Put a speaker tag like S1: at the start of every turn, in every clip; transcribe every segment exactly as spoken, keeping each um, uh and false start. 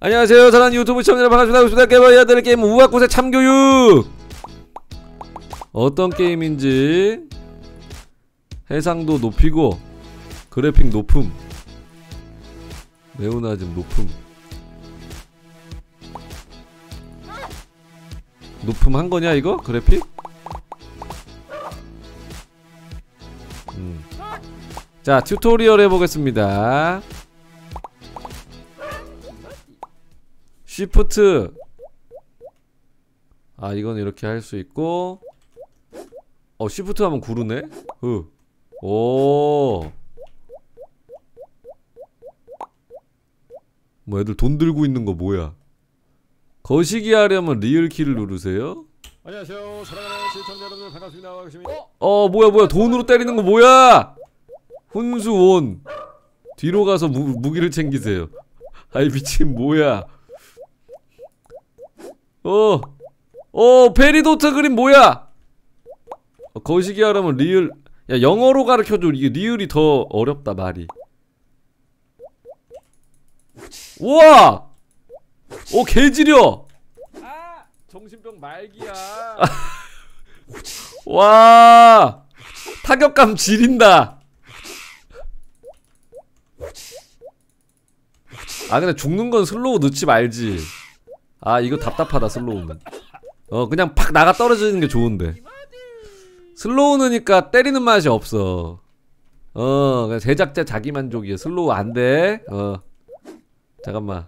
S1: 안녕하세요. 사랑하는 유튜브 시청자 여러분 반갑습니다. 게임해야 될 게임 우악꽃의 참교육. 어떤 게임인지 해상도 높이고 그래픽 높음, 매우 낮음 높음, 높음 한 거냐 이거? 그래픽? 음. 자, 튜토리얼 해보겠습니다. 쉬프트. 아, 이건 이렇게 할 수 있고. 어, 쉬프트 하면 구르네? 으. 오. 뭐 애들 돈 들고 있는 거 뭐야? 거시기 하려면 리을 키를 누르세요.
S2: 안녕하세요. 사랑하는 시청자 여러분 반갑습니다. 반갑습니다.
S1: 어? 어, 뭐야 뭐야 돈으로 때리는 거 뭐야? 훈수 온. 뒤로 가서 무, 무기를 챙기세요. 아이 미친 뭐야? 어, 어 페리도트 그림 뭐야? 어, 거시기 하려면 리을. 야 영어로 가르쳐줘. 이게 리을이 더 어렵다 말이. 우와! 오 개지려! 아! 정신병 말기야. 와! 타격감 지린다. 아 근데 죽는 건 슬로우 넣지 말지. 아 이거 답답하다 슬로우는. 어 그냥 팍 나가 떨어지는 게 좋은데. 슬로우 넣으니까 때리는 맛이 없어. 어 그냥 제작자 자기만족이야. 슬로우 안돼. 어 잠깐만.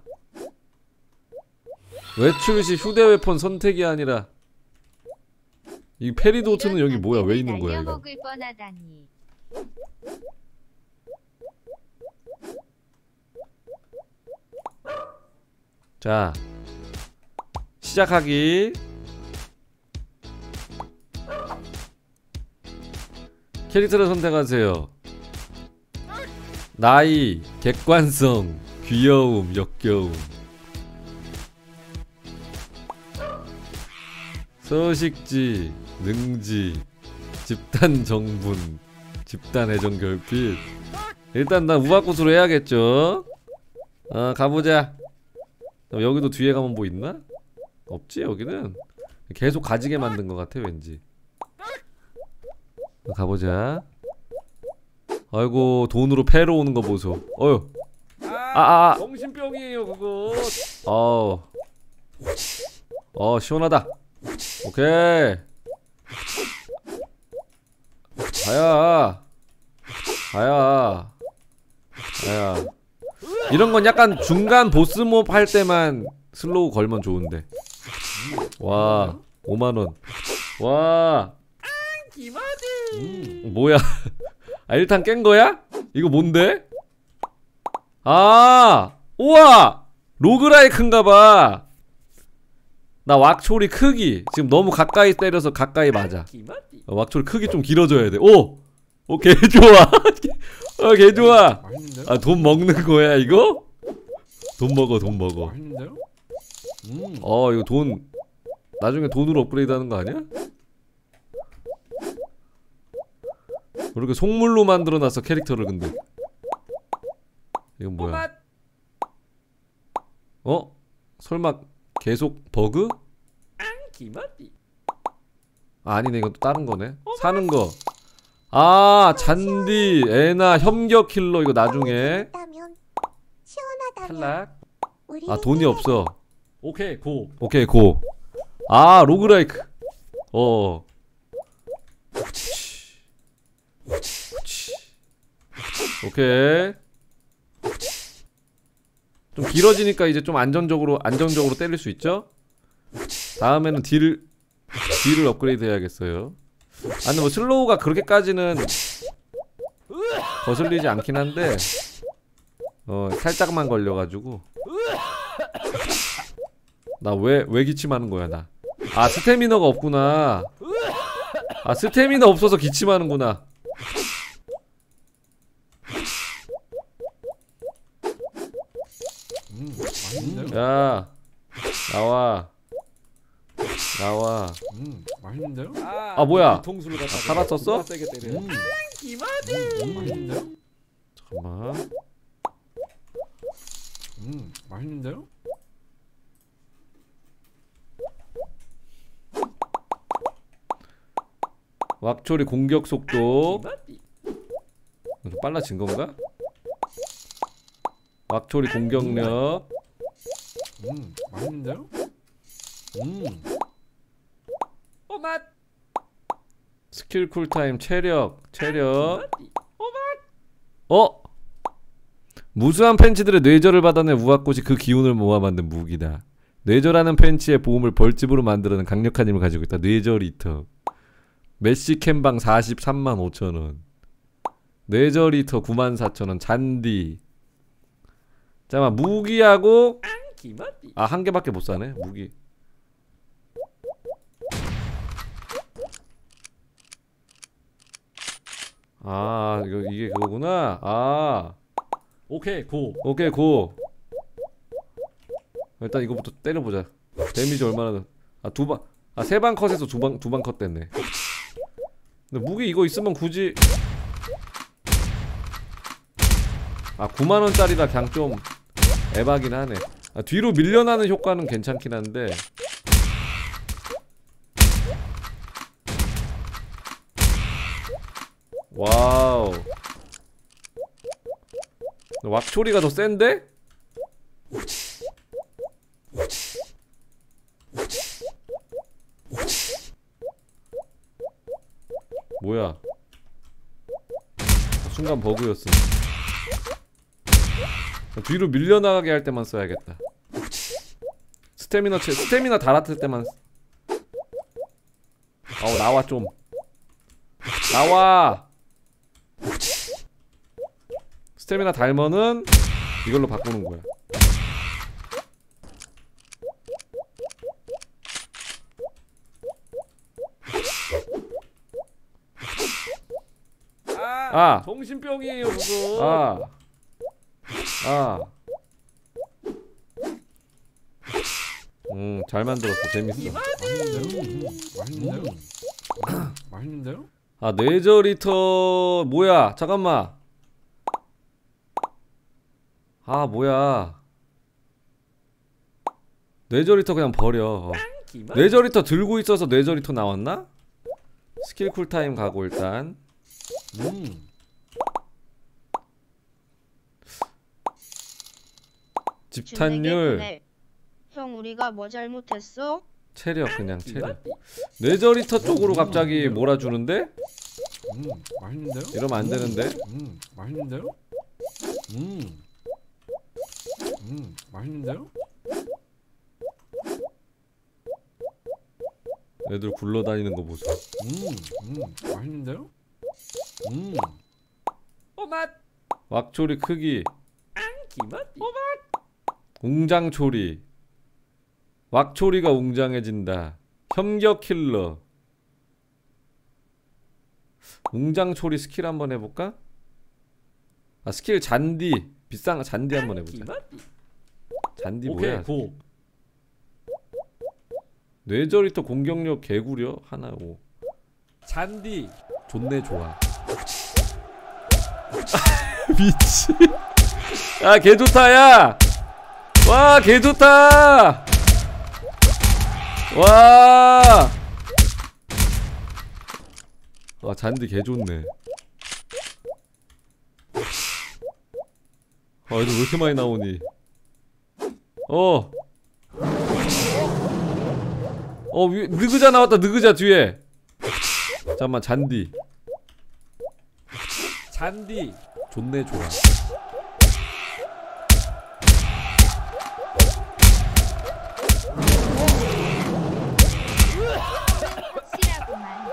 S1: 외출 시 휴대웨폰 선택이 아니라. 이 페리도트는 여기 뭐야? 왜 있는 거야 이거? 자 시작하기. 캐릭터를 선택하세요. 나이, 객관성, 귀여움, 역겨움. 서식지, 능지, 집단 정분, 집단 애정 결핍. 일단 난 우박꽃으로 해야겠죠. 어 가보자. 여기도 뒤에 가면 뭐 있나? 없지 여기는. 계속 가지게 만든 것 같아 왠지. 가보자. 아이고 돈으로 패러 오는 거 보소. 어휴. 아아 아,
S2: 정신병이에요 그거.
S1: 어우. 어 시원하다. 오케이. 가야. 가야. 가야. 이런 건 약간 중간 보스몹 할 때만 슬로우 걸면 좋은데. 와 오만 원. 와 음, 뭐야? 아 일단 깬 거야? 이거 뭔데? 아 우와 로그라이크인가봐. 나 왁초리 크기 지금 너무 가까이 때려서 가까이 맞아. 어, 왁초리 크기 좀 길어져야 돼. 오! 오 개좋아. 어 개좋아. 아 돈 먹는 거야 이거? 돈 먹어 돈 먹어. 어 이거 돈 나중에 돈으로 업그레이드 하는 거 아니야? 이렇게 속물로 만들어놨어 캐릭터를. 근데 이건 뭐야? 어? 설마 계속 버그? 아, 아니네 이건 또 다른 거네. 사는 거. 아 잔디, 애나, 협격 킬러 이거 나중에 탈락. 아 돈이 없어.
S2: 오케이 고.
S1: 오케이 고. 아 로그라이크. 어 오케이. 좀 길어지니까 이제 좀 안정적으로 안정적으로 때릴 수 있죠? 다음에는 딜을 딜을 업그레이드 해야겠어요. 아 근데 뭐 슬로우가 그렇게까지는 거슬리지 않긴 한데 어 살짝만 걸려가지고. 나 왜 왜 기침하는 거야 나. 아 스태미너가 없구나. 아 스태미너 없어서 기침하는구나. 야 나와 나와.
S2: 음 맛있는데요?
S1: 아 뭐야? 아, 살았었어?
S2: 음. 음 맛있는데요?
S1: 잠깐만.
S2: 음 맛있는데요?
S1: 왁초리 공격 속도 좀 빨라진 건가? 왁초리 공격력.
S2: 음, 맛있는데요? 음. 어, 맛.
S1: 스킬 쿨타임, 체력, 체력. 어? 무수한 팬츠들의 뇌절을 받아내 우아꽃이 그 기운을 모아 만든 무기다. 뇌절하는 팬츠의 보험을 벌집으로 만들어낸 강력한 힘을 가지고 있다. 뇌절 히터. 메시 캔방 사십삼만 오천원. 뇌절 히터 구만 사천원. 잔디. 잠깐만, 무기하고 아, 한 개밖에 못 사네. 무기. 아, 이거 이게 그거구나. 아.
S2: 오케이, 고.
S1: 오케이, 고. 일단 이거부터 때려보자. 데미지 얼마나. 아, 두 방. 아, 세 방 컷에서 두 방 두 방 컷 됐네. 근데 무기 이거 있으면 굳이. 아, 구만 원짜리라 그냥 좀 에바긴 하네. 아, 뒤로 밀려나는 효과는 괜찮긴 한데. 와우. 왁초리가 더 센데? 뭐야? 순간 버그였어. 뒤로 밀려나가게 할 때만 써야겠다. 스태미너 채 스태미너 달았을 때만. 어우, 나와 좀. 나와. 스태미나 달면은 이걸로 바꾸는 거야.
S2: 아,
S1: 아,
S2: 정신병이에요, 그거.
S1: 아, 아. 음, 잘 만들었어. 재밌어.
S2: 맛있는데요? 음, 맛있는데요? 음, 맛있는데요?
S1: 아, 뇌절 히터 뭐야? 잠깐만. 아, 뭐야? 뇌절 히터 그냥 버려. 뇌절 히터 들고 있어서 뇌절 히터 나왔나? 스킬 쿨타임 가고 일단.
S2: 음.
S1: 집탄율.
S3: 형 우리가 뭐 잘못했어?
S1: 체력 그냥 체력. 뇌절 히터 쪽으로 갑자기 몰아주는데?
S2: 음, 맛있는데요?
S1: 이러면 안 되는데?
S2: 음, 맛있는데요? 음. 음, 맛있는데요?
S1: 애들 굴러다니는 거 보소.
S2: 음, 음, 맛있는데요? 음. 어, 맛.
S1: 왁초리 크기.
S2: 기맛. 어, 맛.
S1: 웅장초리. 왁초리가 웅장해진다. 협격 킬러. 웅장초리 스킬 한번 해볼까? 아, 스킬 잔디. 비싼 잔디 한번 해보자. 잔디
S2: 오케이,
S1: 뭐야?
S2: 고.
S1: 뇌절 히터 공격력 개구려 하나 오.
S2: 잔디.
S1: 좋네 좋아. 미치. 아, 개 좋다 야. 와, 개 좋다. 와. 아, 잔디 개 좋네. 아, 애들 왜 이렇게 많이 나오니? 어. 어, 위, 느그자 나왔다. 느그자 뒤에. 잠깐만, 잔디.
S2: 잔디.
S1: 좋네 좋아.
S3: 확실하구만.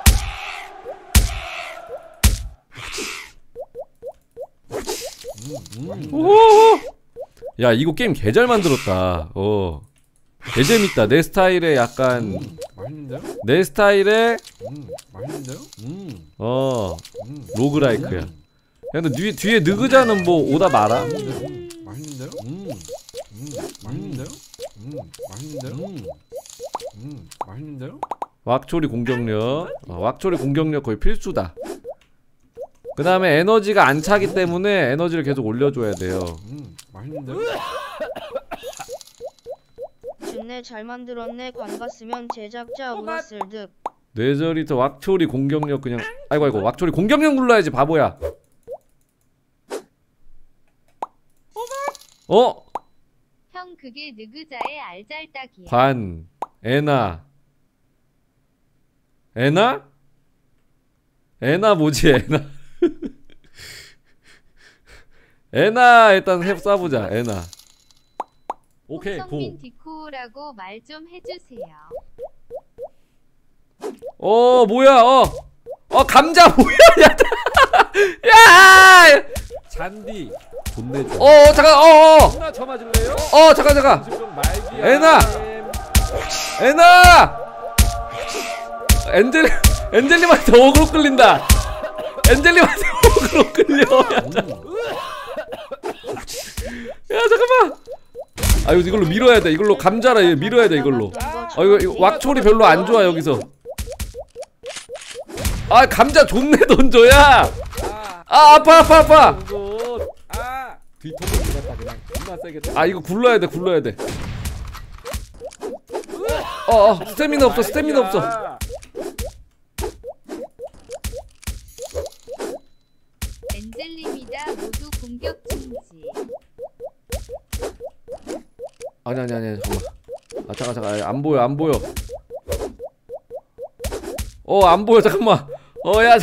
S2: 음, 음.
S1: 오호호! 야, 이거 게임 개 잘 만들었다. 어. 개 재밌다. 내 스타일에 약간
S2: 음, 맛있는데요?
S1: 내 스타일에
S2: 음, 맛있는데요? 음.
S1: 어
S2: 음.
S1: 로그라이크야. 야, 근데 뒤, 뒤에 느그자는 뭐 오다 말아?
S2: 음, 맛있는데요? 음. 음, 맛있는데요? 음, 맛있는데요? 음. 음, 맛있는데요?
S1: 왁초리 공격력. 어, 왁초리 공격력 거의 필수다. 그 다음에 에너지가 안 차기 때문에 에너지를 계속 올려줘야 돼요.
S2: 음, 맛있는데요?
S3: 준네 잘 만들었네. 관 갔으면 제작자 울었을 듯.
S1: 뇌저리터 왁초리 공격력 그냥 아이고 아이고 왁초리 공격력 눌러야지 바보야. 어?
S4: 형 그게 느그자의 알잘딱이야.
S1: 반 에나 에나? 에나 뭐지 에나? 에나 일단 해 쏴보자 에나. 오케이 고.
S4: 홍성민 디코라고 말 좀 해주세요.
S1: 어 뭐야 어. 어 감자 뭐야 야. 야.
S2: 잔디 존내 좋아.
S1: 어 잠깐 어어.
S2: 하나 쳐 맞을래요?
S1: 어 잠깐 잠깐.
S2: 정신병 말기야.
S1: 에나! 에나! 엔젤 엔젤님한테 어그로 끌린다. 엔젤님한테 어그로 끌려. 야, 야 잠깐만. 아 이거 이걸로 밀어야 돼. 이걸로 감자라 얘 밀어야 돼 이걸로. 어 이거, 이거 왁초리 별로 안 좋아 여기서. 아 감자 존내 던져야. 아 아파 아파 아파.
S2: 아 뒤통수 들었다 그냥 존나 세게.
S1: 아 이거 굴러야 돼 굴러야 돼. 어어 스태미나 없어 스태미나 없어.
S4: 엔젤님이다 모두 공격 중지.
S1: 아니 아니 아니 잠깐만. 아 잠깐 잠깐 안 보여 안 보여. 어 안 보여 잠깐만. 어야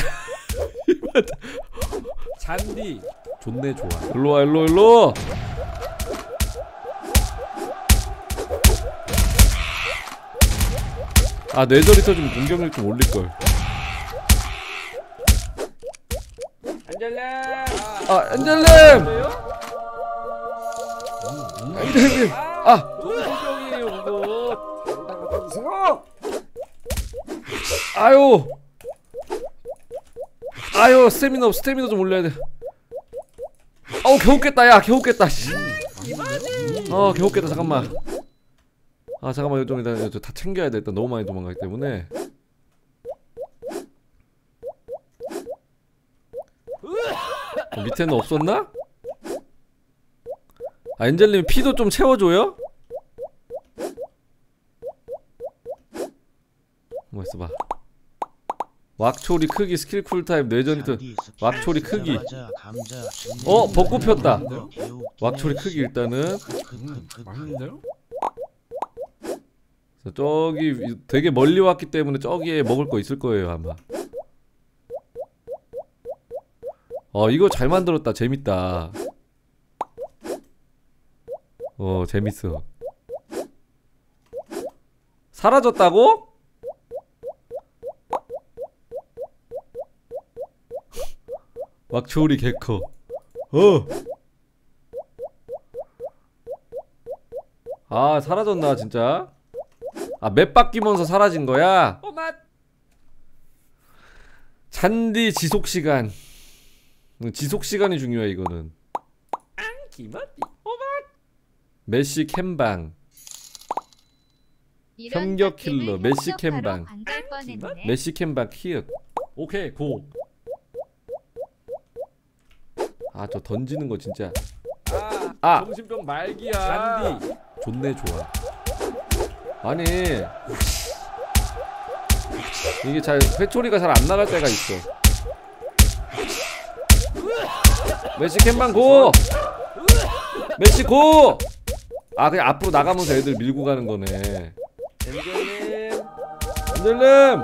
S2: 잔디 존내 좋아.
S1: 일로 와 일로 일로. 아 뇌저리터 좀 공격력 좀 올릴 걸.
S2: 안젤라.
S1: 아 엔젤님. 엔젤님. 아
S2: 공격이에요 그거.
S1: 아유. 아유 스태미나 없 스태미나 좀 올려야 돼. 어우 겨우 깼다 야 겨우 깼다. 어 겨우 깼다 잠깐만. 아 잠깐만 이거 좀 일단 이거 다 챙겨야 돼. 일단 너무 많이 도망가기 때문에. 어, 밑에는 없었나? 아 엔젤님 피도 좀 채워줘요? 뭐 있어봐. 왁초리 크기 스킬 쿨타임 뇌전이트 왁초리 크기. 어 벚꽃 폈다. 왁초리 크기 일단은
S2: 음, 맛있는데요?
S1: 저기 되게 멀리 왔기 때문에 저기에 먹을 거 있을 거예요 아마. 어 이거 잘 만들었다. 재밌다. 어 재밌어. 사라졌다고? 왁초리 개커. 어. 아 사라졌나 진짜? 아 맵 바뀌면서 사라진 거야?
S2: 어 맛.
S1: 잔디 지속 시간. 지속 시간이 중요해 이거는.
S2: 기맛이.
S1: 메시 캠방. 현격 킬러 메시 캠방. 메시 캠방 키읔. 오케이 고. 아 저 던지는 거 진짜. 아
S2: 정신병 말기야.
S1: 잔디 존내 좋아. 아니 이게 잘 회초리가 잘 안 나갈 때가 있어. 메시 캠방 고. 메시 고. 아 그냥 앞으로 나가면서 애들 밀고 가는 거네.
S2: 엔젤님.
S1: 엔젤님.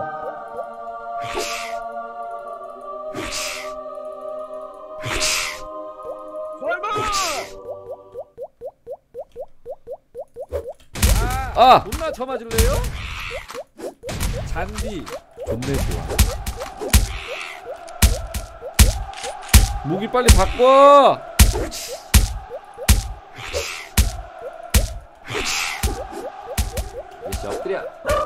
S1: 아!
S2: 존나 쳐 맞을래요? 잔디
S1: 존내 좋아. 무기 빨리 바꿔. 이제 엎드려.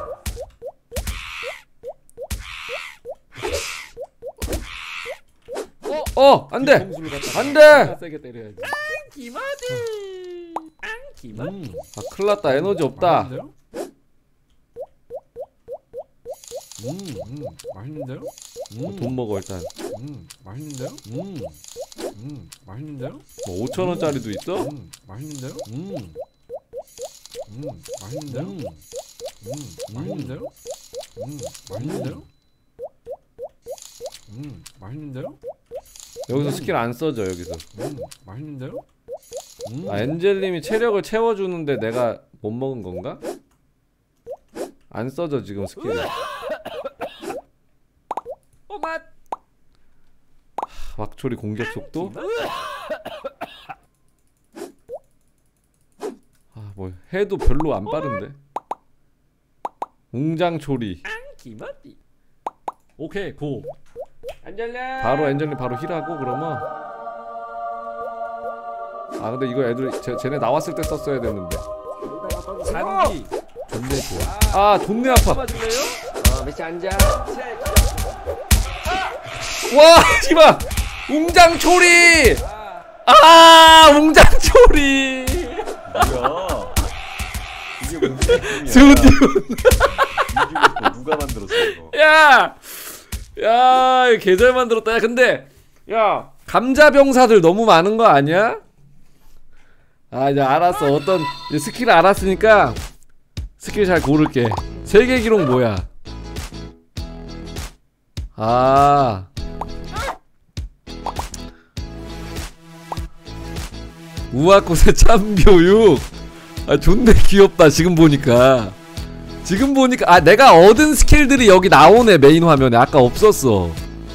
S1: 어, 어, 안돼, 안돼.
S2: 세게 때려야지.
S4: 기마디.
S2: 기맛.
S1: 음, 아, 큰일났다. 에너지 없다.
S2: 맛있는데요? 음, 음, 맛있는데요? 음,
S1: 어, 돈 먹어 일단.
S2: 음, 맛있는데요? 음, 음, 맛있는데요?
S1: 뭐 오천 원짜리도 있어?
S2: 음, 맛있는데요? 음, 음, 맛있는데요? 음, 음, 맛있는데요? 음, 맛있는데요? 음, 맛있는데요?
S1: 여기서 스킬 안 써져 여기서.
S2: 음, 맛있는데요? 음.
S1: 아 엔젤님이 체력을 채워주는데 내가 못 먹은 건가? 안 써져 지금 스킬이.
S2: 오맛.
S1: 왁초리 공격 속도? 아 뭐 해도 별로 안 빠른데. 웅장초리.
S2: 기마띠. 오케이 고. 안젤라.
S1: 바로 엔젤님 바로 힐하고 그러면. 아 근데 이거 애들 쟤, 쟤네 나왔을 때 썼어야 됐는데.
S2: 잔디.
S1: 존내 좋아. 아 존내 아파.
S2: 잡아줄래요? 어, 미치 앉아.
S1: 와 씨발 웅장초리. 아 웅장초리.
S5: 뭐야? 이게 뭔 느낌이야?
S1: 스우디온.
S5: 이거 누가 만들었어 이거?
S1: 야, 야, 개 잘 만들었다. 야, 근데 야 감자 병사들 너무 많은 거 아니야? 아 이제 알았어. 어떤 이제 스킬 알았으니까 스킬 잘 고를게. 세계 기록 뭐야? 아. 우아꽃의 참교육. 아 존내 귀엽다 지금 보니까. 지금 보니까 아 내가 얻은 스킬들이 여기 나오네 메인 화면에. 아까 없었어.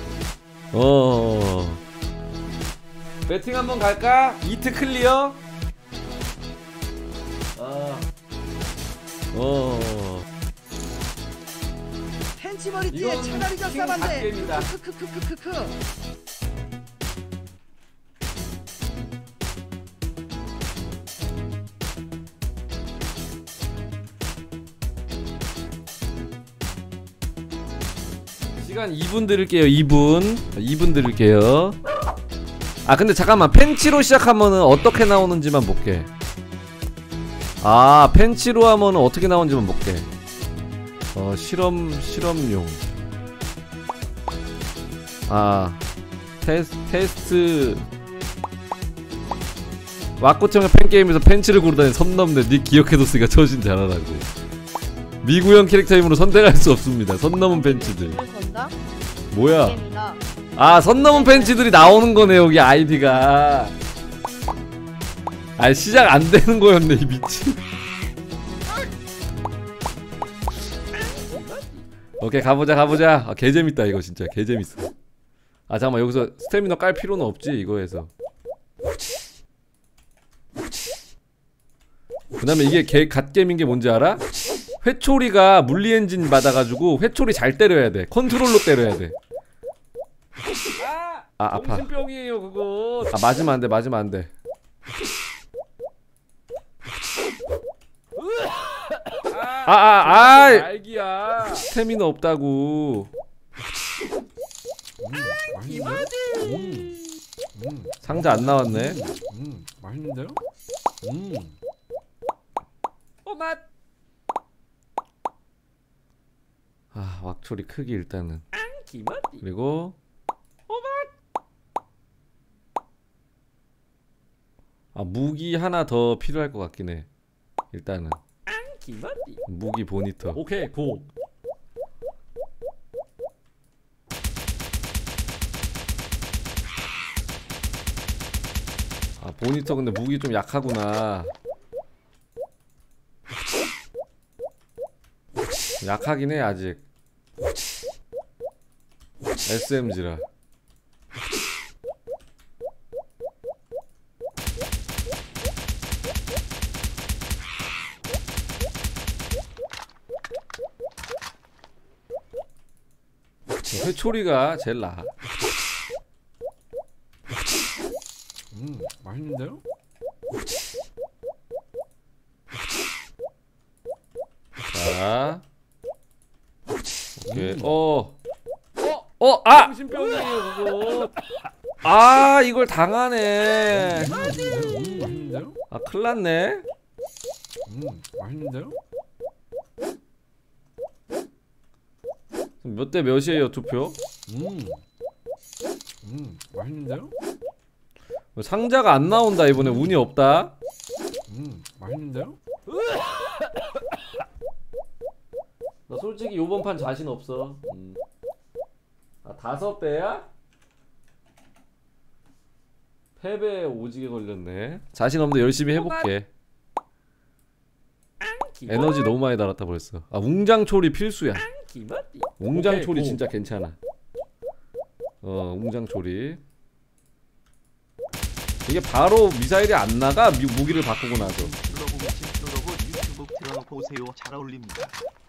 S1: 어. 배팅 한번 갈까? 이트 클리어? 아. 어.
S6: 팬치 머리띠에 차라리가 싸반데
S1: 갓겜이다.
S6: 크크크크크크.
S1: 시간 이 분 드릴게요. 이 분 이 분 드릴게요. 아 근데 잠깐만 펜치로 시작하면은 어떻게 나오는지만 볼게. 아 펜치로 하면은 어떻게 나오는지만 볼게. 어 실험 실험용. 아 테스, 테스트 왁구청의 팬게임에서 펜치를 고르다니 선 넘네. 니 기억해뒀으니까 처신 잘하라고. 미구형 캐릭터 힘으로 선택할 수 없습니다. 선 넘은 펜치들.
S3: 건다?
S1: 뭐야?
S3: 게임이다.
S1: 아 선 넘은 펜치들이 나오는 거네 여기 아이디가. 아 시작 안 되는 거였네 이 미친. 오케이 가보자 가보자. 아, 개 재밌다 이거 진짜 개 재밌어. 아 잠깐만 여기서 스태미너 깔 필요는 없지 이거에서. 그 다음에 이게 개 갓겜인 게 뭔지 알아? 회초리가 물리 엔진 받아가지고 회초리 잘 때려야 돼. 컨트롤로 때려야 돼. 아 아파.
S2: 정신병이에요 그거.
S1: 아 맞으면 안 돼 맞으면 안 돼. 아아아
S2: 알기야.
S1: 스태미너 없다고.
S2: 음, 맛있는데요? 음, 음,
S1: 상자 안 나왔네.
S2: 음, 맛있는데요? 음. 오맛.
S1: 아 왁초리 크기 일단은.
S2: 기마띠.
S1: 그리고 아 무기 하나 더 필요할 것 같긴 해. 일단은
S2: 기마띠.
S1: 무기 보니터.
S2: 오케이 고.
S1: 아 보니터 근데 무기 좀 약하구나. 약하긴 해 아직. 에스엠지라. 회초리가 제일 나아.
S2: 음, 맛있는데요?
S1: 자, 오케이.
S2: 음.
S1: 어, 어, 아,
S2: 정신병이에요 그거.
S1: 아, 이걸 당하네.
S2: 음, 맛있는데요?
S1: 아, 큰일났네.
S2: 음, 맛있는데요?
S1: 몇 대 몇이에요 투표?
S2: 음, 음, 맛있는데요?
S1: 상자가 안 나온다 이번에. 운이 없다.
S2: 음, 맛있는데요?
S1: 나 솔직히 솔직히 요번 판 자신 없어. 음. 아 다섯 배야? 패배에 오지게 걸렸네. 자신 없는데 열심히 해볼게. 에너지 너무 많이 달았다 벌써. 아 웅장초리 필수야. 웅장초리
S2: 오케이,
S1: 진짜 괜찮아. 어 웅장초리. 이게 바로 미사일이 안 나가. 미, 무기를 바꾸고 나서.
S7: 여러분 여러분 유튜브 들어보세요. 잘 어울립니다.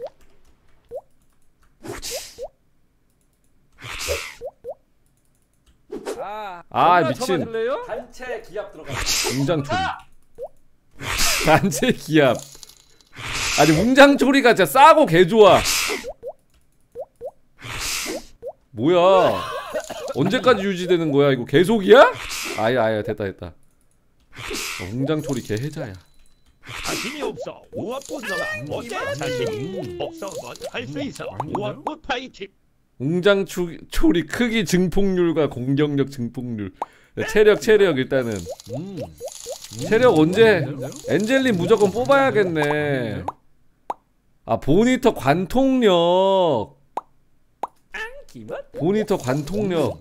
S2: 아,
S1: 아,
S2: 얼마
S1: 미친.
S2: 쳐맞을래요? 단체 기압 들어가.
S1: 웅장초리. 단체 기압. 아니 웅장초리가 진짜 싸고 개좋아. 뭐야? 언제까지 유지되는 거야? 이거 계속이야? 아야 아야 됐다 됐다. 어, 웅장초리 개해자야.
S8: 자신이 없어. 우아꽃너가 어때 자신이 없어. 할 수 있어. 우아꽃 파이팅.
S1: 웅장초리 크기 증폭률과 공격력 증폭률. 체력 체력 일단은.
S2: 음.
S1: 체력 언제? 엔젤린 무조건 뽑아야겠네. 아 모니터 관통력. 모니터 관통력.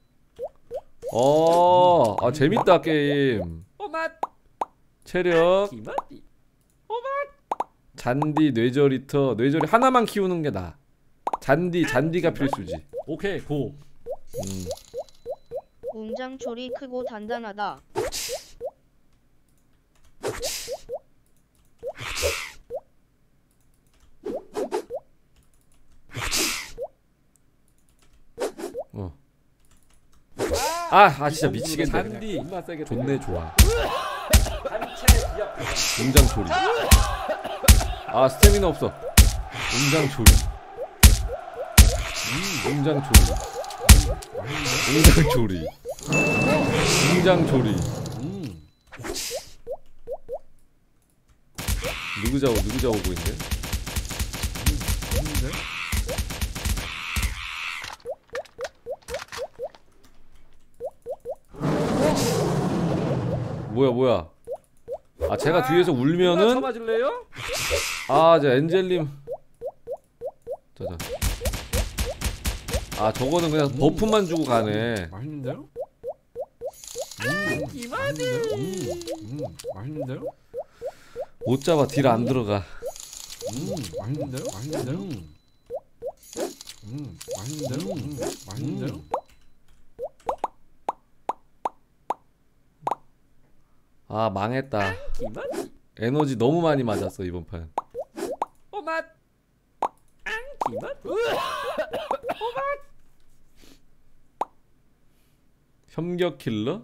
S1: 어, 아 재밌다 게임. 체력. 잔디, 뇌저리터, 뇌저리 하나만 키우는 게 나아. 잔디, 잔디가 필수지.
S2: 오케이 고.
S1: 음.
S3: 웅장초리 크고 단단하다.
S1: 어. 아, 아 진짜 미치겠네.
S2: 잔디. 존나 세게
S1: 좋네 좋아.
S2: 단체 기압.
S1: 웅장초리. 아 스태미나 없어. 웅장초리. 웅장초리. 웅장초리. 웅장초리.
S2: 음.
S1: 누구 자고 누구 자고 오고 있네? 뭐야 뭐야? 아 제가 뒤에서 울면은
S2: 쳐맞을래요?
S1: 아 저 엔젤님 자자. 아 저거는 그냥 버프만 주고 가네.
S2: 맛있는데요? 음, 맛있는데요? 음, 음, 맛있는데요?
S1: 못 잡아 딜 안 들어가.
S2: 음, 맛있는데요? 맛있는데요? 음, 음 맛있는데요? 음, 맛있는데요?
S1: 아 망했다. 에너지 너무 많이 맞았어 이번 판.
S2: 오맛. 기맛.
S1: 협격 킬러?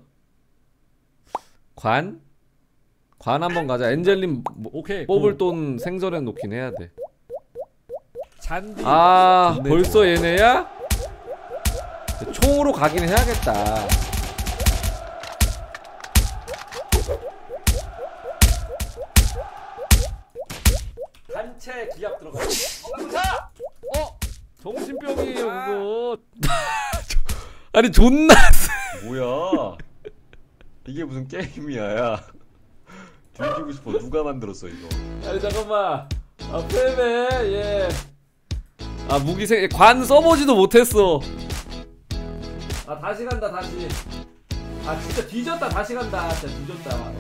S1: 관? 관 한번 가자. 엔젤님 뭐,
S2: 오케이
S1: 뽑을
S2: 고.
S1: 돈 생설에 놓긴 해야 돼.
S2: 잔디.
S1: 아
S2: 좋네,
S1: 벌써
S2: 좋아.
S1: 얘네야? 총으로 가긴 해야겠다.
S2: 단체 기압 들어가.
S1: 어? 정신병이에요
S2: 아.
S1: 그거. 아니 존나
S5: 뭐야? 이게 무슨 게임이야, 야. 뒤지고 싶어. 누가 만들었어 이거?
S1: 아니 잠깐만. 아 패배 예. 아 무기생 관 써보지도 못했어. 아 다시 간다 다시. 아 진짜 뒤졌다 다시 간다. 진짜 뒤졌다.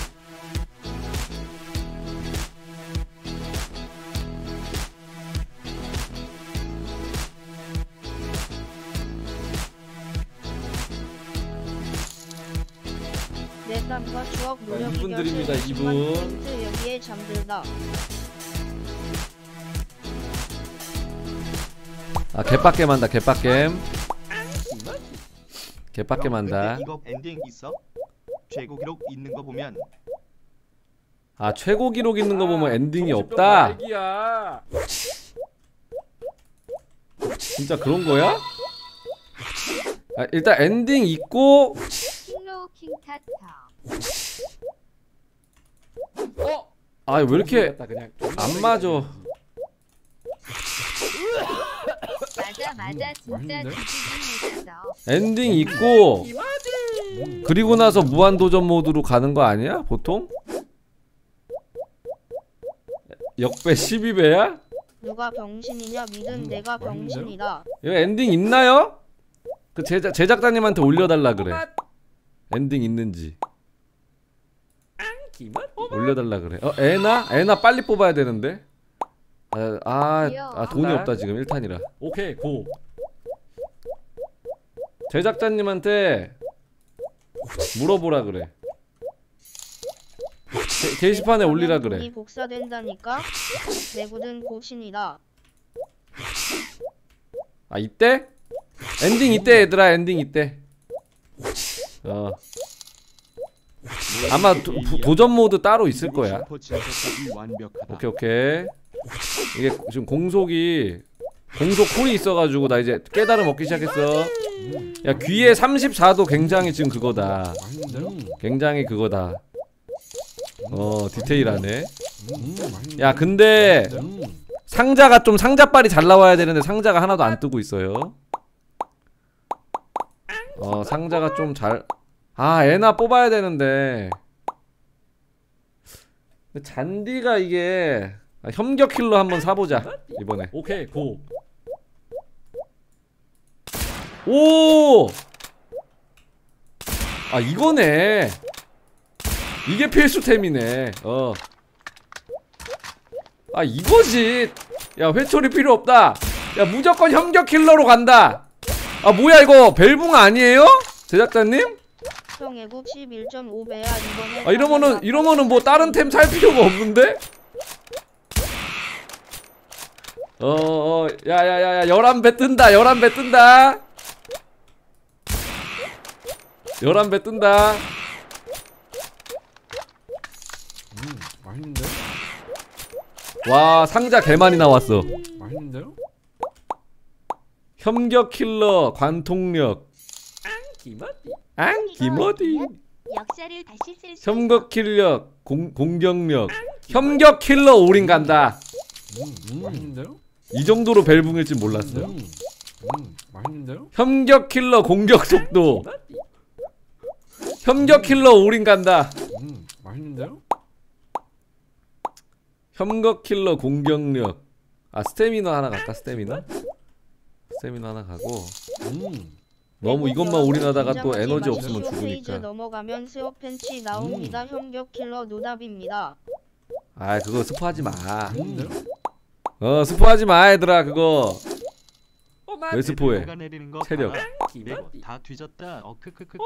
S3: 내 땀과 추억 노력이
S1: 이분 드립니다,
S3: 곁에
S1: 이분.
S3: 포인트 여기에 잠들다.
S1: 아 개빡겜 한다 개빡겜. 개빡겜 한다.
S7: 이거 엔딩 있어? 최고 기록 있는 거 보면
S1: 아 최고 기록 있는 거 보면 엔딩이
S2: 정신병
S1: 없다.
S2: 말기야.
S1: 진짜 그런 거야? 아, 일단 엔딩 있고.
S4: 킹로우 킹타터.
S2: 어?
S1: 아 왜 이렇게
S2: 그냥
S1: 안 맞아?
S4: 맞아 맞아 진짜
S2: 맛있는데?
S4: 뒤지긴 했어.
S1: 엔딩 있고 그리고 나서 무한도전 모드로 가는 거 아니야? 보통? 역배 십이 배야?
S3: 누가 병신이냐 믿은 내가 병신이다.
S1: 이거 엔딩 있나요? 그 제작 제작자님한테 올려달라 그래. 엔딩 있는지 올려달라 그래. 어 에나 에나 빨리 뽑아야 되는데. 아, 아, 아 돈이 없다 지금 일 탄이라. 오케이 고. 제작자님한테 물어보라 그래. 게, 게시판에 올리라 그래.
S3: 돈이 복사된다니까. 내구든 고신이다.
S1: 아 이때? 엔딩 이때 얘들아 엔딩 이때. 어 아마 도, 도전 모드 따로 있을 거야. 오케이 오케이. 이게 지금 공속이 공속 콜이 있어가지고 나 이제 깨달음 얻기 시작했어. 야 귀에 삼십사 도 굉장히 지금 그거다. 굉장히 그거다. 어 디테일하네. 야 근데 상자가 좀 상자빨이 잘 나와야 되는데 상자가 하나도 안 뜨고 있어요. 어 상자가 좀 잘. 아 에나 뽑아야 되는데 잔디가 이게 아, 협격 킬러 한번 사보자 이번에. 오케이 고. 오! 아 이거네. 이게 필수템이네. 어. 아 이거지. 야 회초리 필요 없다. 야 무조건 협격 킬러로 간다. 아 뭐야 이거 벨붕 아니에요? 제작자님?
S3: 형 애국 십일 점 오 배야 이번에.
S1: 아 이러면은 이러면은 뭐 다른 템 살 필요가 없는데? 어어 야야야야 열한 배 뜬다. 열한 배 뜬다. 열한 배 뜬다.
S2: 음 맛있는데?
S1: 와 상자 개 많이 나왔어.
S2: 맛있는데요?
S1: 협격 킬러 관통력. 앙 기머디.
S4: 역사를 다시 쓸 수
S1: 협격 킬러 공 공격력. 협격 킬러 올인 간다.
S2: 음, 음 맛있는데요?
S1: 이 정도로 벨붕일 줄 몰랐어요.
S2: 음, 음 맛있는데요?
S1: 협격 킬러 공격 속도. 협격 킬러 올인 간다.
S2: 음 맛있는데요?
S1: 협격 킬러 공격력. 아 스태미너 하나 갈까? 스태미너? 스태미너 하나 가고.
S2: 음
S1: 너무 이것만 올인하다가 또 에너지 없으면
S3: 페이지
S1: 죽으니까.
S3: 넘어가면 스어 팬치 나옵니다. 협격 킬러 노답입니다.
S1: 아 그거 스포하지 마.
S2: 맛있는데요?
S1: 어 스포하지 마 얘들아 그거. 왜 스포해?
S7: 누가 내리는 거
S1: 체력.
S7: 봐라. 내고 다 뒤졌다. 어 크크크.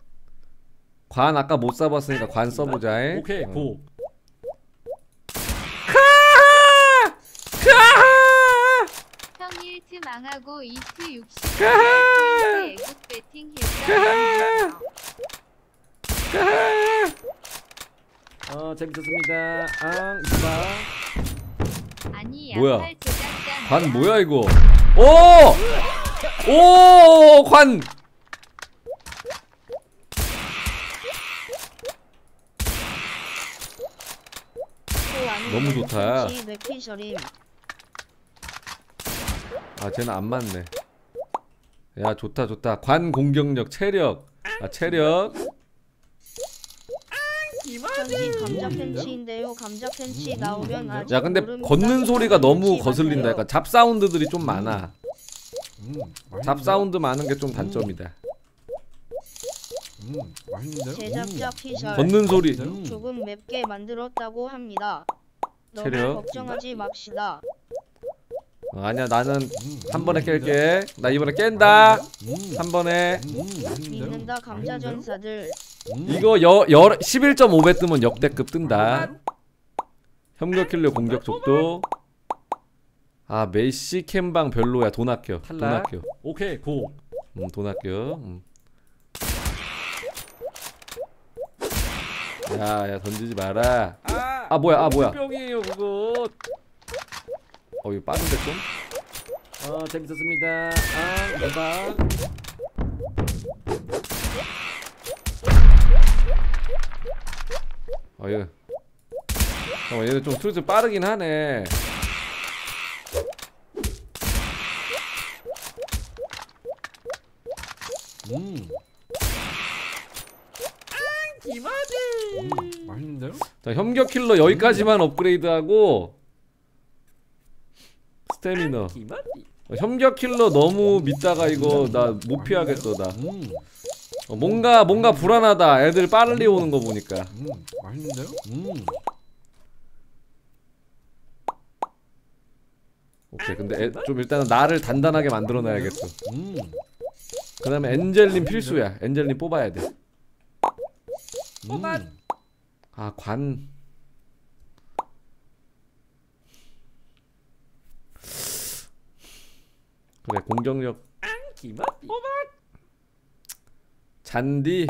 S1: 관 아까 못 써봤으니까 관 써보자.
S2: 오케이 고.
S4: 형 일 트 망하고 이 트 육십 포인트 애국 배팅 했다.
S1: 어 재밌었습니다. 앙 이봐.
S4: 아니
S1: 뭐야?
S4: 양팔 제작자
S1: 관 뭐야 이거? 오! 오! 관! 너무 좋다. 아 쟤는 안 맞네. 야 좋다 좋다. 관 공격력 체력. 아 체력.
S3: 감자 팬치인데요. 감자 팬치 나오면 아직
S1: 야 근데
S3: 모릅니다.
S1: 걷는 소리가 너무
S3: 팬치
S1: 거슬린다.
S3: 맞아요.
S1: 약간 잡 사운드들이 좀 많아.
S2: 음
S1: 잡 사운드 많은 게 좀 단점이다.
S2: 음 맛있는데요?
S3: 제작자 피셜
S1: 걷는 소리.
S3: 조금 맵게 만들었다고 합니다. 너무
S1: 체력.
S3: 걱정하지 맙시다.
S1: 어, 아니야 나는
S2: 음,
S1: 한 번에 깰게. 나 이번에 깬다.
S2: 음,
S1: 한 번에.
S2: 음 맛있는데요?
S3: 믿는다 감자 전사들.
S2: 음.
S1: 이거 여, 여 십일 점 오 배 뜨면 역대급 뜬다. 협력 킬러 공격 속도. 아 메시 캠방 별로야. 돈 아껴. 돈 아껴.
S2: 오케이 고.
S1: 음, 돈 아껴. 음. 야야 던지지 마라.
S2: 아,
S1: 아 뭐야 아 뭐야.
S2: 병이에요 그거.
S1: 어 이거 빠른데 좀. 어 재밌었습니다. 아 이봐. 어 이거. 어 얘네 좀 슬슬 빠르긴 하네.
S2: 음. 음 맛있는데요?
S1: 자 협격 킬러 여기까지만 업그레이드하고 스태미너. 협격 킬러 너무 믿다가 이거 나 못 피하겠어 나. 어, 뭔가 뭔가 불안하다. 애들 빨리 오는 거 보니까.
S2: 음, 맛있는데요? 음.
S1: 오케이 근데 애, 좀 일단은 나를 단단하게 만들어놔야겠어.
S2: 음.
S1: 그 다음에 엔젤님 필수야. 엔젤님 뽑아야 돼.
S2: 뽑아.
S1: 아 관. 그래 공격력. 잔디.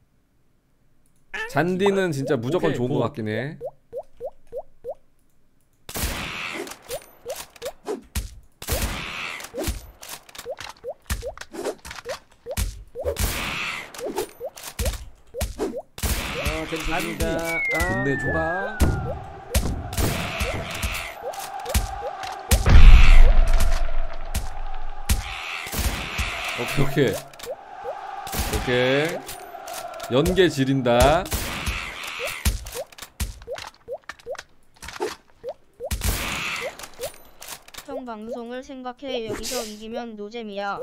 S1: 잔디는 진짜 무조건
S2: 오케이,
S1: 좋은 거
S2: 고.
S1: 같긴 해.
S2: 어, 괜찮습니다. 아,
S1: 근데 좋아. 오케이 오케이 오케이 연계 지린다.
S3: 형 방송을 생각해. 여기서 이기면 노잼이야.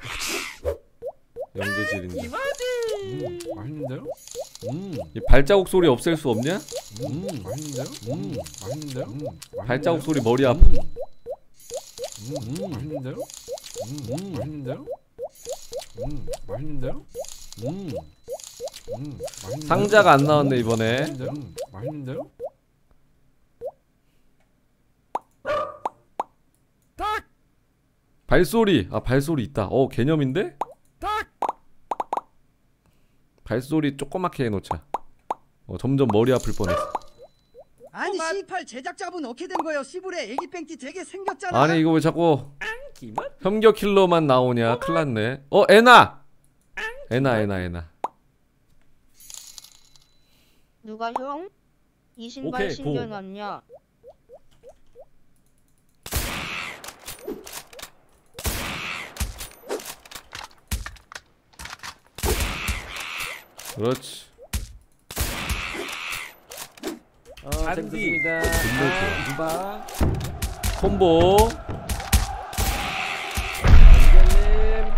S1: 연계 지린다.
S2: 음, 맛있는데요? 음.
S1: 이 발자국 소리 없앨 수 없냐?
S2: 음, 맛있는데요? 음, 맛있는데요? 음,
S1: 발자국 소리 머리 아파.
S2: 음, 음, 맛있는데요? 음, 음, 맛있는데요? 음, 맛있는데요? 음, 음, 맛있는데요?
S1: 상자가 안 나왔네 이번에.
S2: 맛있는데요? 음, 맛있는데요?
S1: 발소리. 아 발소리 있다. 어 개념인데? 발소리 조그맣게 해놓자. 어 점점 머리 아플 뻔했어.
S6: 아니 씨팔 제작자분 어떻게 된 거예요? 시불에 애기 뺑티 되게 생겼잖아.
S1: 아니 이거 왜 자꾸 협격 킬러만 나오냐? 큰일났네. 어 애나. 애나 애나 애나.
S3: 누가 형? 이 신발
S1: 오케이, 고.
S3: 신겨놨냐?
S1: 그렇지.
S2: 어,
S1: 잔디.
S2: 재밌습니다.
S1: 좋아.
S2: 누바.
S1: 콤보.
S2: 엔젤님.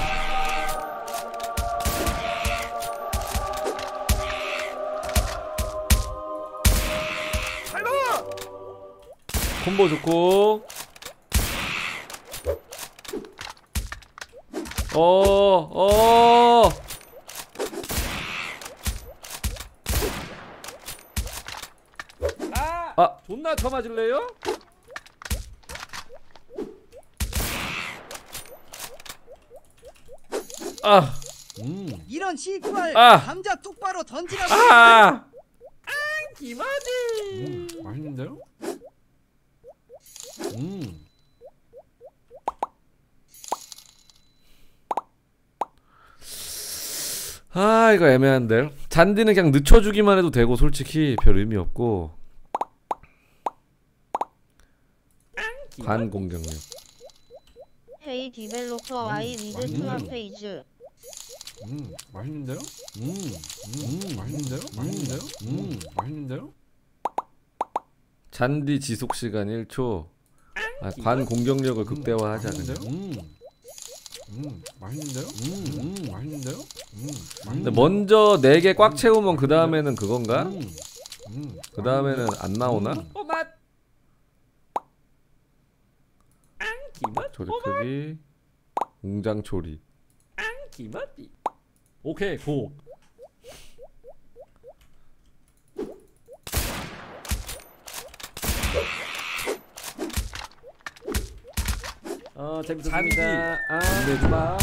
S1: 콤보 좋고. 어, 어.
S2: 아,
S1: 아,
S2: 존나 더 맞을래요?
S1: 아,
S2: 음.
S6: 이런 씨팔
S1: 아.
S6: 감자 똑바로 던지라고.
S1: 아.
S2: 음, 맛있는데요? 음.
S1: 아, 이거 애매한데. 잔디는 그냥 늦춰주기만 해도 되고 솔직히 별 의미 없고. 관 공격력.
S3: 헤이 디벨로퍼 아이 리드 투어 페이지.
S2: 음, 맛있는데요? 음, 음, 맛있는데요? 맛있는데요? 음, 맛있는데요?
S1: 잔디 지속 시간 일 초. 아, 관 공격력을 극대화하자 그냥.
S2: 맛있는데요? 음, 음, 맛있는데요? 음, 음, 맛있는데요? 음,
S1: 근데 먼저 네 개 꽉 채우면 그 다음에는 그건가?
S2: 음, 음,
S1: 그 다음에는 안 나오나?
S2: 음.
S1: 조립 크기. 공장 조립.
S2: 오케이, 고. 어, 재밌었습니다. 아,
S1: 근데
S2: 누바.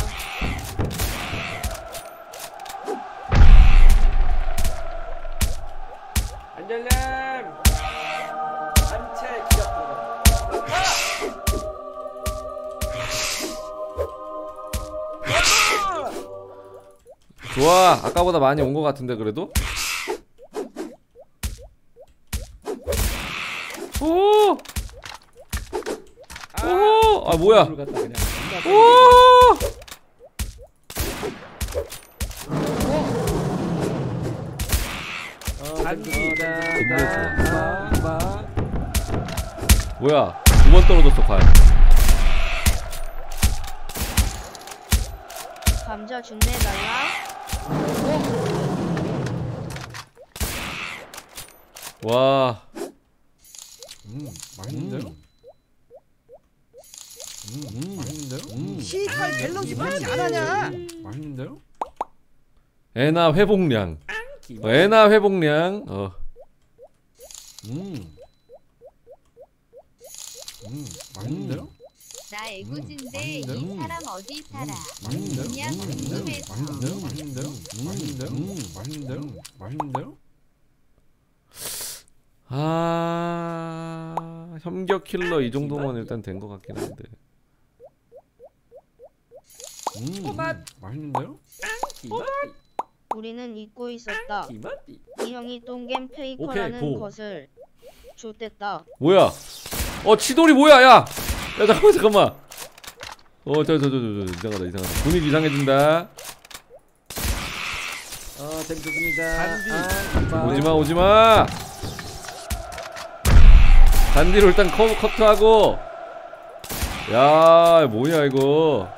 S2: 안젤렘. 단체 기합.
S1: 좋아. 아까보다 많이 온 것 같은데 그래도? 오! 오! 아 뭐야?
S2: 물 갖다 그냥.
S1: 오!
S2: 어, 재밌었습니다.
S1: 근데 좋아.
S2: 누바, 누바.
S1: 뭐야? 두 번 떨어졌어 관.
S3: 감자 준내 달라.
S1: 와.
S2: 음, 맛있는데요? 음, 음, 맛있는데요? 음,
S6: 씨팔 밸런스 맞지 않았냐?
S2: 맛있는데요?
S1: 에나 회복량. 어, 에나 회복량. 어.
S2: 음, 음, 맛있는데요?
S4: 나 애꿎은데 이
S2: 맛있는데요?
S4: 사람 어디 살아?
S2: 맛있는데요?
S4: 그냥 궁금해서.
S2: 맛있는데요? 맛있는데요? 맛있는데요? 음, 맛있는데요? 맛있는데요?
S1: 아, 협격 킬러 이 정도면 일단 된 것 같긴 한데.
S2: 음, 맛있는데요?
S3: 우리는 잊고 있었다. 이 형이 똥겜
S1: 오케이,
S3: 페이커라는
S1: 고.
S3: 것을. 좆됐다.
S1: 뭐야? 어 치돌이 뭐야? 야, 야 잠깐만 잠깐만. 어 저 저 저 저 이상하다 이상하다. 분위기 이상해진다.
S5: 아 재밌었습니다. 아,
S1: 오지마 오지마. 잔디로 일단 커브 커트하고. 야 뭐야 이거.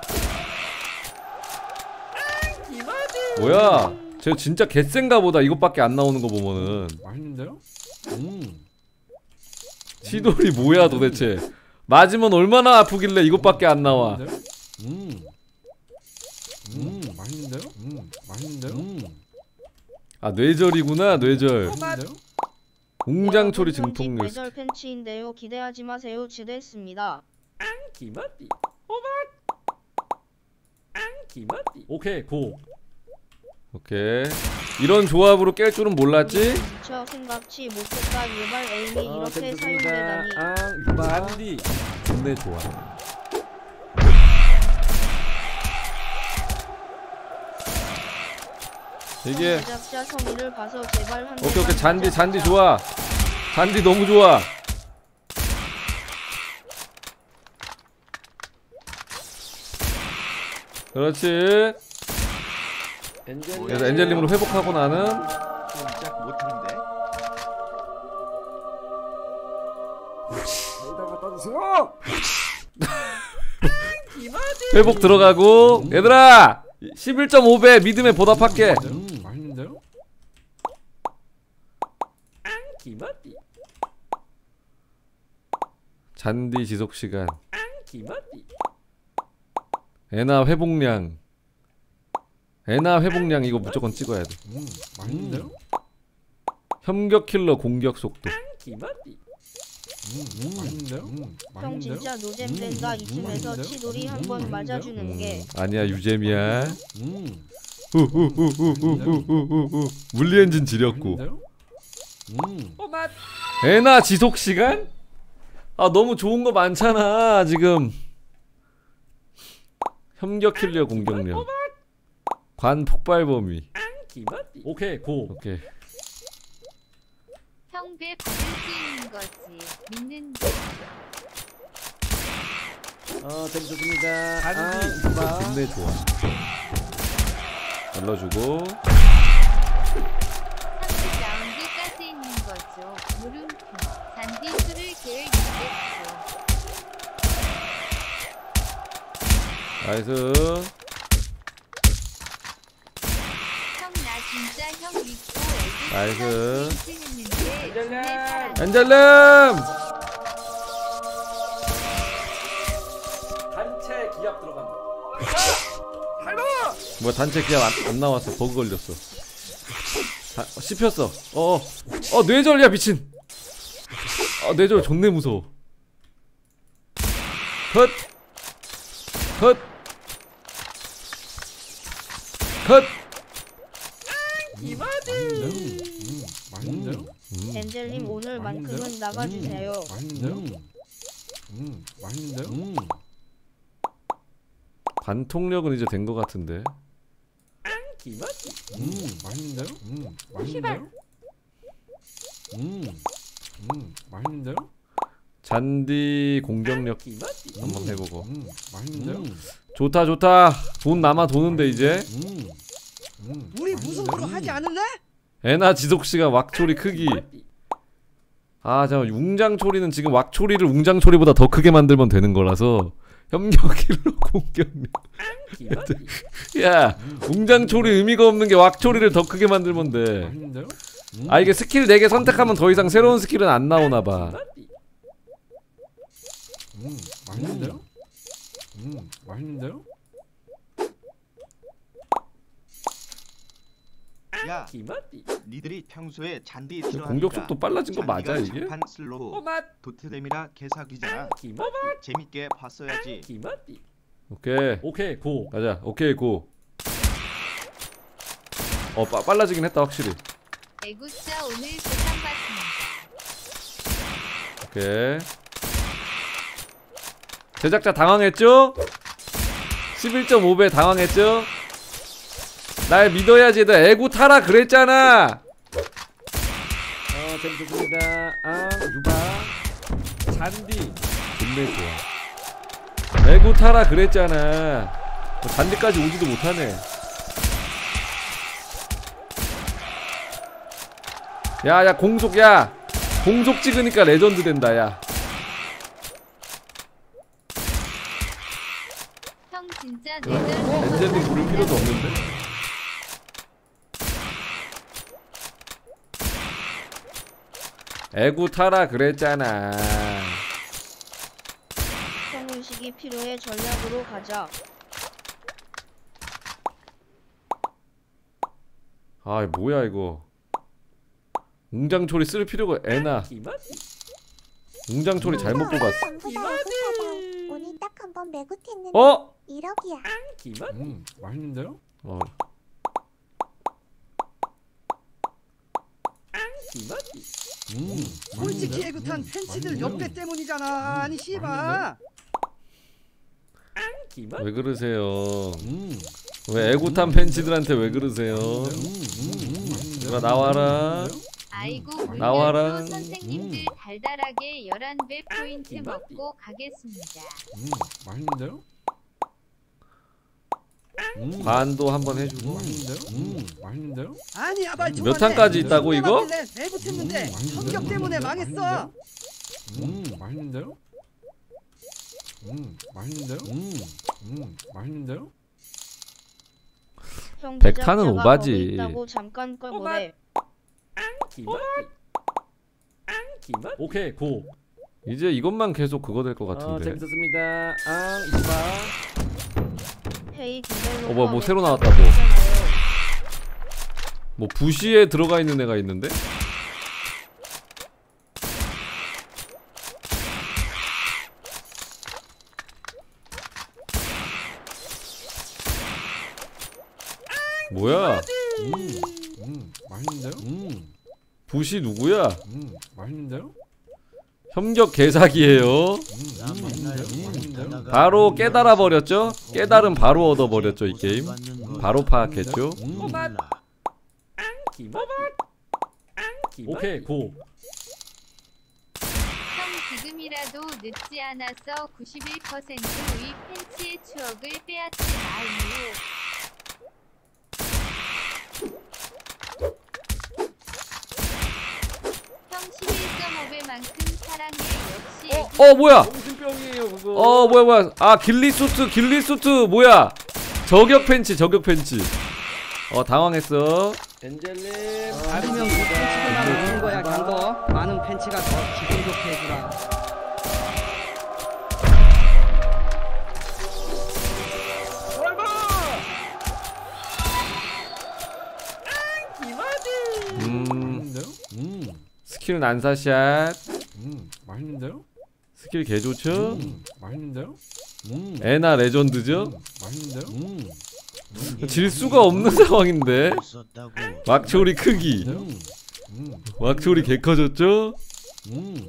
S1: 뭐야? 쟤 진짜 개센가 보다. 이것밖에 안 나오는 거 보면은.
S2: 맛있는데요? 음,
S1: 치돌이 뭐야 도대체. 맞으면 얼마나 아프길래 이것밖에 안 나와.
S2: 맛있는데요? 음, 음, 맛있는데요? 음, 맛있는데요? 음,
S1: 아 뇌절이구나 뇌절.
S2: 맛있는데요?
S1: 웅장초리
S3: 여러분, 편집
S1: 증폭률.
S3: 뇌절 팬츠인데요. 기대하지 마세요. 지됐습니다.
S5: 기마띠. 기마띠.
S1: 오케이 고. 오케이. 이런 조합으로 깰 줄은 몰랐지?
S3: 미쳐 생각지 못했다. 유발 에임이
S5: 아,
S3: 이렇게
S5: 재밌었습니다.
S3: 사용되다니.
S5: 아, 만디.
S1: 존내 좋아. 이게
S3: 제작자 성의를 봐서 제발 한
S1: 오케이 오케이
S3: 대만
S1: 잔디
S3: 진짜
S1: 잔디
S3: 진짜.
S1: 좋아. 잔디 너무 좋아. 그렇지.
S5: 엔젤.
S1: 그래서 엔젤님으로 회복하고 나는
S7: 시작 못하는데.
S1: 회복 들어가고. 얘들아 십일 점 오 배 믿음에 보답할게.
S2: 음, 맛있는데요?
S5: 기마띠.
S1: 잔디 지속시간.
S5: 기마띠.
S1: 에나 회복량. 에나 회복량 이거 무조건 찍어야 돼.
S2: 음, 맛있는데요?
S1: 협격 킬러 공격 속도.
S5: 기마띠.
S2: 음, 음, 맛있는데요? 음,
S3: 형
S2: 맛있는데요?
S3: 진짜 노잼 된다. 이쯤에서
S2: 음,
S3: 치돌이
S2: 음,
S3: 한번
S2: 음,
S3: 맞아주는
S1: 음,
S3: 게.
S1: 아니야 유잼이야.
S2: 음,
S1: 후후후후후후후 물리엔진 지렸고.
S2: 맛있는데요? 음,
S1: 에나 지속시간? 아 너무 좋은 거 많잖아 지금. 협격 킬러 공격력. 관 폭발 범위.
S5: 기마띠.
S1: 오케이 고. 오케이.
S4: 형배 받을 수 있는 거지. 믿는데.
S5: 아 재밌었습니다.
S1: 잔디.
S5: 아,
S1: 존내 좋아. 눌러주고.
S4: 삼십 라운드까지 있는 거죠. 물음표. 잔디 술을 계획 있겠죠.
S1: 나이스.
S4: 형 나 진짜 형 믿고 애들
S1: 나이스.
S4: 했는데 존내 사랑.
S1: 엔젤름. 단체 기합 들어간다. 뭐야 단체 기합 안, 안 나왔어. 버그 걸렸어. 다, 어, 씹혔어. 어어 어, 뇌절이야 미친. 어 뇌절 존내 무서워. 컷. 컷. 컷.
S2: 맛있는데요? 음, 맛있는데요?
S1: 음.
S3: 엔젤님
S2: 음,
S3: 오늘만큼은
S2: 맛있는데요?
S3: 나가주세요.
S2: 음, 맛있는데요? 음, 맛있는데요? 음,
S1: 관통력은 이제 된 것 같은데.
S5: 기마띠.
S2: 음, 맛있는데요? 음, 맛있는데요? 음, 음, 맛있는데요?
S1: 잔디 공격력
S5: 기마띠.
S1: 한번 해보고.
S2: 음, 맛있는데요? 음,
S1: 좋다 좋다. 돈 남아 도는데 이제.
S2: 음, 음,
S6: 우리
S2: 맛있는데요?
S6: 무승부로 하지 않을래?
S1: 에나 지속시간 왁초리 크기.
S5: 기마띠.
S1: 아 잠깐 웅장초리는 지금 왁초리를 웅장초리보다 더 크게 만들면 되는 거라서 협력일로 공격력. 야 웅장초리 의미가 없는 게 왁초리를 더 크게 만들면 돼.
S2: 맛있는데요? 음.
S1: 아 이게 스킬 네 개 선택하면 더 이상 새로운 스킬은 안 나오나봐.
S2: 음, 맛있는데요? 음, 맛있는데요?
S7: 야, 니들이 평소에 잔디
S1: 공격
S7: 싫어하니까
S1: 속도 빨라진 거 맞아
S7: 잔디가
S1: 이게?
S7: 장판 슬로우 도트댐이라 개사기잖아. 재밌게 봤어야지.
S1: 오케이
S8: 오케이 고.
S1: 가자. 오케이 고. 어 빠, 빨라지긴 했다 확실히.
S4: 애구자 오늘 보상받습니다.
S1: 오케이. 제작자 당황했죠? 십일 점 오 배 당황했죠? 날 믿어야지. 너 애구 타라 그랬잖아.
S8: 어 재밌었습니다. 아 유바 잔디.
S1: 존내 좋아. 애구 타라 그랬잖아. 뭐 잔디까지 오지도 못하네. 야야 공속 야 공속 찍으니까 레전드 된다 야.
S4: 형 진짜
S1: 엔젤링
S4: 내절
S1: 부를 필요도 없는데? 애구 타라 그랬잖아.
S3: 형의식이 필요해. 전략으로 가자.
S1: 아 뭐야 이거. 웅장초리 쓸 필요가 애나. 웅장초리 잘못 뽑았어.
S9: 오늘 딱 한 번 매굿했는데
S1: 어?
S9: 일억이야.
S2: 음, 맛있는데요?
S1: 어.
S2: 음,
S6: 솔직히
S2: 맛있는데요?
S6: 애국한
S2: 음,
S6: 팬츠들
S2: 맛있는데요?
S6: 옆에 때문이잖아. 아니 씨발.
S1: 왜 그러세요?
S2: 음,
S1: 왜 애구탄 팬츠들한테 왜 그러세요?
S2: 음, 음, 맛있는데요?
S1: 누가 나와라.
S4: 아이고
S1: 나와라.
S4: 물량도 선생님들 달달하게 열한 배 포인트 먹고 가겠습니다.
S2: 음, 맛있는데요? 음,
S1: 반도 한번 해주고.
S2: 맛있는데요? 음, 맛있는데요?
S6: 아니 아발
S1: 몇 탄까지 있다고 이거?
S6: 애국했는데
S2: 음, 맛있는데요?
S6: 성격 때문에
S2: 음,
S6: 망했어.
S2: 음, 맛있는데요? 음, 맛있는데요? 음, 음, 맛있는데요?
S3: 형
S1: 백탄은
S3: 제작자가
S1: 오바지.
S3: 거기 있다고 잠깐 끌보내.
S8: 오케이 고.
S1: 이제 이것만 계속 그거 될 것
S8: 어
S1: 같은데.
S8: 재밌었습니다. 아 유바.
S3: 헤이 김벨로.
S1: 어, 뭐야, 뭐 새로 나왔다, 뭐. 뭐 부시에 들어가 있는 애가 있는데? 뭐야?
S2: 음, 음, 맛있는데요? 음,
S1: 부시 누구야?
S2: 음, 맛있는데요?
S1: 협력 개사기예요.
S2: 음, 음, 맛있는데요? 맛있는데요?
S1: 바로 깨달아 버렸죠? 깨달음 바로 얻어 버렸죠 이 게임. 바로 파악했죠.
S2: 음,
S8: 오케이 고.
S4: 형 지금이라도 늦지 않았어. 구십일 퍼센트의 팬츠의 추억을 빼앗지 마요. 형 십일 점 오 배만큼 사랑해. 역시 애국.
S1: 어 뭐야?
S8: 정신병이에요 그거.
S1: 어 뭐야 뭐야? 아 길리수트 길리수트 뭐야? 저격 팬츠 저격 팬츠. 어 당황했어.
S8: 엔젤님.
S6: 아니면 그 팬츠가 많은 거야 강거. 많은 팬츠가 더 기분 좋게 해주라.
S1: 음
S2: 맛있는데요? 음,
S1: 스킬 난사샷.
S2: 음, 맛있는데요?
S1: 스킬 개 좋죠?
S2: 음, 맛있는데요? 음,
S1: 에나 레전드죠?
S2: 음, 맛있는데요? 음,
S1: 질 수가 없는 상황인데. 왁초리 크기.
S2: 음, 음,
S1: 왁초리 개 커졌죠?
S2: 음,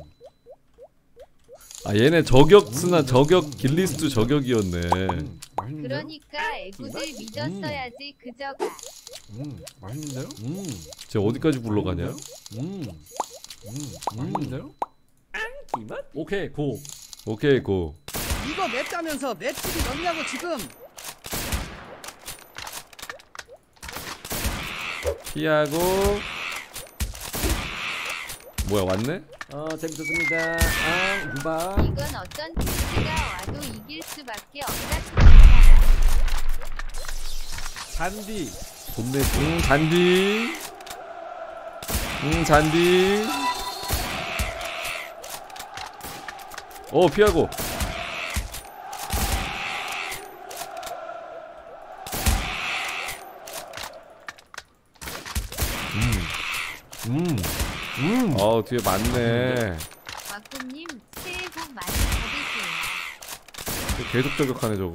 S1: 아 얘네 저격스나 저격 길리스트 저격이었네.
S2: 음, 맛있는데요?
S4: 그러니까 애구들 믿었어야지 그저가.
S2: 음, 맛있는데요? 음,
S1: 쟤 어디까지 굴러가냐?
S2: 음, 음, 맛있는데요?
S8: 오케이 고.
S1: 오케이 고.
S6: 이거 맵다면서 맵집이 넣냐고 지금.
S1: 피하고 뭐야 왔네?
S2: 어 재밌었습니다. 아 누바.
S4: 이건 어떤 팬츠가 와도 이길 수밖에 없다.
S2: 잔디.
S1: 돈내 응 잔디 응 잔디 어 피하고
S2: 음. 음.
S1: 어 뒤에 맞네
S4: 와꾸님 새해 복 많이 받으세요.
S1: 계속 저격하네 저거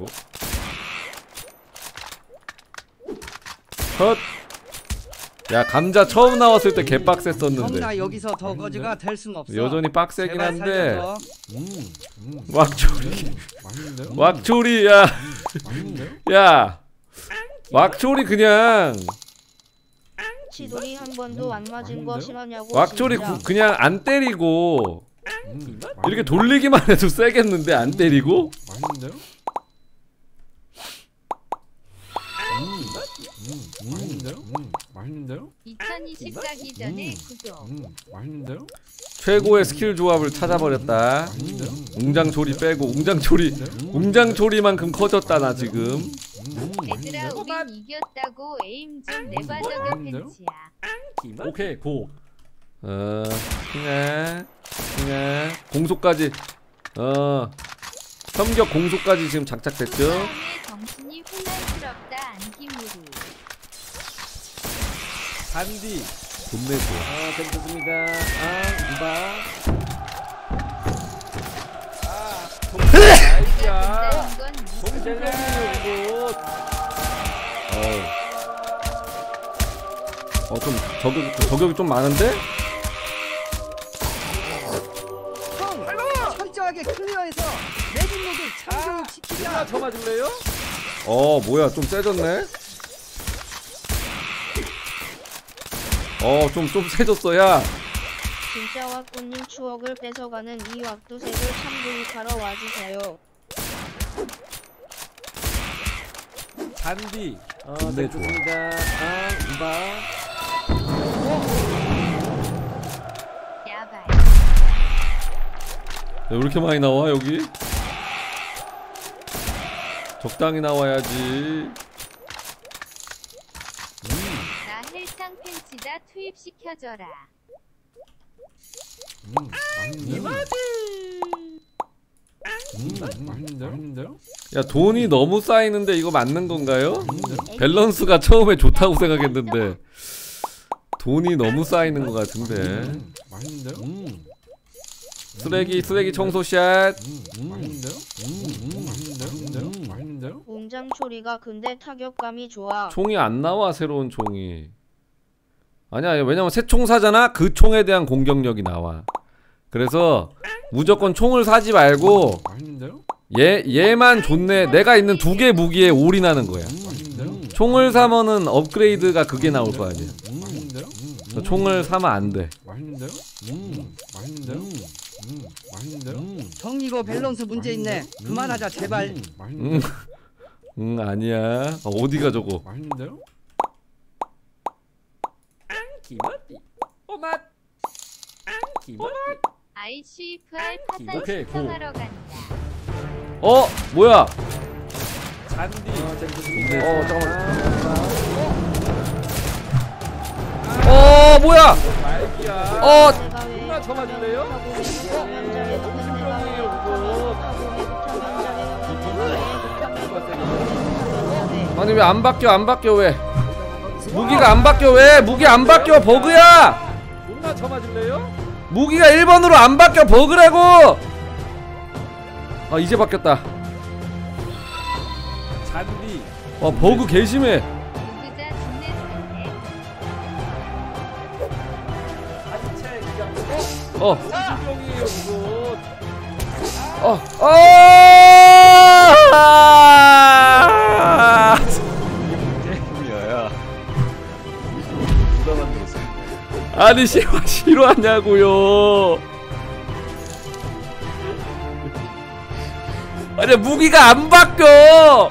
S1: 컷! 야 감자 처음 나왔을 때 개빡셌었는데
S6: 형나 여기서 더 거지가 될 순 없어.
S1: 여전히 빡세긴
S6: 제발
S1: 한데
S6: 살려줘.
S2: 음. 음.
S1: 왁초리
S2: 맛있는데요?
S1: 왁초리 야
S2: 맛있는데요?
S1: 야 왁초리 그냥
S3: 치돌이 한 번도 안 맞은 거 싫어하냐고.
S1: 왁초리
S3: 진짜.
S1: 구, 그냥 안 때리고
S2: 음.
S1: 이렇게 돌리기만 해도 세겠는데 안 때리고
S2: 맛있는데요? 음. 음. 맛있는데요? 음. 맛있는데요?
S4: 이천이십 가기 전에 구독.
S2: 음. 맛있는데요?
S1: 최고의 스킬 조합을 찾아버렸다
S2: 맛있는데요?
S1: 웅장초리 빼고 웅장초리 웅장초리만큼 커졌다 나 지금
S2: 음.
S4: 얘들아 우린 이겼다고 에임 좀 내봐. 저격 팬츠야.
S1: 오케이 고 어 그냥 그냥 공소까지 어 협격 공소까지 지금 장착됐죠
S4: 처음에 정신이 혼란스럽다. 안기무리.
S2: 잔디.
S1: 돈내 좋아
S2: 아 재밌었습니다. 아 누바.
S4: 내가 본다는 건 무슨
S1: 어좀 저격 저격이 좀 많은데
S6: 형 철저하게 클리어해서 내진목을 참교육시키자.
S2: 더 맞을래요?
S1: 어 뭐야 좀 세졌네 어 좀 좀 세졌어 야
S3: 진짜 왁구님 추억을 뺏어가는 이 왁두색을 참교육하러 와주세요.
S2: 잔디. 어
S1: 근데 좋아.
S2: 재밌었습니다. 아 누바.
S4: 야발.
S1: 왜 이렇게 많이 나와 여기 적당히 나와야지
S4: 나 헬창 팬츠다. 투입시켜줘라.
S2: 음. 맛있는데요? 음. 맛있는데요? 맛있는데요?
S1: 야 돈이 너무 쌓이는데 이거 맞는 건가요?
S2: 맛있는데요?
S1: 밸런스가 처음에 좋다고 생각했는데 돈이 너무 쌓이는 것 같은데
S2: 음. 맛있는데요? 음.
S1: 쓰레기 쓰레기 청소샷
S2: 음. 음. 맛있는데요? 음. 음. 맛있는데요? 음. 맛있는데요?
S3: 웅장초리가 근데 타격감이 좋아.
S1: 총이 안 나와 새로운 총이 아니야 왜냐면 새 총 사잖아 그 총에 대한 공격력이 나와 그래서 무조건 총을 사지 말고
S2: 맛있는데요?
S1: 얘 얘만 좋네 내가 있는 두 개 무기에 올인하는 거야
S2: 맛있는데요?
S1: 총을 사면은 업그레이드가 그게 나올 거 아니야
S2: 음. 맛있는데요?
S1: 그래서 총을 사면 안돼
S2: 맛있는데요? 음. 맛있는데요? 음. 맛있는데요? 음.
S6: 형 이거 밸런스 문제 있네. 그만하자 제발.
S2: 음.
S1: 응,
S2: 맛있는데요?
S1: 응 아니야 어, 어디가 저거
S2: 맛있는데요?
S4: 아이씨에프알 파산
S1: 오케이, 고.
S4: 신청하러 간다.
S1: 어 뭐야
S2: 잔디. 어 재밌었습니다.
S1: 어 잠깐만 어 뭐야
S2: 말기야.
S1: 어
S3: 내가 왜
S2: 누나 저 맞을래요?
S3: 하고 있어? 남자의 덕은 내가 왜 하고 해부터 남자의 덕은
S1: 아니 왜 안 바뀌어 안 바뀌어 왜 무기가 안 바뀌어 왜 무기 안 바뀌어 버그야
S2: 누나 저 맞을래요?
S1: 무기가 일 번으로 안 바뀌어 버그라고 아 이제 바뀌었다
S2: 잔디.
S1: 와 버그 개심해
S4: 누구자 중내 상태.
S2: 단체 그냥
S1: 어
S2: 수종이에요 이거.
S1: 어, 어!
S5: 게임이야 야. 누가 만들었어?
S1: 아니 싫어 싫어하냐고요. 아니 무기가 안 바뀌어.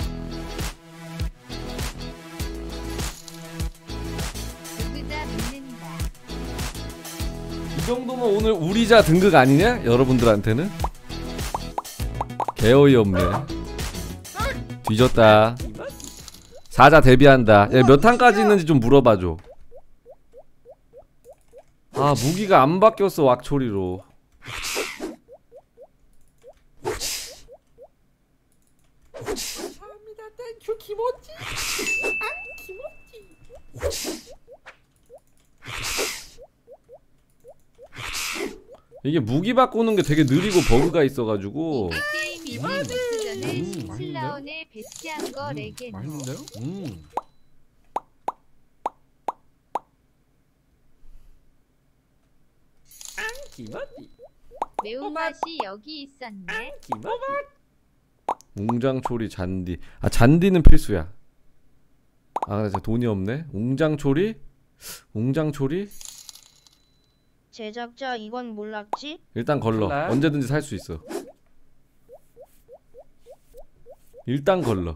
S4: 누구다 믿는다.
S1: 이 정도면 오늘 우리자 등극 아니냐? 여러분들한테는? 개어이 없네. 뒤졌다. 사자 데뷔한다. 야, 몇 탄까지 있는지 좀 물어봐줘. 아, 무기가 안 바뀌었어, 왁초리로.
S2: 감사합니다. 땡큐 키모찌. 아 키모찌.
S1: 이게 무기 바꾸는 게 되게 느리고 버그가 있어가지고.
S4: 게임 이제 며칠 전에 신라온에 배치한 거 레게.
S2: 맛있는데요? 음.
S4: 매운맛이 여기 있었네.
S1: 웅장초리 잔디. 아, 잔디는 필수야. 아, 진짜 돈이 없네. 웅장초리? 웅장초리?
S3: 제작자 이건 몰랐지?
S1: 일단 걸러.
S2: 몰라.
S1: 언제든지 살 수 있어. 일단 걸러.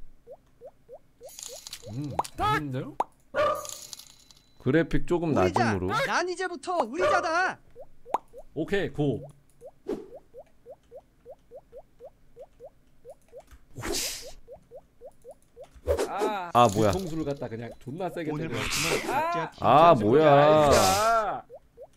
S2: 음. 맛있는데요?
S1: 그래픽 조금
S6: 우리자.
S1: 낮음으로.
S6: 난 이제부터 우리자다.
S1: 오케이, 고.
S2: 아.
S1: 아, 뭐야.
S2: 통수를 갖다 그냥 존나 세게 때려.
S7: 오늘만큼은 각자 팀
S1: 아,
S7: 전술로
S1: 뭐야.
S2: 아.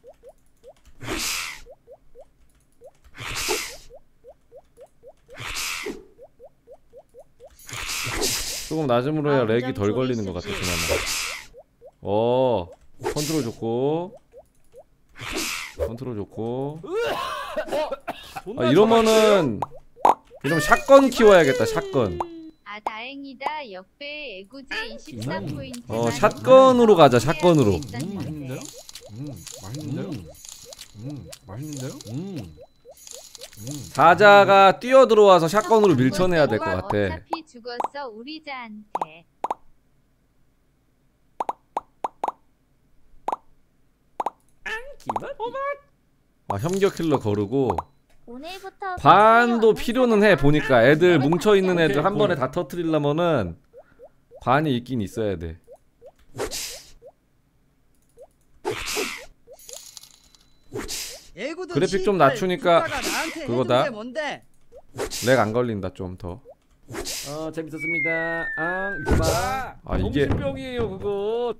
S1: 조금 낮음으로 해야
S3: 아,
S1: 렉이 덜
S3: 웅장초리
S1: 걸리는 것 같아,
S3: 쓰지.
S1: 그나마. 어, 컨트롤 좋고. 컨트롤 좋고. 아, 이러면은 이러면 샷건 키워야겠다. 샷건.
S4: 아 다행이다. 역배 애구제 이십사 포인트.
S1: 어, 샷건으로 가자. 샷건으로.
S2: 음, 맛있는데요? 음. 맛있는데요? 음. 맛있는데요? 음. 음.
S1: 사자가 뛰어 들어와서 샷건으로 밀쳐내야 될 것 같아.
S4: 어차피 죽었어 우리자한테.
S1: 아, 협격 킬러 거르고.
S9: 오늘부터
S1: 관도 필요는 해. 보니까 애들 뭉쳐 있는 애들 한 번에 다 터트리려면은 관이 있긴 있어야 돼.
S6: 애구도
S1: 그래픽 좀
S6: 씨발
S1: 낮추니까
S6: 국가가 나한테
S1: 그거다.
S6: 해준 게 뭔데?
S1: 렉 안 걸린다 좀 더.
S2: 어 재밌었습니다. 아 유바.
S1: 아, 이게
S2: 정신병이에요 그거.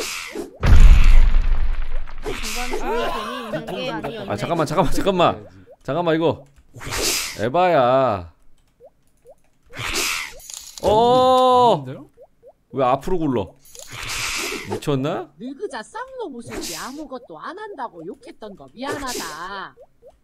S3: 이건 좋은 돈이 있는 게 아니었네.
S1: 아, 잠깐만 잠깐만 잠깐만. 잠깐만 이거 에바야. 어.
S2: 맛있는데요?
S1: 왜 앞으로 굴러? 미쳤나?
S10: 늙으자 쌍놈 새끼 아무것도 안 한다고 욕했던 거 미안하다.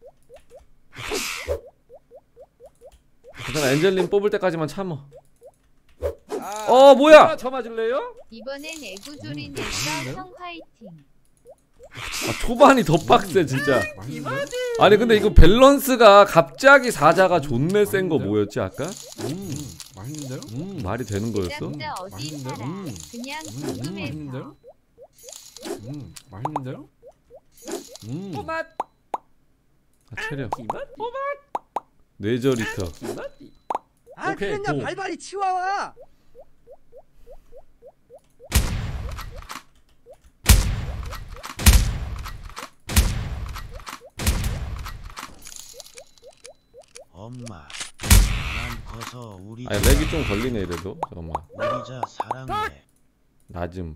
S1: 괜찮아. 엔젤린 뽑을 때까지만 참어. 어, 뭐야?
S2: 저 맞을래요?
S4: 이번엔 애구조리
S2: 음,
S4: 냈어.
S2: 맛있는데요?
S4: 형 화이팅.
S1: 아, 초반이 더 빡세 진짜.
S2: 맛있는데요?
S1: 아니 근데 이거 밸런스가 갑자기 사자가 존내 센 거 뭐였지 아까?
S2: 음. 맛있는데요? 음.
S1: 말이 되는 거였어?
S4: 제작자 어디
S2: 맛있는데요?
S4: 살아?
S2: 음.
S4: 그냥
S2: 음.
S4: 궁금해서.
S2: 맛있는데요? 음. 맛있는데요? 음.
S1: 아, 체력. 뇌저리터.
S6: 아
S2: 오케이,
S6: 그냥
S2: 고.
S6: 발발이 치와와.
S11: 엄마 난 커서 우리
S1: 아니 렉이 좀 걸리네 이래도. 잠깐만.
S11: 우리자 사랑해.
S1: 낮음.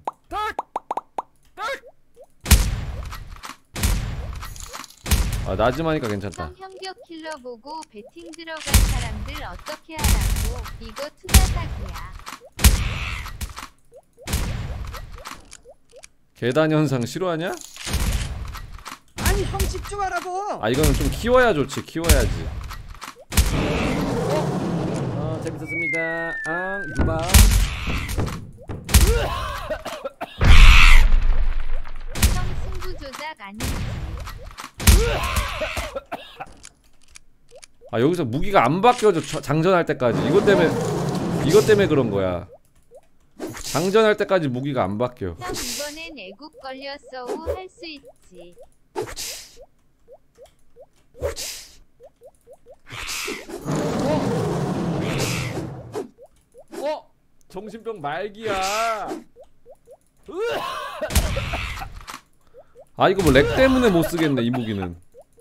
S1: 아, 낮음 하니까 괜찮다.
S4: 형 현격 킬러 보고 배팅 들어간 사람들 어떻게 하라고. 이거 투자 사기야.
S1: 계단 현상 싫어하냐?
S6: 아니 형 집중하라고.
S1: 아, 이거는 좀 키워야 좋지. 키워야지.
S2: 어 재밌었습니다. 아 유바.
S4: 형 승부 조작 아니지.
S1: 아 여기서 무기가 안 바뀌어져. 저- 장전할 때까지. 이것 때문에 이것 때문에 그런 거야. 장전할 때까지 무기가 안 바뀌어.
S4: 형 이번엔 애국 걸렸어. 우 할 수 있지.
S1: 어? 정신병 말기야. 아 이거 뭐 렉 때문에 못 쓰겠네 이 무기는.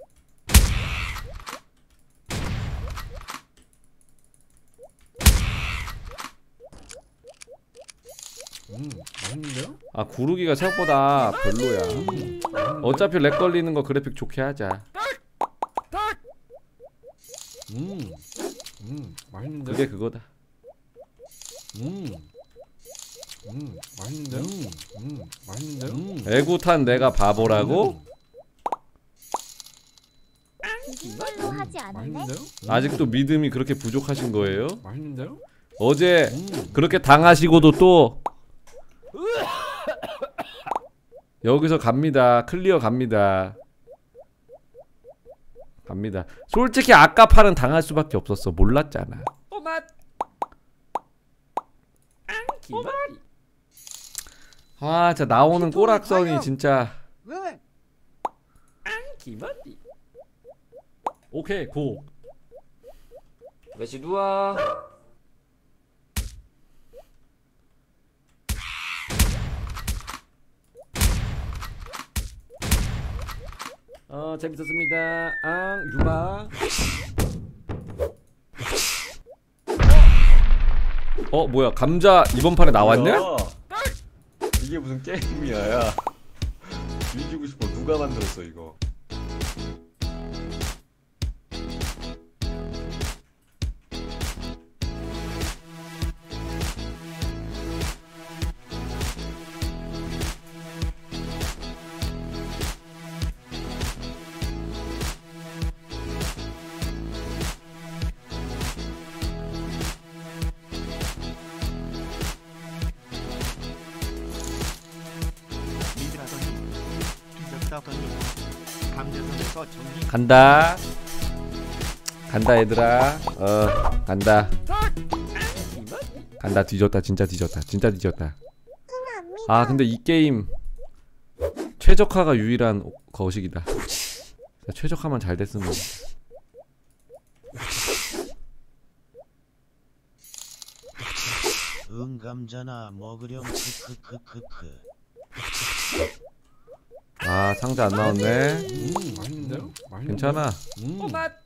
S2: 음, 맛있는데요?
S1: 아 구르기가 생각보다 별로야. 어차피 렉 걸리는 거 그래픽 좋게 하자.
S2: 음, 음, 맛있는데요?
S1: 그게 그거다.
S2: 음, 음, 맛있는데요? 음, 음, 맛있는데요? 음,
S1: 애구탄 내가 바보라고?
S9: 이걸로 하지 않을래?
S2: 맛있는데요?
S1: 아직도 믿음이 그렇게 부족하신 거예요?
S2: 맛있는데요?
S1: 어제
S2: 음,
S1: 그렇게 당하시고도 또 여기서 갑니다. 클리어 갑니다. 갑니다. 솔직히 아까 팔은 당할 수밖에 없었어. 몰랐잖아.
S8: 오맛. 앙기마리.
S1: 아, 진짜 나오는 꼬락선이 진짜.
S6: 왜?
S8: 앙기마리.
S1: 오케이, 고.
S5: 다시 누워.
S1: 어, 재밌었습니다. 앙, 유바. 어, 뭐야? 감자 이번 판에 나왔냐?
S5: 뭐야? 이게 무슨 게임이야, 야. 뒤지고 싶어. 누가 만들었어 이거?
S7: 미드라더니 뒤졌다더니 감자선에서 정리.
S1: 간다. 간다 얘들아. 어, 간다. 간다. 뒤졌다. 진짜 뒤졌다. 진짜 뒤졌다. 아, 근데 이 게임 최적화가 유일한 거식이다. 최적화만 잘 됐으면.
S11: 응 감자나 먹으렴 크크크크크.
S1: 아, 상자 안 나왔네.
S2: 음, 맛있는데요? 맛있는데요?
S1: 괜찮아.
S2: 음,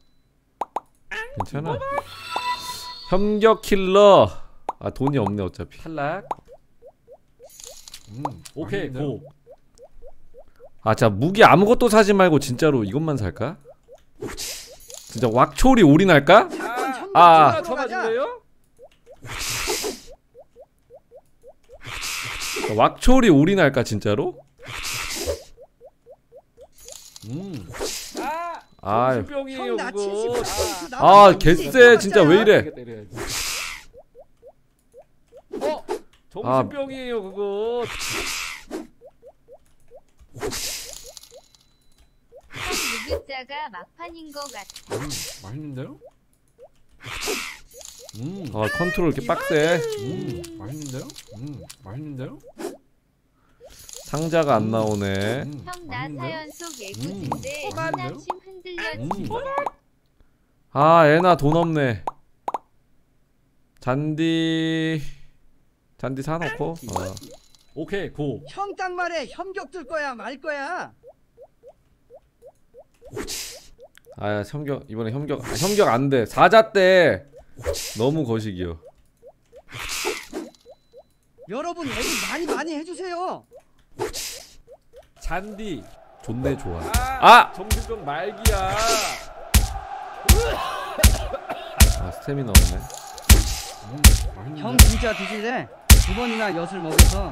S1: 괜찮아. 협력 킬러. 아, 돈이 없네 어차피. 탈락.
S2: 음,
S1: 오케이,
S2: 맛있는데요?
S1: 고. 아, 자, 무기 아무것도 사지 말고 진짜로 이것만 살까? 진짜 왁초리 올인할까? 아,
S6: 쳐봐줄래요?
S1: 왁초리 올인할까 진짜로?
S2: 음,
S1: 아,
S6: 형 나 칠십 퍼센트
S1: 아, 개쎄 진짜 왜 이래? 어? 정신병이에요 그거.
S4: 형 무그자가 막판인 것 같아.
S2: 음, 맛있는데요? 음,
S1: 아, 컨트롤 이렇게 빡세.
S2: 음, 맛있는데요? 음, 맛있는데요?
S1: 상자가 안 나오네.
S2: 음,
S4: 형 나
S2: 맛있는데요?
S4: 사연 속 애국인데
S2: 음.
S4: 하나심 흔들렸지.
S1: 아, 애나 돈 없네. 잔디 잔디 사놓고. 어. 오케이, 고.
S6: 형 딱 말해. 협격 들 거야 말 거야.
S1: 아, 협격 이번에 협격 아, 협격 안 돼. 사자 때 너무 거식이요.
S6: 여러분 애국 많이 많이 해주세요.
S1: 잔디 존내 좋아. 아, 정신병 말기야. 아, 스태미나 없네.
S2: 음, 맛있는데요?
S6: 형 진짜 뒤질래? 두 번이나 엿을 먹여서.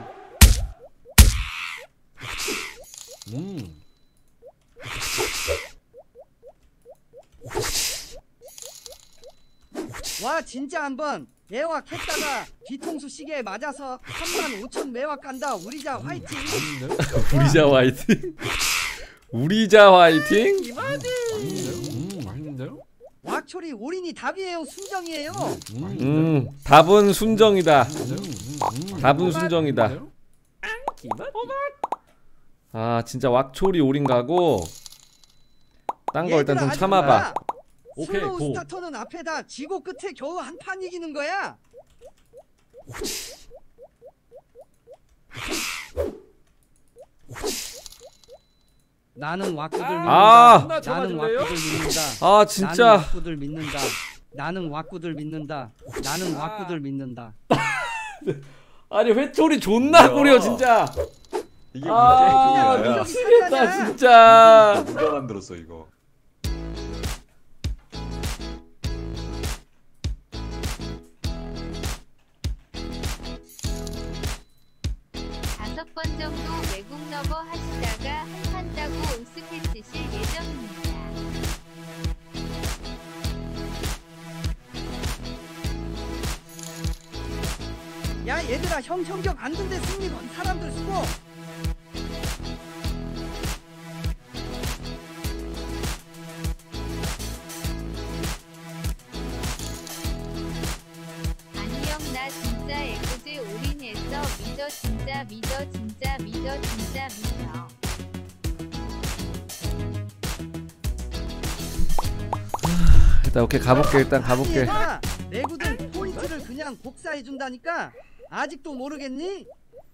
S2: 음,
S6: 와 진짜 한번 매왁했다가 뒤통수 시계에 맞아서 삼만 오천 매왁 간다. 우리자 화이팅.
S2: 맛있는데요?
S1: 브리자 화이팅. 우리자 화이팅?
S2: 음, 맛있는데요?
S6: 왁초리 올인이 답이에요? 순정이에요?
S1: 음 답은 순정이다. 답은 순정이다. 아 진짜 왁초리 올인 가고 딴 거 일단 좀 참아봐.
S6: 오케이 슬로우 고. 스타터는 앞에다 지고 끝에 겨우 한 판 이기는 거야. 나는 왁구들 믿는다.
S1: 아!
S6: 나는 왁구들 믿는다.
S1: 아 진짜.
S6: 나는 왁구들 믿는다. 나는 왁구들 믿는다. 나는 왁구들 믿는다.
S1: 아니 회초리 존나 구려 진짜.
S5: 이게
S1: 아
S5: 무슨 게임이야?
S1: 미치겠다 진짜.
S5: 누가 만들었어 이거?
S4: 다섯 번 정도 외국 러버 하시다가 한판 따고 우스갯짓일 예정입니다.
S6: 야 얘들아 형 형격 안 든데 승리 건 사람들 수고.
S4: 안녕 나 진짜 에고제 올인했어. 믿어 진짜 믿어 진짜 믿어 진짜 믿어.
S1: 일단 오케이 가볼게. 일단 가볼게.
S6: 내구든 포인트를 그냥 복사해 준다니까. 아직도 모르겠니?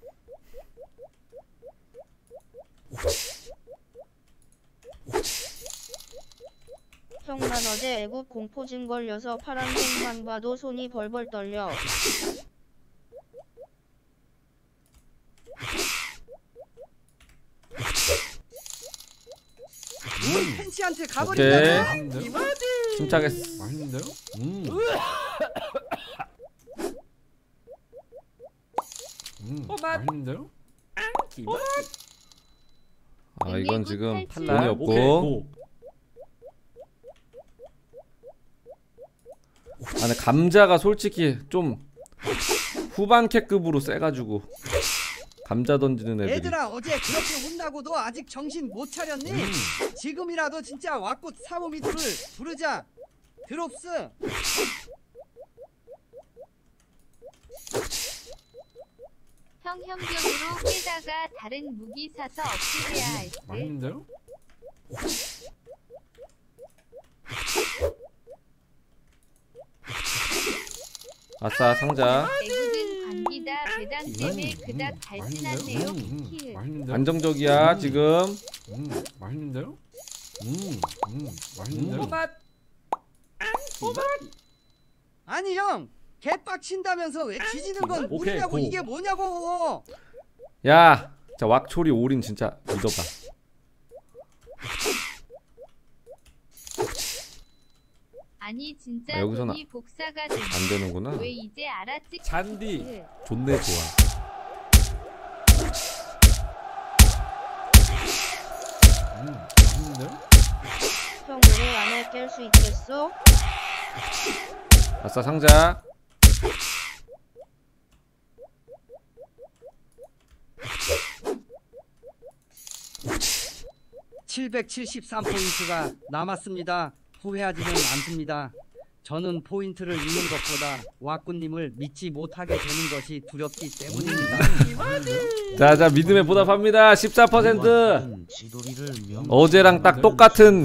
S3: 형 난 어제 애국 공포증 걸려서 파란색만 봐도 손이 벌벌 떨려.
S6: 우리 팬시한테 가버린다.
S1: 침착했어.
S2: 맛있는데요? 음. 음, 맛있는데요?
S1: 아 이건 지금
S4: 탈락.
S1: 돈이 없고. 아 근데 감자가 솔직히 좀 후반 캐급으로 세가지고 감자 던지는 애들이.
S6: 얘들아 어제 그렇게 혼나고도 아직 정신 못 차렸니? 음. 지금이라도 진짜 왁구 사모미들을 부르자. 드롭스.
S4: 형 현병으로 깨다가 다른 무기 사서 어필해야 할 듯.
S2: 맛있는데요?
S1: 아싸 상자.
S4: 애구든 관기다 배당 때문에 그닥 발진하네요. 키키을.
S2: 맛있는데요?
S1: 안정적이야 지금.
S2: 음, 맛있는데요? 음, 음, 맛있는데요?
S6: 아니 형 개빡친다면서 왜 뒤지는 건 우리냐고. 이게 뭐냐고.
S1: 야, 자 왁초리 올인 진짜 믿어봐.
S4: 아니 진짜
S1: 아, 여기서는
S4: 돈이 복사가 되네.
S1: 안 되는구나.
S4: 왜 이제 알았지?
S1: 잔디 존내 좋아.
S2: 음, 맛있는데요?
S3: 형 오늘 안에 깰 수 있겠어?
S1: 아싸 상자.
S6: 칠백칠십삼 포인트가 남았습니다. 후회하지는 않습니다. 저는 포인트를 잃는 것보다 왁구님을 믿지 못하게 되는 것이 두렵기 때문입니다.
S1: 자자 믿음에 보답합니다. 십사 퍼센트. 어제랑 딱 똑같은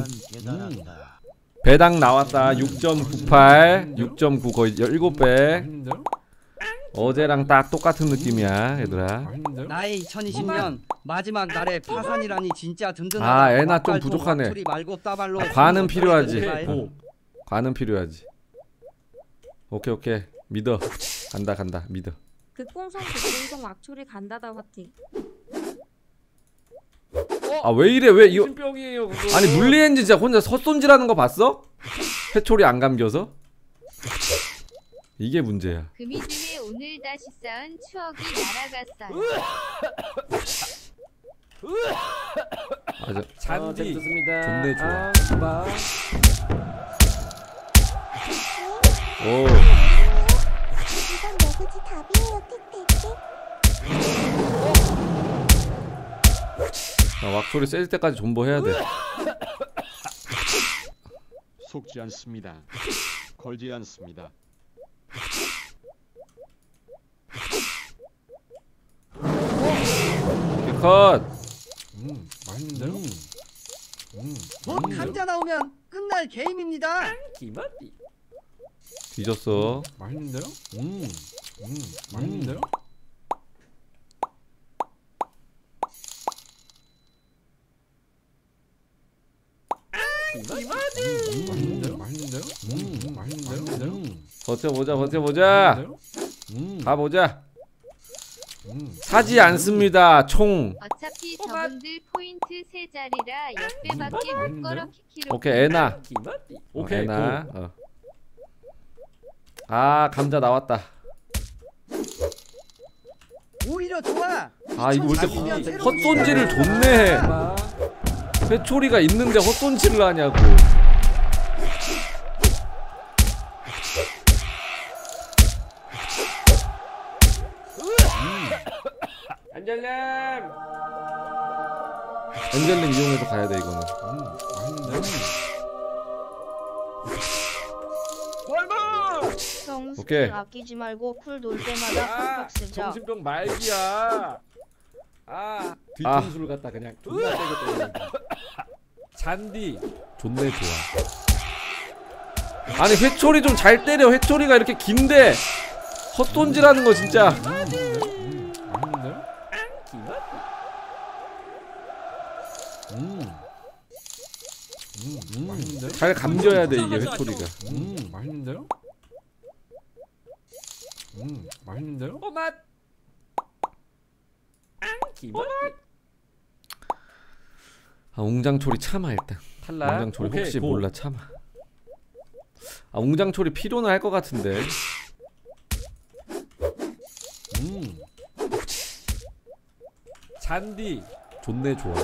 S1: 배당 나왔다. 육 점 구팔, 육 점 구 거의 일곱 배. 어제랑 딱 똑같은 느낌이야 얘들아.
S6: 나의 이천이십 년 마지막 날에 파산이라니 진짜 든든하다.
S1: 아 애나 좀 부족하네. 아, 관은 필요하지. 어. 관은 필요하지. 오케이 오케이 믿어. 간다 간다 믿어.
S12: 극공성 극공성 왁초리 간다다 화팅.
S1: 아 왜 이래 왜 이거.
S2: 병이에요, 그거.
S1: 아니 물리엔진 진짜 혼자 헛손질하는 거 봤어? 회초리 안 감겨서? 이게 문제야.
S4: 금이즘에 오늘 다시 쌓은 추억이 날아갔어요.
S1: 맞아.
S2: 잔디 좋습니다.
S1: 존내 좋아.
S2: 아,
S1: 오.
S9: 이건 내구지 답이에요 택택택.
S1: 자, 왁초리 세질 때까지 존버해야 돼.
S8: 속지 않습니다. 걸지 않습니다.
S1: 컷.
S2: 음, 맛있는데요? 음,
S6: 곧 감자 나오면 끝날 게임입니다.
S1: 뒤졌어.
S2: 맛있는데요? 음, 음, 맛있는데요? 맛있는데요? 맛있는데요? 음, 맛있는데요? 음,
S1: 버텨보자, 버텨보자.
S2: 음,
S1: 가보자.
S2: 음.
S1: 사지 않습니다. 총.
S4: 어차피 저분들 포인트 세 자리라 역배밖에 못 걸어 키키로.
S1: 오케이, 에나.
S8: 오케이,
S1: 어, 에나. 어. 아, 감자 나왔다.
S6: 오히려 좋아.
S1: 아, 이거 왜 이렇게 헛- 헛손질을 존내 해. 회초리가 있는데 헛손질을 하냐고.
S5: 안젤렘.
S1: 엔젤링 이용해서 가야 돼 이거는.
S2: 음, 맛있는데요?
S3: 형
S1: 오케이.
S3: 스킬 아끼지 말고 쿨 돌 때마다 팍팍 쓰자.
S5: 정신병 말기야. 아 뒤통수를 갖다 그냥 존나 세게 때리는. 잔디.
S1: 존내 좋아. 아니 회초리 좀 잘 때려. 회초리가 이렇게 긴데 헛손질하는 거 진짜.
S2: 음, 맛있는데요? 음, 음, 음, 맛있는데요?
S1: 잘 감겨야 돼 이게 회초리가.
S2: 음, 맛있는데요? 음, 맛있는데요?
S5: 어 맛. 기맛.
S1: 아 웅장초리 참아 일단.
S5: 탈락.
S1: 웅장초리
S5: 오케이,
S1: 혹시
S5: 고.
S1: 몰라 참아. 아 웅장초리 필요는 할 것 같은데.
S2: 음,
S5: 잔디.
S1: 존내 좋아.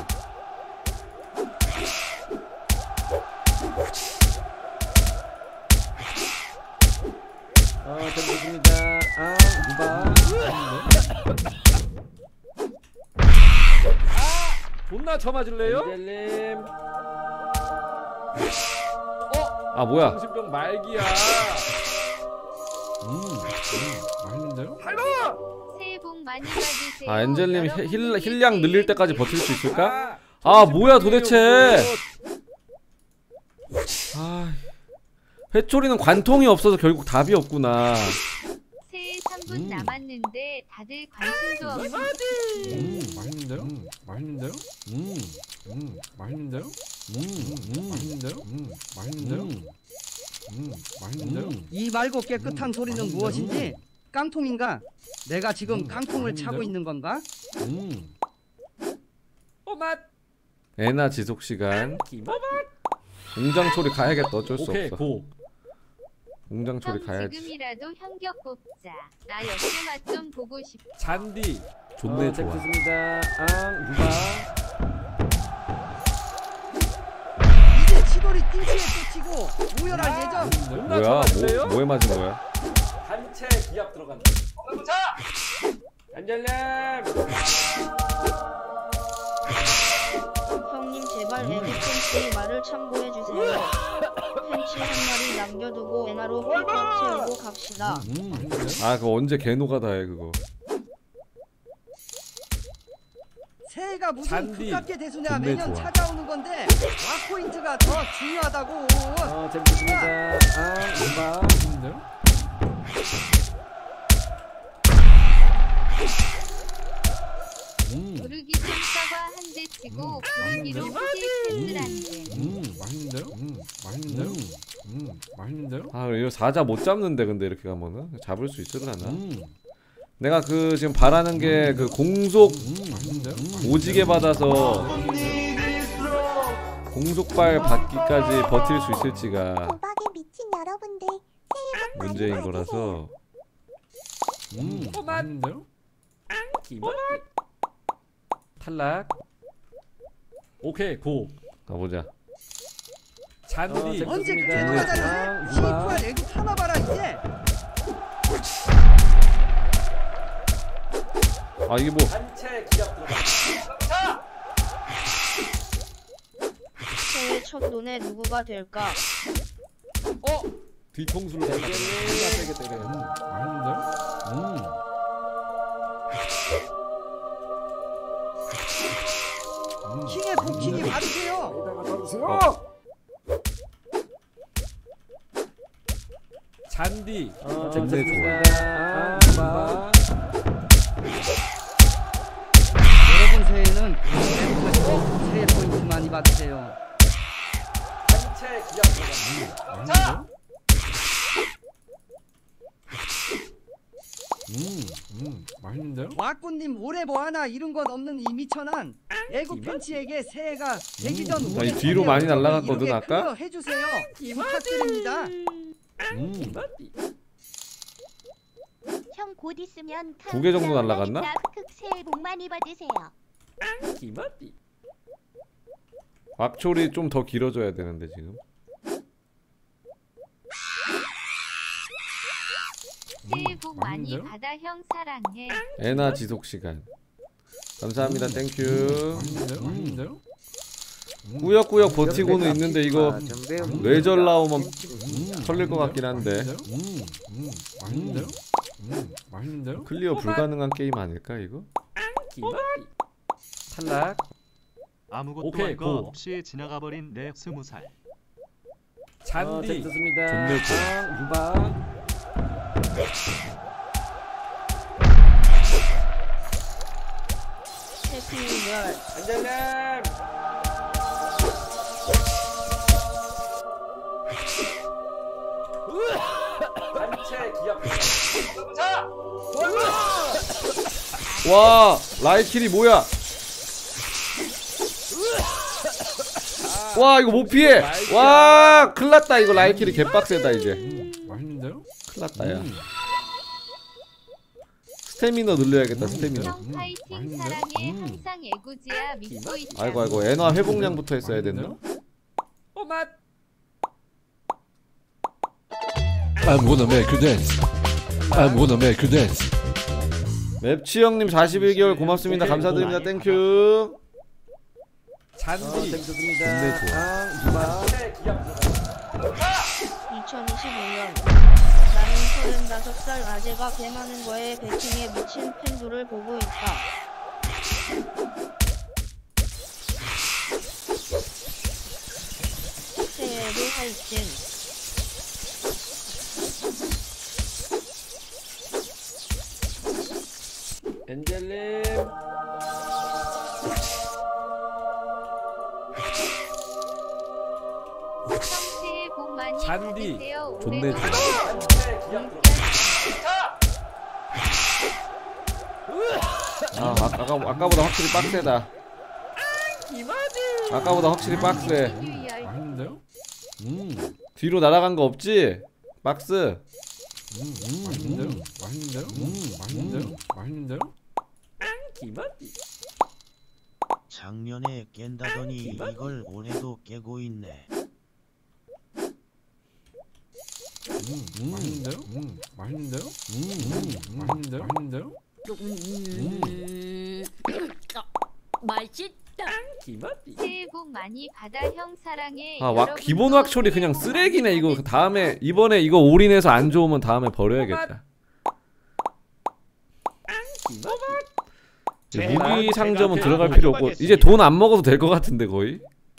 S5: 어 됐습니다. 아 누가. 존나 쳐맞을래요? 엔젤님.
S1: 아 뭐야?
S5: 정신병 말기야.
S2: 음, 음, 맛있는데요?
S4: 새해 복 많이 받으세요.
S1: 아 엔젤님 힐, 힐, 힐량
S4: 여러분들
S1: 늘릴 때까지 버틸 수 있을까?
S5: 아,
S1: 아 뭐야 도대체. 아 회초리는 관통이 없어서 결국 답이 없구나.
S4: 새해 삼 분
S2: 음.
S4: 남았는데 다들 관심도 없고
S2: 음, 맛있는데요? 음, 맛있는데요? 음, 음, 맛있는데요? 음, 음, 맛있는데요? 음, 맛있는데요? 음, 맛있는데요?
S6: 이 맑고 깨끗한
S2: 음,
S6: 소리는
S2: 맛있는데요?
S6: 무엇인지? 깡통인가? 내가 지금
S2: 음,
S6: 깡통을
S2: 맛있는데요?
S6: 차고 있는 건가?
S2: 음,
S5: 어 맛.
S1: 에나 지속 시간.
S5: 기맛.
S1: 웅장초리 가야겠다. 어쩔 수
S5: 오케이
S1: 없어.
S5: 고.
S1: 웅장초리
S4: 형
S1: 가야지.
S4: 지금이라도 현격 뽑자. 나 역대맛 좀 보고 싶어.
S5: 잔디.
S1: 존내
S5: 어,
S1: 좋아.
S5: 됐습니다. 아 누가.
S6: 이제 치돌이 띵치에 꽂히고 우열할 예정.
S5: 존나
S1: 뭐야?
S5: 쳐맞을래요?
S1: 뭐, 뭐에 맞은 거야?
S5: 단체 기압 들어간다. 자. 안젤렘.
S3: 형님 제발 애기 팬치 말을 참고해주세요. 팬치 한 마리 남겨두고 에나로 팍팍 채우고 갑시다.
S2: 음, 맛있는데요?
S1: 아 그거 언제 개노가 다 해 그거.
S6: 새해가 무슨
S5: 잔디.
S6: 그깝게 대수냐
S1: 존내
S6: 매년
S1: 좋아.
S6: 찾아오는 건데 와 포인트가 더 중요하다고.
S5: 어 됐습니다. 아 누가.
S2: 맛있는데요? 음,
S4: 부르기 좀 사과 한 대 치고 부르기로 후딜 팬들한테.
S2: 음, 맛있는데요? 음, 맛있는데요? 음, 맛있는데요?
S1: 아 이거 사자 못 잡는데 근데 이렇게 가면은 잡을 수 있으려나?
S2: 음,
S1: 내가 그 지금 바라는 게 그 공속
S2: 음, 맛있는데요? 음,
S1: 오지게 받아서 공속발 받기까지 버틸 수 있을지가
S9: 도박에 미친 여러분들 새해 복 많이
S1: 문제인
S9: 받으세요.
S1: 거라서.
S2: 음, 맛있는데요?
S5: 기맛. 탈락. 오케이 고.
S1: 가보자.
S5: 잔디.
S6: 언제
S5: 됐습니다.
S6: 개노가
S5: 아,
S6: 자르지?
S5: 누가.
S6: 시프와 애국 하나 봐라 이제.
S1: 아 이게 뭐
S5: 단체 기압 들어간다. 자.
S3: 첫 돈에 누구가 될까?
S1: 어? 뒤통수로 간다. 존나 세게 때려야지.
S2: 음, 맛있는데요? 음. 음,
S6: 킹의 복킹이 받으세요.
S1: 어. 잔디. 어, 존내 좋아.
S2: 아,
S6: 여러분 새해는 새해 포인트 많이 받으세요.
S1: 단체 기억.
S2: 자. 음, 음, 맛있는데요?
S6: 와꾸님 올해 뭐 하나 이룬 건 없는 이 미천한 애국 팬츠에게 새해가 되기 전
S1: 음.
S6: 올해
S1: 아니, 뒤로 많이 날아갔거든, 아까?
S6: 해주세요. 부탁드립니다.
S2: 음.
S9: 형 곧 있으면
S1: 두 개 정도 날라갔나?
S9: 흑 새해 복 많이 받으세요.
S1: 왁초리 좀 더 길어져야 되는데 지금.
S4: 새해 복 많이
S2: 맛있는데요?
S4: 받아 형 사랑해.
S1: 에나 지속 시간. 감사합니다. 땡큐.
S2: 맛있는데요? 맛있는데요? 음.
S1: 꾸역꾸역 버티고는 있는데 이거 뇌절 나오면
S2: 음,
S1: 털릴 것 같긴 한데.
S2: 음, 음, 맛있는데요? 음, 맛있는데요?
S1: 클리어 불가능한 게임 아닐까 이거? 탈락.
S7: 아무것도
S1: 오케이,
S7: 할 거
S1: 고.
S7: 없이 지나가버린 내 스무 살.
S1: 잔디.
S2: 좋습니다.
S1: 존내 좋아.
S2: 유바.
S3: 해피뉴얼.
S1: 안전님. 단체 기억. 자. 와, 라이킬이 뭐야? 와, 이거 못 피해. 와, 큰일났다. 이거 라이킬이 개빡세다 이제.
S2: 음, 맛있는데요?
S1: 큰일났다 야.
S2: 음.
S1: 스태미너 늘려야겠다. 스태미너.
S4: 형 파이팅
S2: 맛있는데요?
S4: 사랑해.
S2: 음.
S4: 항상 애구지야 믿고 있다.
S1: 아이고 아이고 에나 회복량부터 했어야 됐나?
S2: 맛있는데요?
S1: 맛.
S2: I'm gonna make you dance. I'm gonna make you dance.
S1: 맵치 형님 사십일 개월 고맙습니다. 감사드립니다. 땡큐. 잔디. 존내 좋아.
S3: 이천이십오 년. 나는 서른다섯 살 아재가 개 많은 거에 배팅에 미친 팬들을 보고 있다. 새해에도 화이팅.
S1: 엔젤님.
S4: 형 새해 복 많이
S1: 잔디.
S4: 받으세요.
S1: 존내
S4: 올해도
S1: 좋아. 아, 아 아까 아까보다 확실히 빡세다. 아까보다 확실히 빡세.
S2: 맛있는데요? 음,
S1: 뒤로 날아간 거 없지? 박스.
S2: 음, 음, 맛있는데요? 맛있는데요? 음, 맛있는데요? 맛있는데요?
S11: 작년에 깬다더니 이걸 올해도 깨고 있네.
S2: 음, 음, 맛있는데요? 음, 맛있는데요? 음, 음, 맛있는데요? 맛있는데요?
S10: 음, 맛있다.
S4: 새해 복 많이 받아 형 사랑해.
S1: 아, 왁
S4: 여러분도
S1: 기본 왁초리 그냥 쓰레기네 이거. 다음에 이번에 이거 올인해서 안 좋으면 다음에 버려야겠다. 무기 상점은 들어갈 필요 없고 이제 돈 안 먹어도 될 것 같은데 거의.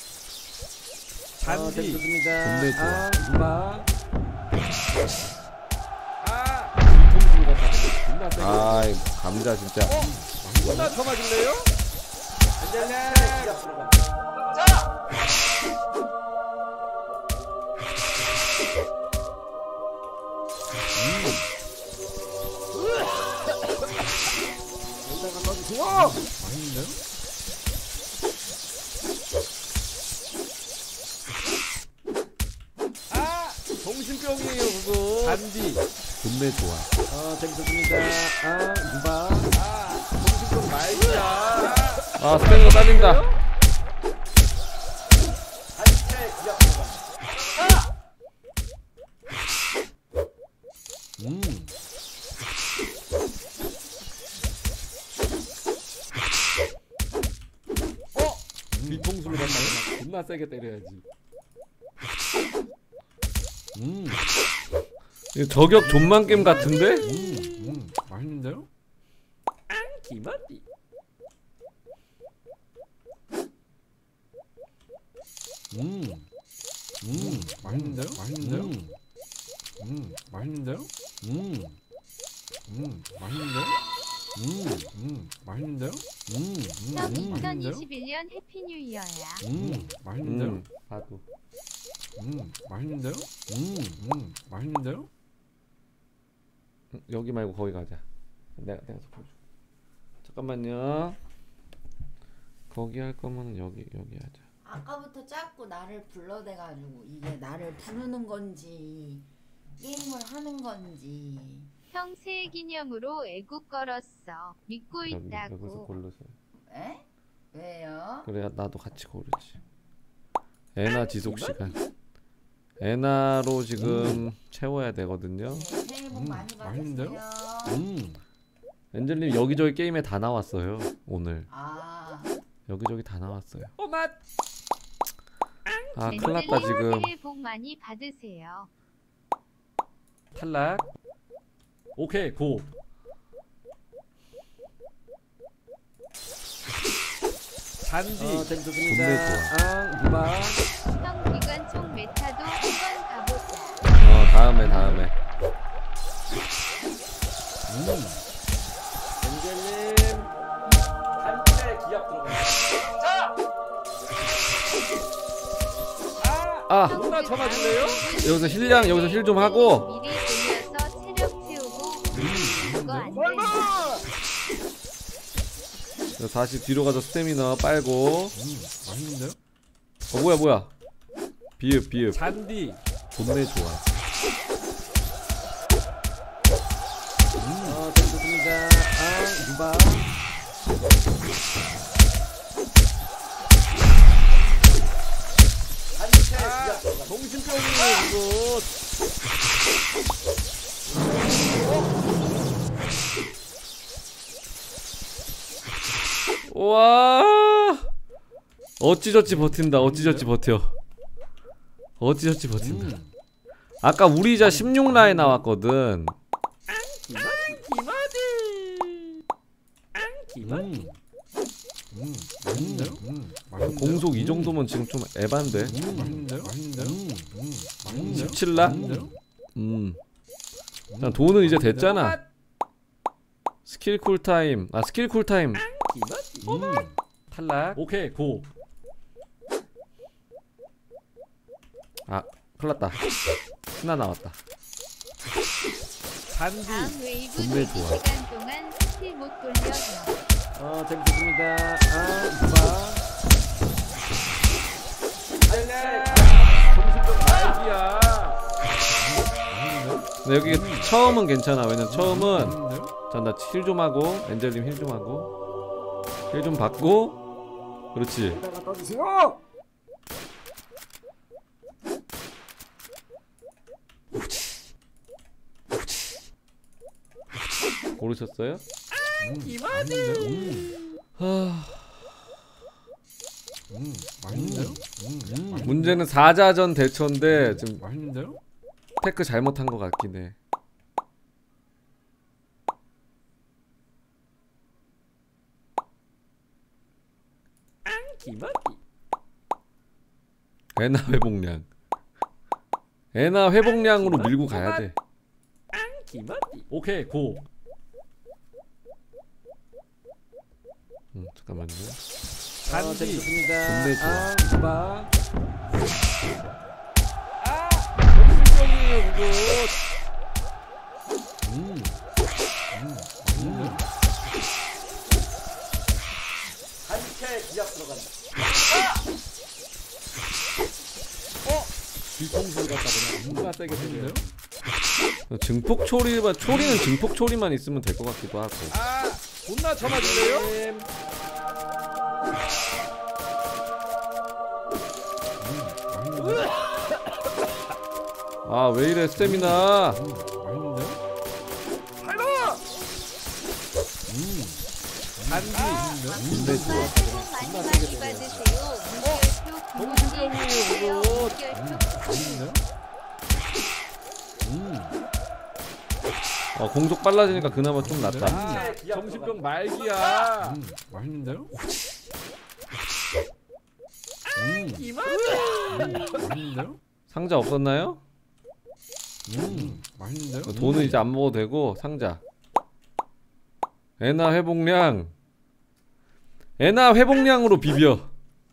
S1: 잔디. 존내 좋아. 아이 감자 진짜.
S2: 하나 더 맞을래요? 와! 맛있는데요?
S1: 아 정신병이에요 그거. 잔디. 존내 좋아.
S2: 아, 재밌었습니다. 아, 유바.
S1: 아 정신병 말이야. 아 스태미너 딸린다.
S2: 음.
S1: 뒤통수로 간다. 존나 세게 때려야지.
S2: 음.
S1: 이거 저격 존만 게임 같은데?
S2: 음, 음, 맛있는데요?
S8: 기마디.
S2: 음, 음, 맛있는데요? 맛있는데요? 음, 음, 맛있는데요? 음, 음, 맛있는데요? 음, 음, 맛있는데요? 음, 음,
S4: 형
S2: 음, 맛있는데요?
S4: 이천이십일 년 해피 뉴 이어야.
S2: 음, 맛있는데요?
S1: 음, 봐도.
S2: 음, 맛있는데요? 음, 음, 맛있는데요?
S1: 여기 말고 거기 가자. 내가 내가 보여줘. 잠깐만요. 거기 할 거면 여기 여기 하자.
S13: 아까부터 자꾸 나를 불러대가지고 이게 나를 부르는 건지 게임을 하는 건지.
S4: 형 새해 기념으로 애국 걸었어. 믿고
S1: 여기, 여기서
S4: 있다고.
S1: 고르세요.
S13: 에? 왜요?
S1: 그래야 나도 같이 고르지. 에나 지속 시간. 에나로 지금 채워야 되거든요.
S13: 네, 새해 복 많이 받으세요.
S2: 맛있는데요? 음,
S1: 엔젤님 여기저기 게임에 다 나왔어요 오늘.
S13: 아,
S1: 여기저기 다 나왔어요.
S8: 오맛.
S1: 아 큰일났다 지금.
S4: 새해 복 많이 받으세요.
S1: 탈락. 오케이 고.
S8: 잔디.
S1: 어, 좋습니다.
S8: 아, 바.
S4: 형 기관총 메타도 한번 가보자.
S1: 어 다음에 다음에.
S2: 음,
S8: 엔젤님. 한대 기합 들어가.
S1: 아
S8: 누나 쳐맞을래요?
S1: 여기서 힐량 여기서 힐 좀 하고.
S4: 미리 돌려서 체력 채우고. 그거 안 돼.
S1: 다시 뒤로 가서 스태미너 빨고.
S2: 음, 맛있는데요?
S1: 어 뭐야 뭐야. 비읍 비읍.
S8: 잔디.
S1: 좋네 좋아.
S8: 어, 좋습니다. 아, 바. 아, 정신병이에요 이거.
S1: 와 어찌저찌 버틴다. 어찌저찌 버텨. 어찌저찌 버틴다.
S2: 음,
S1: 아까 우리자 십육 라인 나왔거든.
S2: 음, 음, 맛있는데요? 음, 맛있는데요?
S1: 공속 이 정도면 지금 좀 에반데.
S2: 음, 맛있는데요? 맛있는데요? 음, 음, 맛있는데요?
S1: 십칠 라?
S2: 맛있는데요?
S1: 음. 자, 돈은 이제 됐잖아. 스킬 쿨타임. 아 스킬 쿨타임.
S2: 음,
S1: 탈락. 오케이 고. 아 큰일났다. 하나 나왔다.
S8: 잔디.
S4: 다음 웨이브
S1: 존내
S4: 대기
S1: 좋아.
S4: 시간 동안 스킬 못 돌려.
S8: 어, 재밌습니다. 아, 바.
S1: 정신병 말기야. 근데 여기 처음은 괜찮아. 왜냐면 처음은
S2: 맛있는데요?
S1: 자 나 힐 좀 하고 엔젤님 힐 좀 하고 힐 좀 받고 그렇지.
S8: 떠주세요.
S1: 고르셨어요?
S2: 음, 맛있는데요? 음,
S1: 하...
S2: 음, 맛있는데요? 음, 음,
S1: 문제는 사자전 대처인데 지금
S2: 맛있는데요?
S1: 테크 잘못한 것 같긴 해.
S8: 기마디.
S1: 에나 회복량. 에나 회복량으로 밀고 가야 돼.
S8: 기마디.
S1: 오케이 고. 음 잠깐만요.
S8: 잔디. 좋습니다.
S1: 존내 좋아.
S8: 아, 바. 아, 정신병이에요 이거.
S2: 음, 음, 맛있는데요?
S8: 한채 기합 들어간다.
S1: 뒤통수를 갖다 그냥
S8: 누가 세게 때려요?
S1: 증폭 초리만 초리는 증폭 초리만 있으면 될 것 같기도 하고.
S8: 아, 존나 쳐맞을래요?
S1: 아 왜 이래 스태미나.
S2: 맛있는데요?
S8: 할로!
S2: 음,
S8: 잔디.
S1: 존내 좋아.
S4: 새해 복 많이 많이 받으세요. 물결표
S8: 정신병이에요 이거.
S4: 물결표
S2: 맛있는데요?
S1: 어 공속 빨라지니까 그나마 좀 낫다. 아, 정신병 말기야.
S2: 음, 맛있는데요?
S8: 음,
S2: 음, 맛있는데요?
S1: 상자 없었나요?
S2: 음, 맛있는데요?
S1: 어, 돈은 이제 안 먹어도 되고 상자. 에나 회복량. 에나 회복량으로 비벼.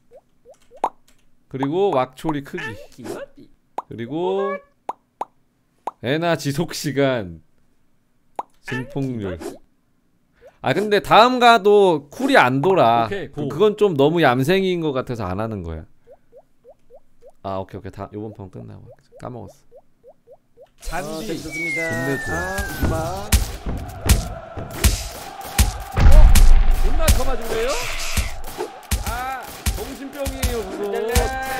S1: 그리고 왁초리 크기. 그리고 에나 지속시간. 증폭률. 아 근데 다음 가도 쿨이 안 돌아.
S8: 오케이, 고.
S1: 그건 좀 너무 얌생이인 것 같아서 안 하는 거야. 아 오케이 오케이 다 요번 판 끝나고 까먹었어.
S8: 잔디
S1: 좋네 좋아.
S8: 존나 커맞을래요? 아 정신병이에요 그거.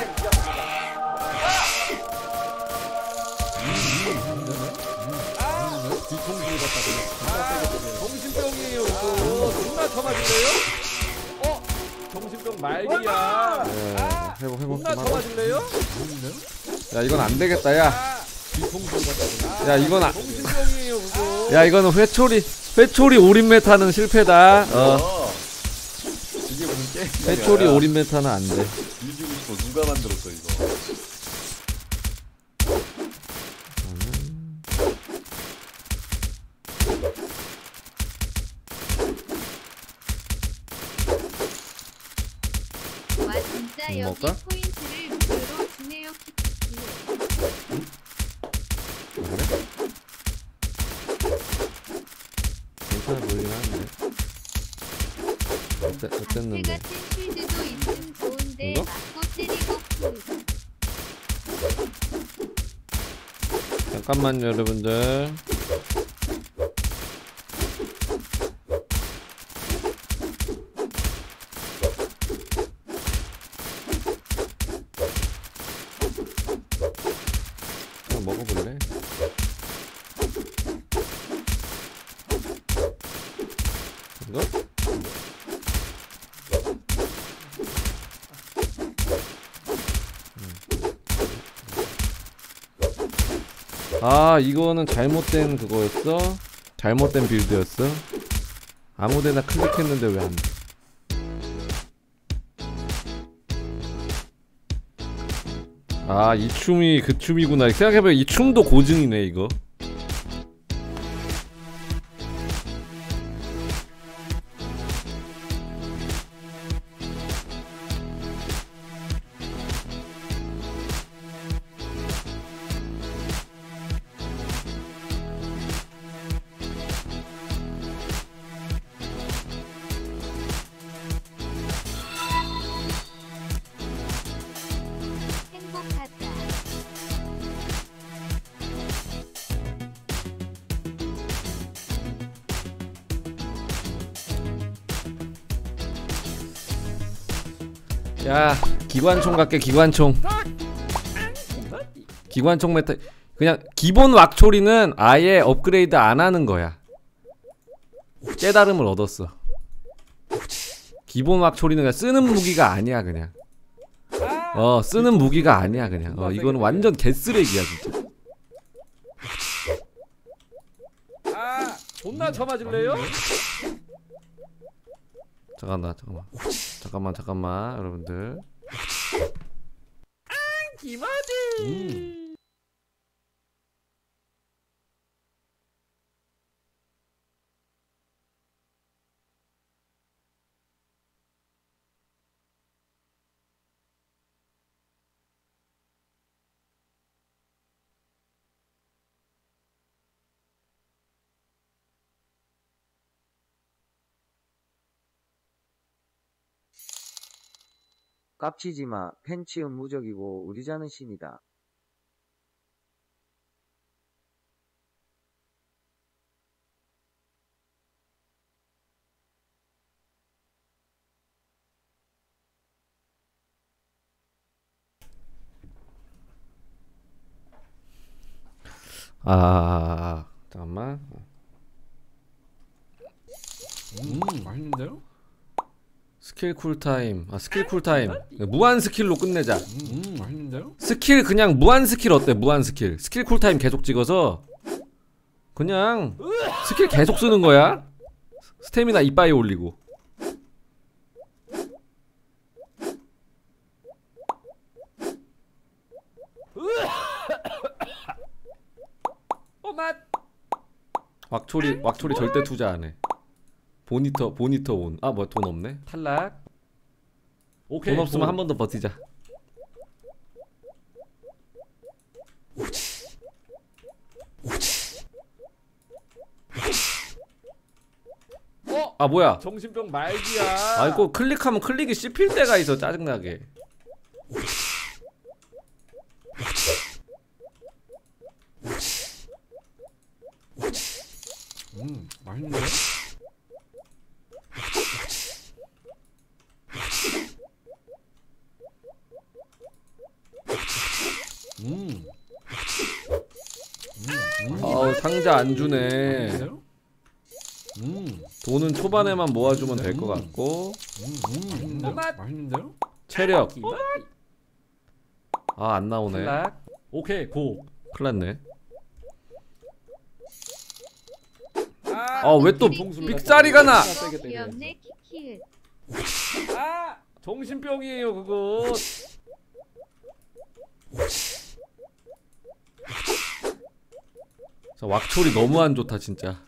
S8: 뒤통수를 갖다 대네. 정신병이에요 그거. 존나 커맞을래요? 어? 정신병 말기야.
S1: 네, 회복 회복 좀
S8: 존나
S1: 하고.
S8: 커맞을래요?
S1: 야 이건 안 되겠다 야.
S8: 뒤통수를 갖다 대네.
S1: 야 이건 안.
S8: 정신병이에요 그거.
S1: 야 이거는 회초리 회초리 올인 메타는 실패다. 어.
S5: 이게 무슨 게임이야?
S1: 회초리 올인 메타는 안 돼.
S5: 뒤지고 싶어. 누가 만들었어 이거?
S4: 와 진짜
S1: 뭐
S4: 여기
S1: 먹을까?
S4: 포인트를 무료로 주네요. 키키키.
S1: 그래? 괜찮아 보이긴 하는데. 어땠,
S4: 방패
S1: 어땠는데?
S4: 같은 쉴드도 있음 좋은데
S1: 이거?
S4: 맞고 때리고 쿨.
S1: 잠깐만요 여러분들. 한번 먹어볼래? 이거? 아 이거는 잘못된 그거였어? 잘못된 빌드였어? 아무데나 클릭했는데 왜 안 돼? 아 이 춤이 그 춤이구나. 생각해보면 이 춤도 고증이네 이거.
S4: 행복하다.
S1: 야 기관총 갈게. 기관총. 기관총 메타. 그냥 기본 왁초리는 아예 업그레이드 안 하는 거야. 깨달음을 얻었어. 기본 왁초리는 그냥 쓰는 무기가 아니야 그냥. 어 쓰는 무기가 아니야 그냥. 어 이거는 완전 개쓰레기야 진짜.
S8: 아 존나 쳐맞을래요?
S1: 잠깐만 잠깐만 잠깐만 잠깐만 여러분들.
S8: 기마디.
S2: 음.
S14: 깝치지마. 팬치은 무적이고 우리자는 신이다.
S1: 아 잠깐만.
S2: 음, 맛있는데요?
S1: 스킬 쿨타임. 아 스킬 쿨타임 무한 스킬로 끝내자.
S2: 음, 맛있는데요?
S1: 스킬 그냥 무한 스킬 어때? 무한 스킬 스킬 쿨타임 계속 찍어서 그냥 스킬 계속 쓰는 거야. 스태미나 이빠이 올리고. 왁초리 왁초리 절대 투자 안 해. 보니터 보니터 온. 아 뭐야 돈 없네. 탈락.
S8: 오케이,
S1: 돈 없으면
S8: 돈.
S1: 한 번 더 버티자.
S8: 어?
S1: 아 뭐야?
S8: 정신병 말기야.
S1: 아 이거 클릭하면 클릭이 씹힐 때가 있어. 짜증나게.
S2: 음, 맛있는데요? 음. 음.
S1: 아우 상자 안 주네.
S2: 맛있는데요? 음.
S1: 돈은 초반에만 모아주면 될 것 같고.
S2: 음. 맛있는데요? 맛있는데요?
S1: 체력. 아 안 나오네.
S8: 탈락. 오케이 고.
S1: 큰일났네. 아 왜 또 삑사리가 나?
S4: 귀엽네 키키읓.
S8: 아 정신병이에요 그거.
S1: 자, 왁초리 너무 안 좋다 진짜.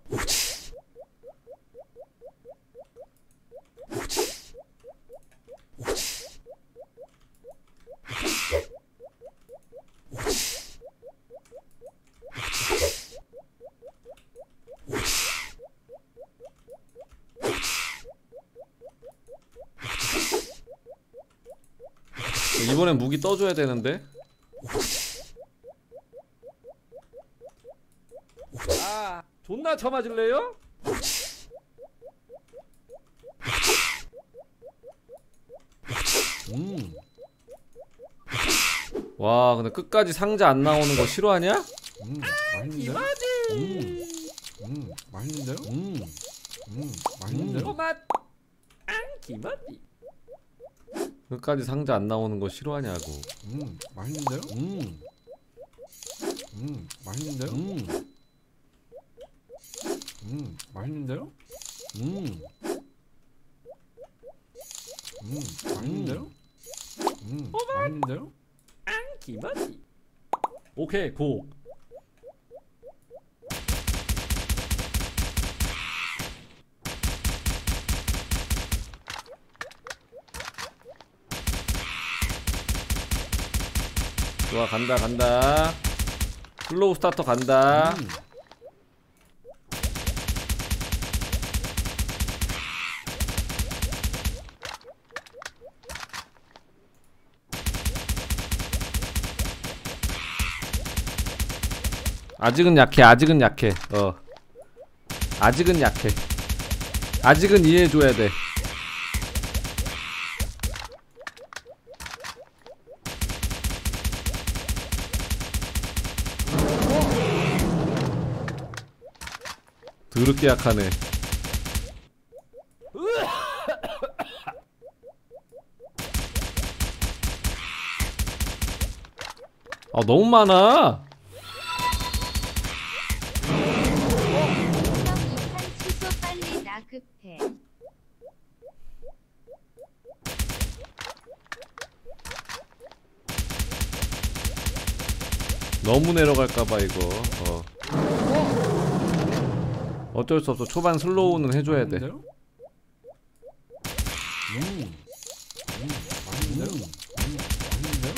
S1: 이번엔 무기 떠줘야 되는데.
S8: 아 존나 쳐맞을래요?
S2: 음.
S1: 와 근데 끝까지 상자 안 나오는 거 싫어하냐?
S2: 음, 맛있는데요? 음. 음, 맛있는데요? 음. 음, 맛있는데요?
S8: 토맛. 앙기마디.
S1: 끝까지 상자 안 나오는 거 싫어하냐고.
S2: 음, 맛있는데요? 음. 음, 맛있는데요? 음. 음, 맛있는데요? 음. 음, 맛있는데요? 음, 맛있는데요?
S8: 앙기마디. 오케이 고.
S1: 좋아 간다 간다. 슬로우 스타터 간다.
S2: 음.
S1: 아직은 약해 아직은 약해. 어 아직은 약해. 아직은 이해해줘야 돼. 더럽게 약하네. 아 너무 많아.
S4: 취소 빨리 나 급해.
S1: 너무 내려갈까봐 이거. 어. 어쩔 수 없어. 초반 슬로우는 해줘야 돼.
S2: 맛있는데요? 음. 음, 맛있는데요? 음, 맛있는데요?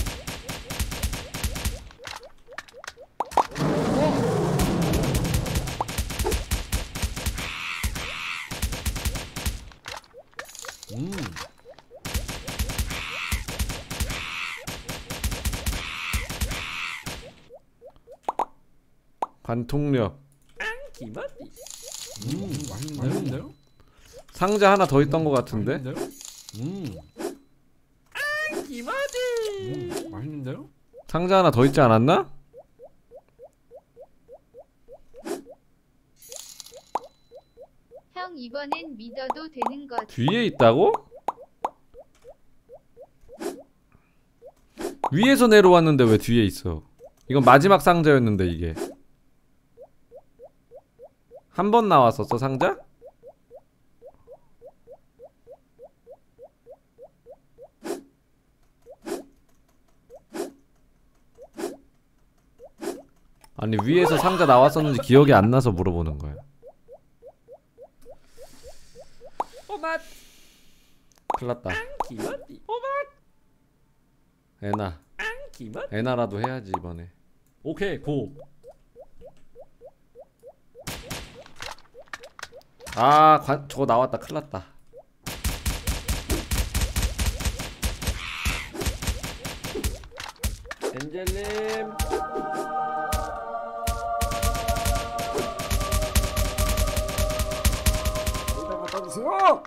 S2: 음.
S1: 관통력.
S8: 앙기마디.
S2: 음, 맛있는데요?
S1: 상자 하나 더 있던 것 같은데.
S2: 맛있는데요? 음.
S8: 앙기마디.
S2: 음, 맛있는데요?
S1: 상자 하나 더 있지 않았나?
S4: 형 이번엔 믿어도 되는 거지.
S1: 뒤에 있다고? 위에서 내려왔는데 왜 뒤에 있어? 이건 마지막 상자였는데 이게 한 번 나왔었어 상자? 아니 위에서 상자 나왔었는지 기억이 안 나서 물어보는 거야. 오맛 큰일났다. 애나 애나라도 해야지 이번에.
S8: 오케이 고.
S1: 아 관, 저거 나왔다 큰일났다. 엔젤님
S2: 받아주세요.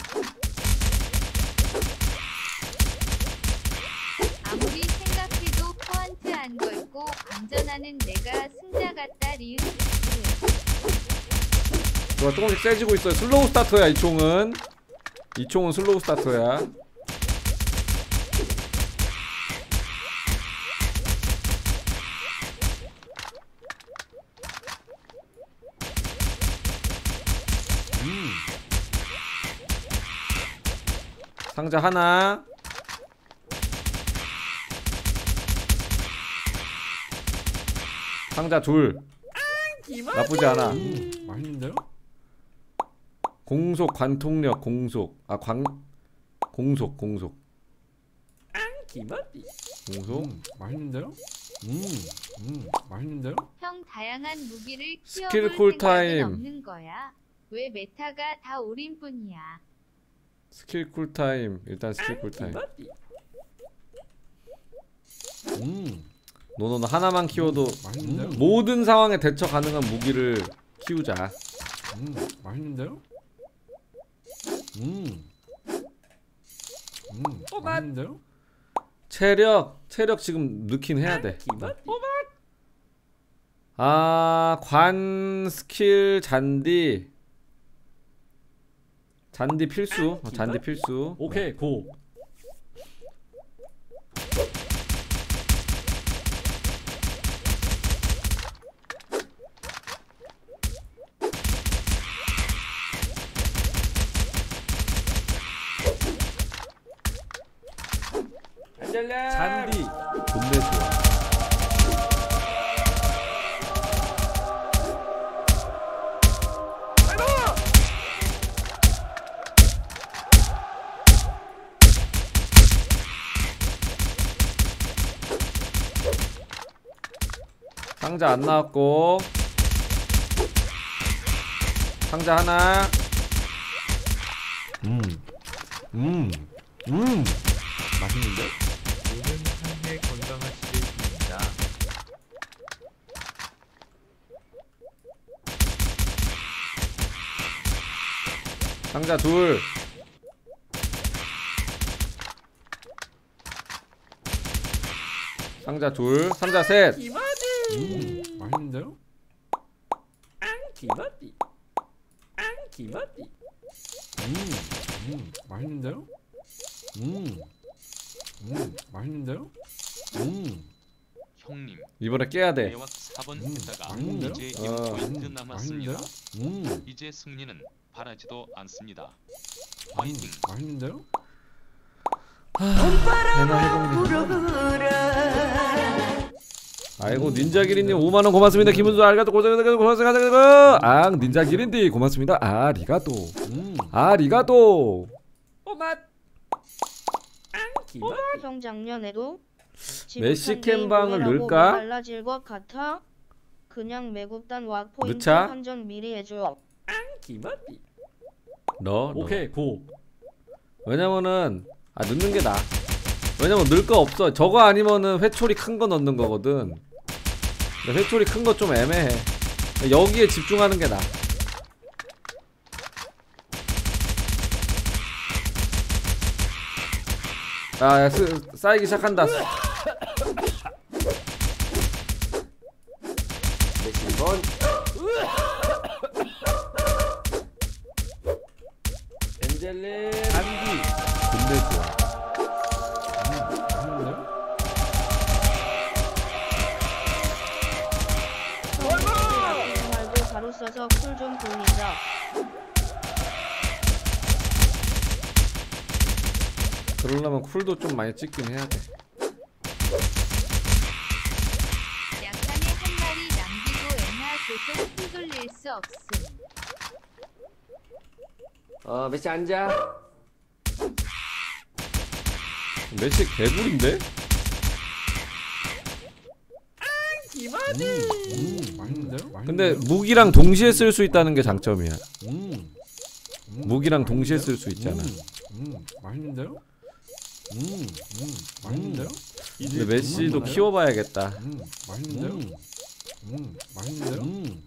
S4: 아무리 생각해도 포인트 안 걸고 안전하는 내가 승자 같다 리은.
S1: 좋아 조금씩 세지고 있어요. 슬로우 스타터야 이 총은. 이 총은 슬로우 스타터야. 음. 상자 하나. 상자 둘. 나쁘지 않아.
S2: 음, 맛있는데요?
S1: 공속 관통력 공속 아 관 공속 공속 공속
S2: 음, 맛있는데요? 음, 음, 맛있는데요?
S4: 형 다양한 무기를
S1: 스킬
S4: 키워볼
S1: 쿨타임.
S4: 생각은 없는 거야. 왜 메타가 다 올인뿐이야.
S1: 스킬 쿨타임 일단 스킬 쿨타임.
S2: 음,
S1: 노노노 하나만 키워도
S2: 맛있는데요?
S1: 모든 상황에 대처 가능한 무기를 키우자.
S2: 음, 맛있는데요? 음, 음, 맛있는데요?
S1: 체력 체력 지금 넣긴 해야 돼. 아, 관 스킬 잔디 잔디 필수. 어, 잔디 필수.
S8: 오케이 고.
S1: 잔디 존내 좋아. 상자 안 나왔고 상자 하나.
S2: 음, 음, 음, 맛있는데?
S15: 오늘 한해 건강하시겠습니다.
S1: 상자 둘. 상자 둘. 상자 셋.
S2: 음, 맛있는데요? 음, 음, 맛있는데요? 음, 음, 맛있는데요? 음,
S7: 형님
S1: 이번에 깨야 돼.
S7: 대왕 사 번
S2: 음,
S7: 했다가
S2: 맛있는데요?
S7: 이제
S1: 어.
S7: 일 포인트
S2: 음,
S7: 남았습니다.
S2: 맛있는데요? 음,
S7: 이제 승리는 바라지도 않습니다.
S2: 음,
S7: 파이팅.
S2: 맛있는데요?
S1: 아이고 닌자기린님 오만원 고맙습니다. 김은수 알가도 고생하셨습니다. 고생하셨습니다. 아 닌자기린디 고맙습니다. 아리가또
S2: 음,
S1: 아리가또.
S3: 형 작년에도
S1: 메시캠 방을
S3: 넣을까?
S1: 넣을까?
S3: 달라질 것 같아. 그냥 매국단 왁 포인트
S1: 넣자?
S3: 한전 미리 해줘.
S1: 넣어.
S8: 오케이 고.
S1: 왜냐면은 아 넣는 게 나아. 왜냐면 넣을 거 없어. 저거 아니면은 회초리 큰 거 넣는 거거든. 근데 회초리 큰 거 좀 애매해. 여기에 집중하는 게 나아. 아, 야, 스, 쌓이기 시작한다.
S5: 번
S1: 엔젤님 잔디 존내 좋아.
S2: 맛있는데요?
S3: 바로 써서 쿨 좀 돌리자.
S1: 그러려면 쿨도 좀 많이 찍긴 해야 돼.
S4: 약간의 한 마리 남기고 엔하 계속 쿨 돌릴 수 없음.
S5: 어 메시 앉아.
S1: 메시 개구리인데?
S2: 음, 음, 맛있는데요?
S1: 근데
S2: 맛있는데요?
S1: 무기랑 동시에 쓸 수 있다는 게 장점이야.
S2: 음, 음,
S1: 무기랑 동시에
S2: 맛있는데요?
S1: 쓸 수 있잖아.
S2: 음, 음, 맛있는데요? 음, 음, 맛있는데요?
S1: 근데 메시도 키워봐야겠다.
S2: 음, 맛있는데요? 음, 맛있는데요? 음,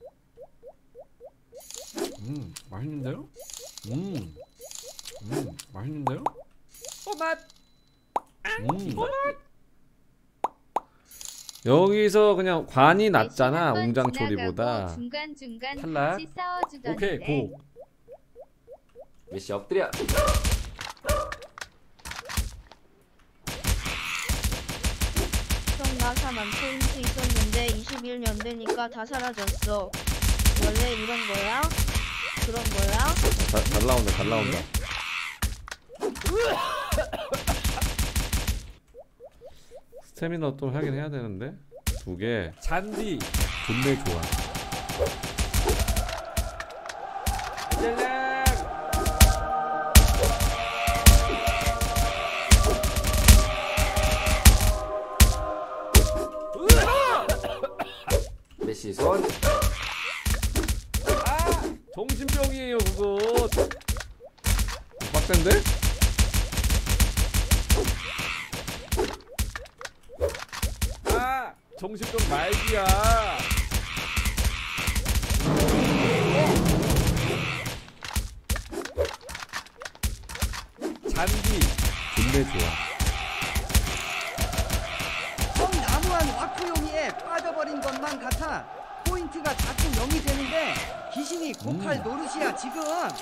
S2: 음, 맛있는데요? 음, 음, 맛있는데요?
S1: 오맛.
S2: 음,
S1: 여기서 그냥 관이 낫잖아.
S4: 한번
S1: 웅장초리보다.
S4: 지나가고 중간중간
S1: 탈락.
S4: 같이 싸워주던데.
S1: 오케이 고.
S5: 메시 엎드려.
S3: 형 나 사만 포인트 있었는데 이십일 년 되니까 다 사라졌어. 원래 이런 거야? 그런 거야?
S1: 잘, 잘 나온다 잘 나온다. 스태미너 또 하긴 해야 되는데. 두 개. 잔디 존내 좋아.
S5: 메시 손.
S1: 아! 정신병이에요 그거. 빡센데? 아! 정신병 말기야. 잔디 존내 좋아.
S6: 형 나무한 와쿠용이에 빠져버린 것만 같아. 포인트가 자꾸 영이 되는데 귀신이 고칼 노릇이야 지금.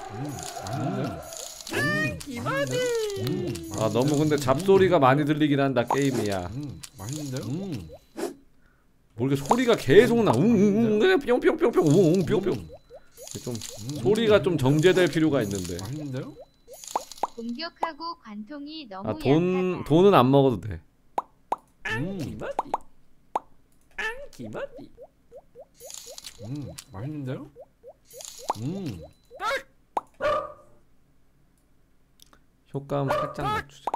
S1: 아 너무 근데 잡소리가 많이 들리긴 한다 게임이야.
S2: 음, 맛있는데요? 음,
S1: 뭐 이렇게 소리가 계속 나. 웅웅웅 그냥 뿅뿅뿅뿅 웅웅 뿅뿅. 좀 소리가 좀 정제될 필요가 있는데.
S2: 맛있는데요?
S4: 공격하고 관통이 너무
S1: 아 돈
S4: 약하다.
S1: 돈은 안 먹어도 돼.
S2: 음,
S5: 기마디. 앙 기마디.
S2: 음, 맛있는데요? 음,
S1: 효과음 살짝 낮추자.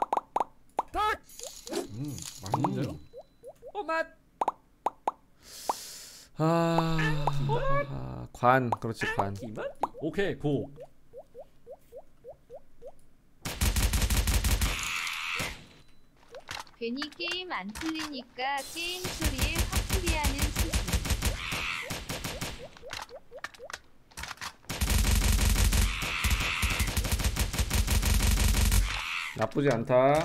S2: 음, 맛있는데요?
S1: 오맛. 아, 아, 관 그렇지 관.
S5: 기마디.
S1: 오케이 고.
S4: 괜히 게임 안 풀리니까 게임 소리에 화풀이하는 수준.
S1: 나쁘지 않다.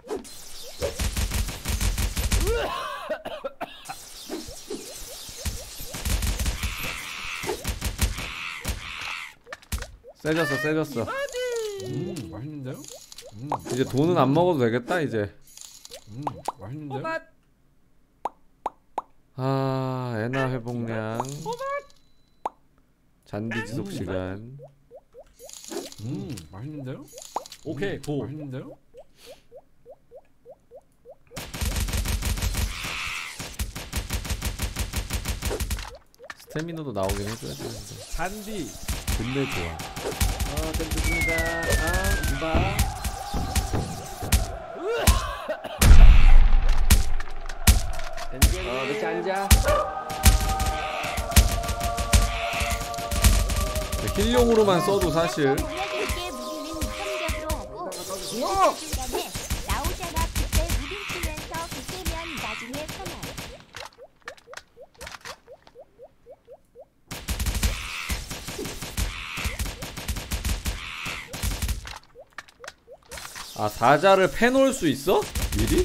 S1: 세졌어 세졌어.
S2: 음, 맛있는데요? 음,
S1: 이제 돈은 안 먹어도 되겠다 이제.
S2: 음, 맛있는데요?
S1: 아 에나 회복량. 잔디 지속 시간.
S2: 음, 맛있는데요?
S1: 오케이 고.
S2: 맛있는데요?
S1: 스태미너도 나오긴 해줘야 되는데. 잔디 존내 좋아.
S5: 어 땡깁니다. 아 이봐. 어 메시 앉아.
S1: 힐용으로만 써도 사실
S9: 올려줄게. 무기는 합격으로 하고 중간에 나오잖아. 그때 무빙 치면서 그때면 나중에 편해.
S1: 아 사자를 패놓을 수 있어? 미리?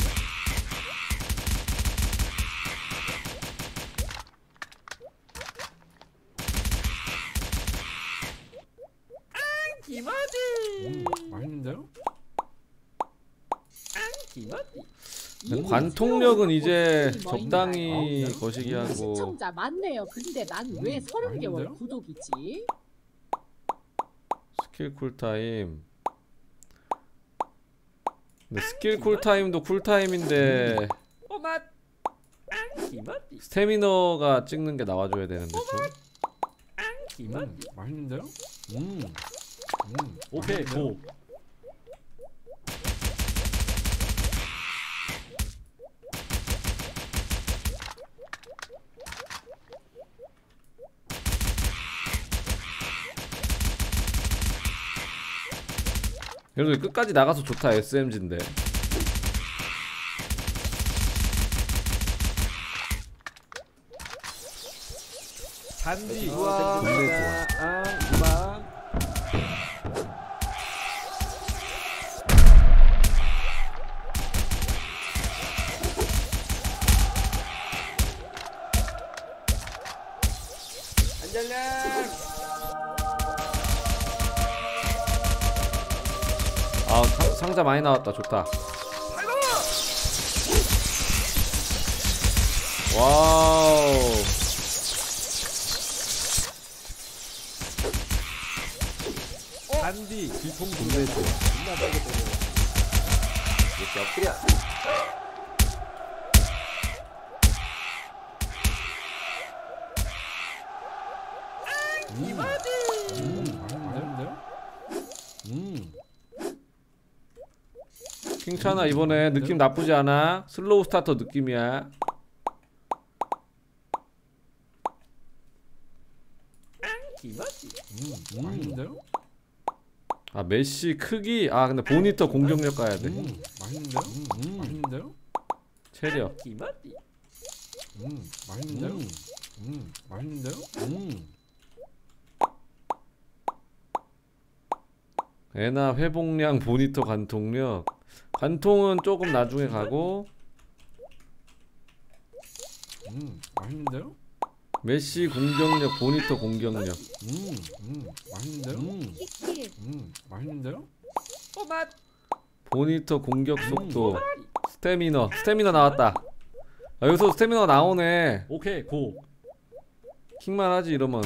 S2: 음, 맛있는데요?
S5: 기마디.
S10: 이미
S1: 관통력은 이제
S10: 뭐
S1: 적당히
S10: 있나요?
S1: 거시기 하고.
S10: 시청자 많네요. 근데 난 왜 서른 개월 구독이지?
S1: 스킬 쿨타임. 근데 스킬 쿨타임도 쿨타임인데 스태미너가 찍는 게 나와줘야 되는데 좀.
S2: 음, 맛있는데요? 음, 음,
S1: 오케이 고. 그래도 끝까지 나가서 좋다. 에스엠지인데.
S2: 잔디.
S1: 좋아. 좋네 좋아.
S2: 아, 우마. 안젤렘.
S1: 아 상, 상자 많이 나왔다. 좋다. 와우.
S2: 잔디.
S1: 뒤통 좋네 좋아.
S5: 이렇게 엎드려.
S2: 음, 맛있는데요? 음.
S1: 킹찬아 이번에 느낌 나쁘지 않아. 슬로우 스타터 느낌이야.
S2: 음, 맛있는데요?
S1: 아 메시 크기. 아 근데 보니터 공격력 가야 돼.
S2: 음, 맛있는데요? 음, 맛있는데요?
S1: 체력.
S2: 음, 맛있는데요? 음, 맛있는데요? 음.
S1: 에나 회복량 보니터 관통력. 관통은 조금 나중에 가고.
S2: 음, 맛있는데요?
S1: 메시 공격력 보니터 공격력.
S2: 음, 음, 맛있는데요? 음, 음, 맛있는데요?
S1: 보니터 공격 속도. 스태미너. 스태미너 나왔다. 아, 여기서 스태미너 나오네. 오케이 고. 킹만 하지 이러면.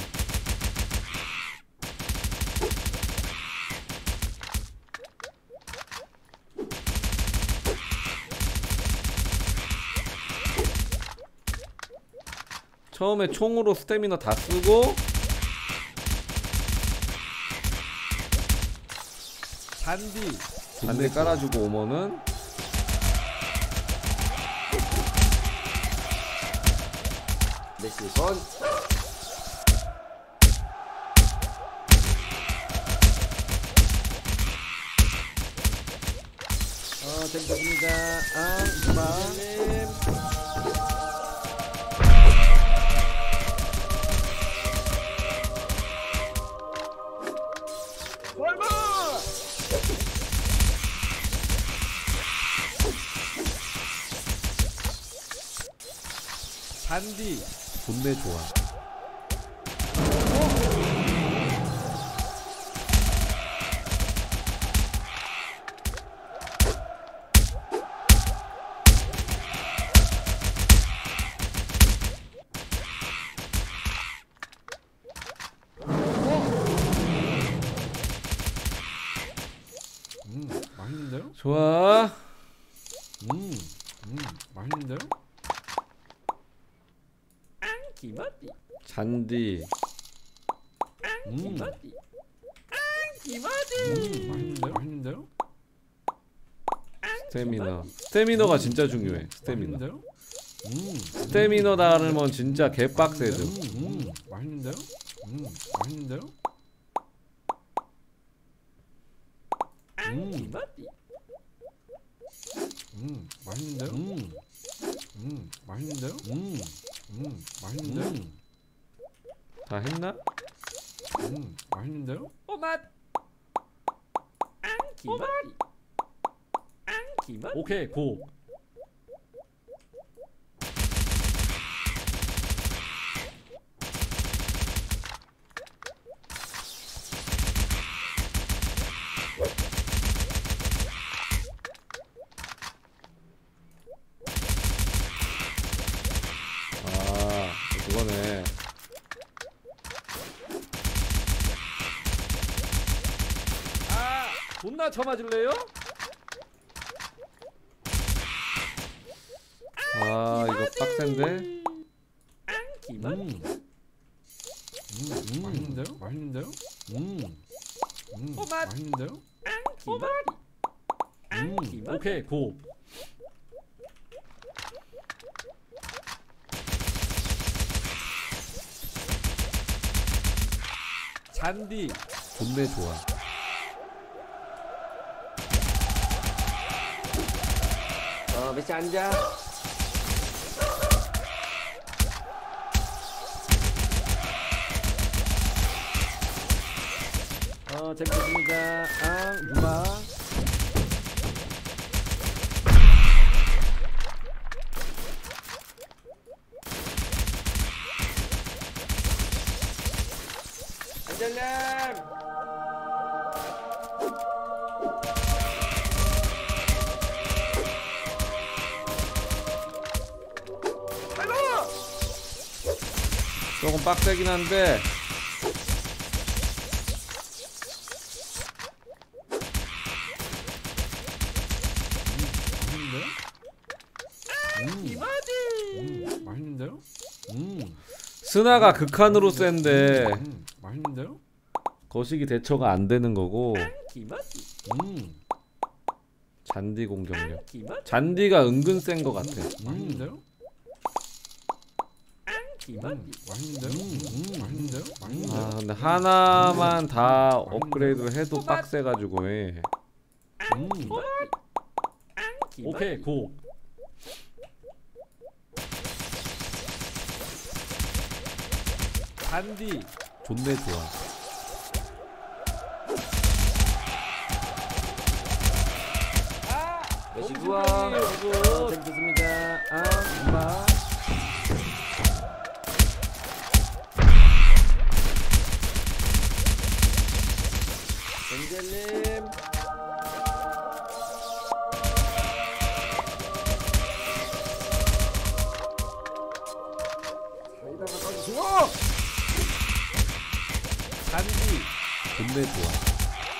S1: 처음에 총으로 스태미너 다 쓰고
S2: 잔디.
S1: 반대 깔아주고 오면은
S5: 메시 건.
S2: 어, 재밌었습니다. 아, 우마. 잔디.
S1: 좋네 좋아.
S2: 음, 맛있는데요?
S1: 좋아.
S2: 음, 음, 맛있는데요?
S1: 잔디.
S2: 음, 음, 맛있는데요? 맛있는데요?
S1: 스태미너. 스태미너가 진짜 중요해. 스태미너.
S2: 맛있는데요? 음,
S1: 스태미너 닮으면 진짜 개빡세죠.
S2: 음, 맛있는데요? 음, 맛있는데요? 음, 음, 맛있는데요? 음, 음, 맛있는데요? 음, 음, 맛있는데요?
S1: 다 했나?
S2: 음, 맛있는데요?
S1: 오케이 고. 존나 쳐맞을래요? 아 이거 빡센데?
S2: 음. 음, 맛있는데요? 맛있는데요? 음. 음, 맛있는데요?
S1: 음, 오케이 고. 잔디 존내 좋아.
S16: 어, 메시 앉아. 어, 재밌습니다. 아, 유마. 안젤렘.
S1: 조금 빡세긴 한데
S2: 음, 맛있는데요? 음.
S1: 스나가 극한으로 센데
S2: 음, 맛있는데요?
S1: 거시기 대처가 안 되는 거고.
S2: 음.
S1: 잔디 공격력. 잔디가 은근 센 거 같아.
S2: 맛있는데요? 음, 맛있는데요? 음, 맛있는데요? 맛있는데요?
S1: 아 근데 하나만 다 업그레이드를 해도 빡세가지고 해.
S2: 음.
S1: 오케이 고. 잔디 존내 좋아.
S16: 메시 좋아. 어, 재밌습니다. 아, 유마. 엔젤님. 사이다가 떠주세요.
S1: 잔디 존내 좋아.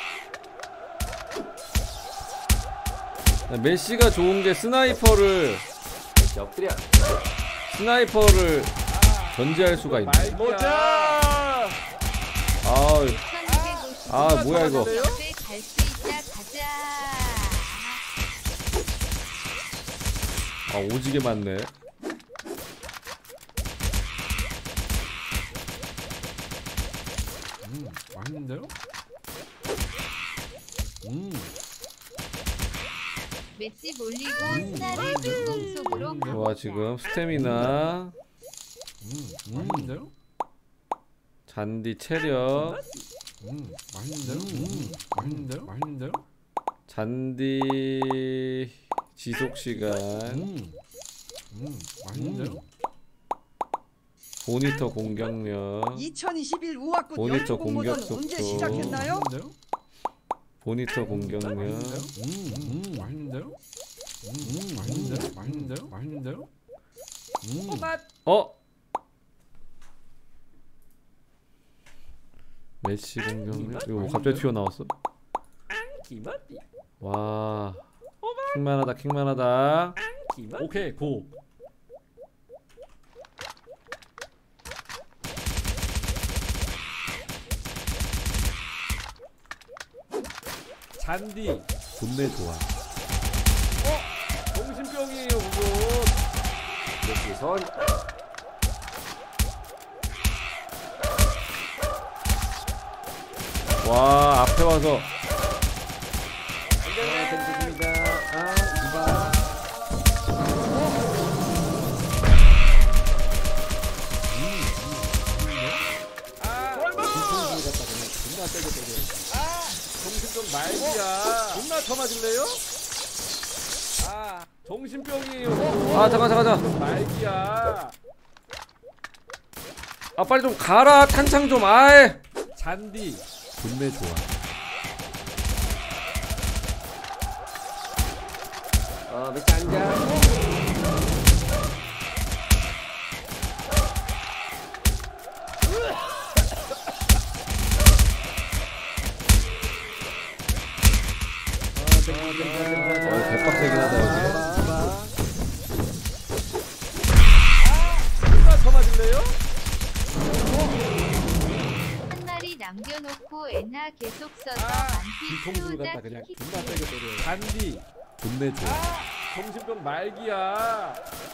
S1: 메시가 좋은 게 스나이퍼를
S16: 메시 엎드려.
S1: 스나이퍼를 견제할 수가 있네.
S16: 모자.
S1: 아, 아 뭐야 이거. 아 오지게 많네.
S2: 음, 맛있는데요? 음.
S4: 메시 몰리고 스나를 빈공 속으로
S1: 좋아 지금 스태미나.
S2: 음, 맛있는데요?
S1: 잔디 체력.
S2: 음, 맛있는데요? 음, 맛있는데요? 맛있는데요?
S1: 잔디 지속 시간.
S2: 음, 음, 맛있는데요?
S1: 보니터 공격력.
S6: 이천이십일 우와꾼
S1: 보니터
S6: 연구 공모전
S1: 공격
S6: 언제
S1: 속도.
S6: 시작했나요?
S1: 보니터 공격력.
S2: 음, 음, 맛있는데요? 음, 맛있는데요? 맛있는데요? 맛있는데요? 음.
S1: 어? 메시 공격력. 이거 뭐 갑자기 튀어나왔어? 와 킹만하다 킹만하다. 오케이 고. 잔디 존내 좋아. 어? 정신병이에요 그거.
S16: 메시 손.
S1: 와 앞에 와서.
S16: 아, 재밌습니다. 아, 유마.
S1: 정신 좀 말기야. 존나 쳐맞을래요? 아 정신병이에요. 아 잠깐 잠깐 잠깐. 말기야. 아 빨리 좀 가라 탄창 좀. 아이. 잔디 존내 좋아.
S16: 어, 메시 앉아.
S1: 개빡세긴 하다 여기.
S16: 아, 더 맞을래요?
S4: 한 마리 남겨놓고 엔하 계속 써서
S16: 아,
S4: 만피
S16: 뒤통수를 갖다
S4: 수호자
S16: 그냥
S4: 키키.
S16: 존나 세게 때려요.
S1: 잔디 존내 좋아.
S16: 정신병 말기야.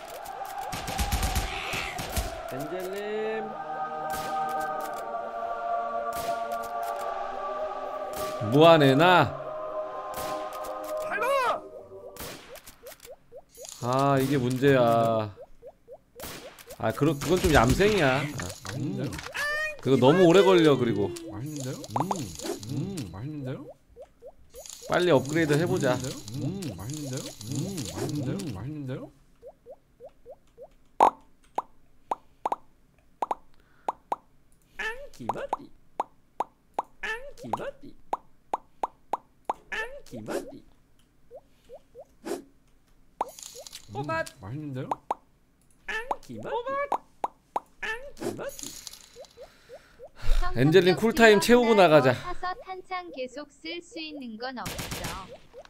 S16: 엔젤님.
S1: 무한해나. 아 이게 문제야. 아 그러, 그건 좀 얌생이야. 아,
S2: 맛있는데요?
S1: 그거 너무 오래 걸려. 그리고
S2: 맛있는데요? 음, 음, 맛있는데요?
S1: 빨리 업그레이드 해보자.
S2: 음, 맛있는데요? 음, 맛있는데요? 맛있는데요?
S16: 안기마띠. 안기마띠. 안기마띠.
S2: 음, 맛있는데요?
S16: 안기마띠. 안기마띠.
S1: 엔젤린 쿨타임 채우고 나가자.
S4: 사서 탄창 계속 쓸 수 있는 건 없어.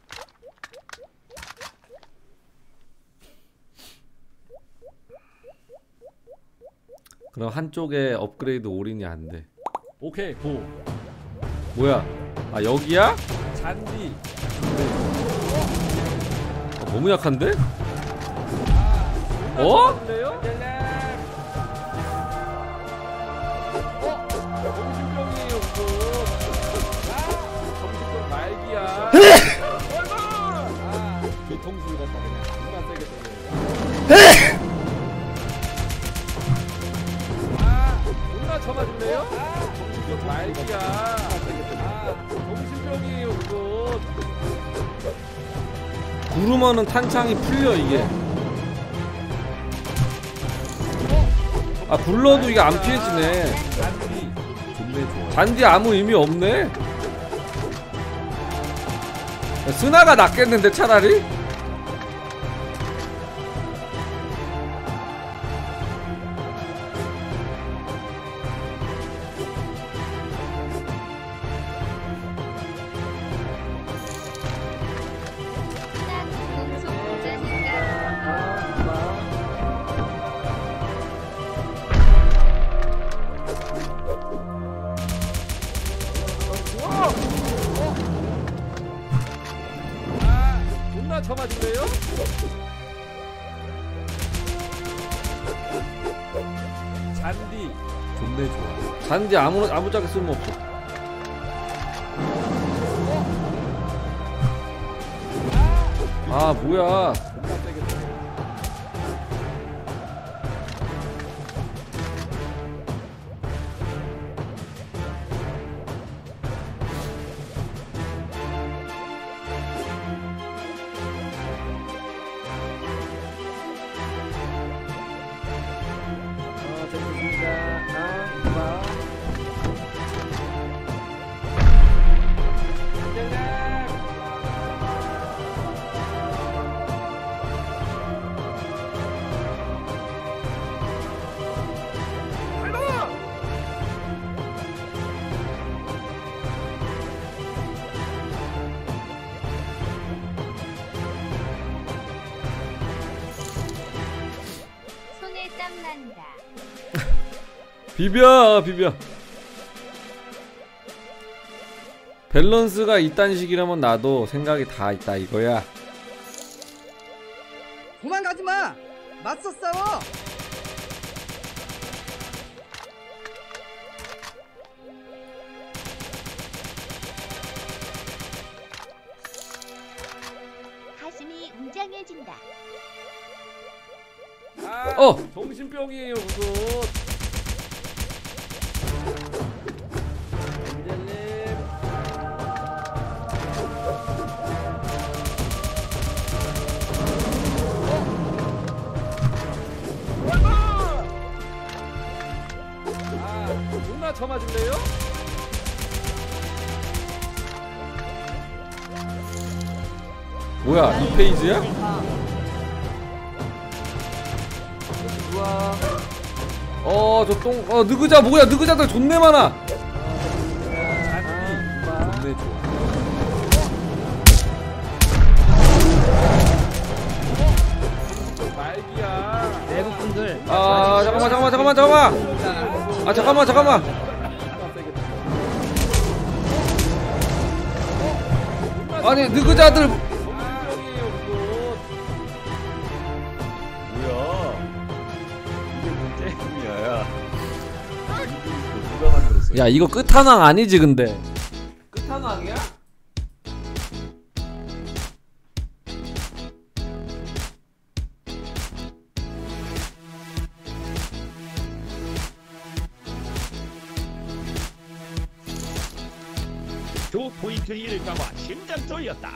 S1: 그럼 한쪽에 업그레이드 올인이 안 돼.
S16: 오케이 고.
S1: 뭐야? 아 여기야?
S16: 잔디.
S1: 아, 너무 약한데? 어?
S16: 맞을래요? 어? 정신병이에요 그거. 아, 정신병 말기야. 아, 뒤통수를 갖다 그냥 존나 세게 때려요. 아, 존나 쳐맞을래요? 아, 정신병 말기야. 아, 정신병이에요 그거.
S1: 구르면은 탄창이 풀려 이게. 아 굴러도 이게 안 피해지네. 잔디 아무 의미 없네. 스나가 낫겠는데 차라리?
S16: 쳐맞을래요? 잔디
S1: 존내 좋아. 잔디 아무 아무짝에 쓸모없어. 아 뭐야?
S4: 손에 땀 난다.
S1: 비벼 비벼. 밸런스가 이딴 식이라면 나도 생각이 다 있다 이거야.
S6: 도망가지마. 맞서 싸워.
S9: 가슴이 웅장해진다.
S16: 아,
S1: 어!
S16: 정신병이에요 그거. 엔젤님. 아, 존나 쳐맞을래요?
S1: 뭐야 이 페이지야? 어 저 똥 어 느그자 뭐야 느그자들 존내 많아. 존내 좋아.
S6: 여러분들.
S1: 아 잠깐만 잠깐만 잠깐만 잠깐만. 아 잠깐만 잠깐만. 아니 느그자들.
S5: 뭐야? 이게 뭔 게임이야? 야. 누가 만들었어?
S1: 야 이거 끝판왕 아니지 근데? 끝판왕이야?
S8: 두 포인트 잃을까봐 심장 쫄렸다.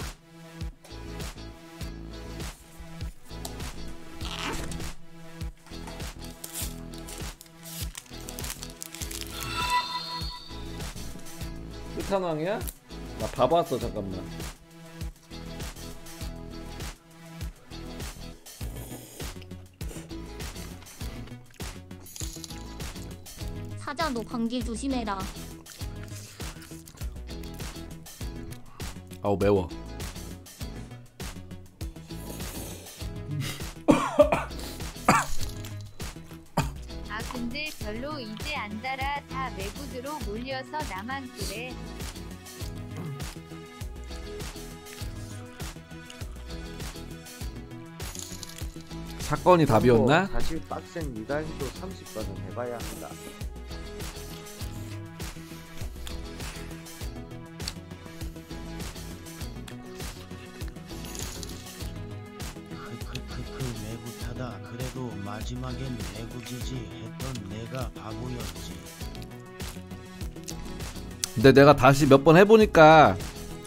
S1: 끝판왕이야? 나 봐봤어 잠깐만.
S9: 사자 너 감기 조심해라.
S1: 아우 매워.
S4: 아 근데 별로 이제 안 달아. 다 외부드로 몰려서 나만 그래.
S1: 사건이 답이었나?
S14: 다시 빡센 유달도 삼십 번은 해봐야 한다.
S11: 크크크크 내구타다. 그래도 마지막엔 내구지지 했던 내가 바보였지.
S1: 근데 내가 다시 몇 번 해보니까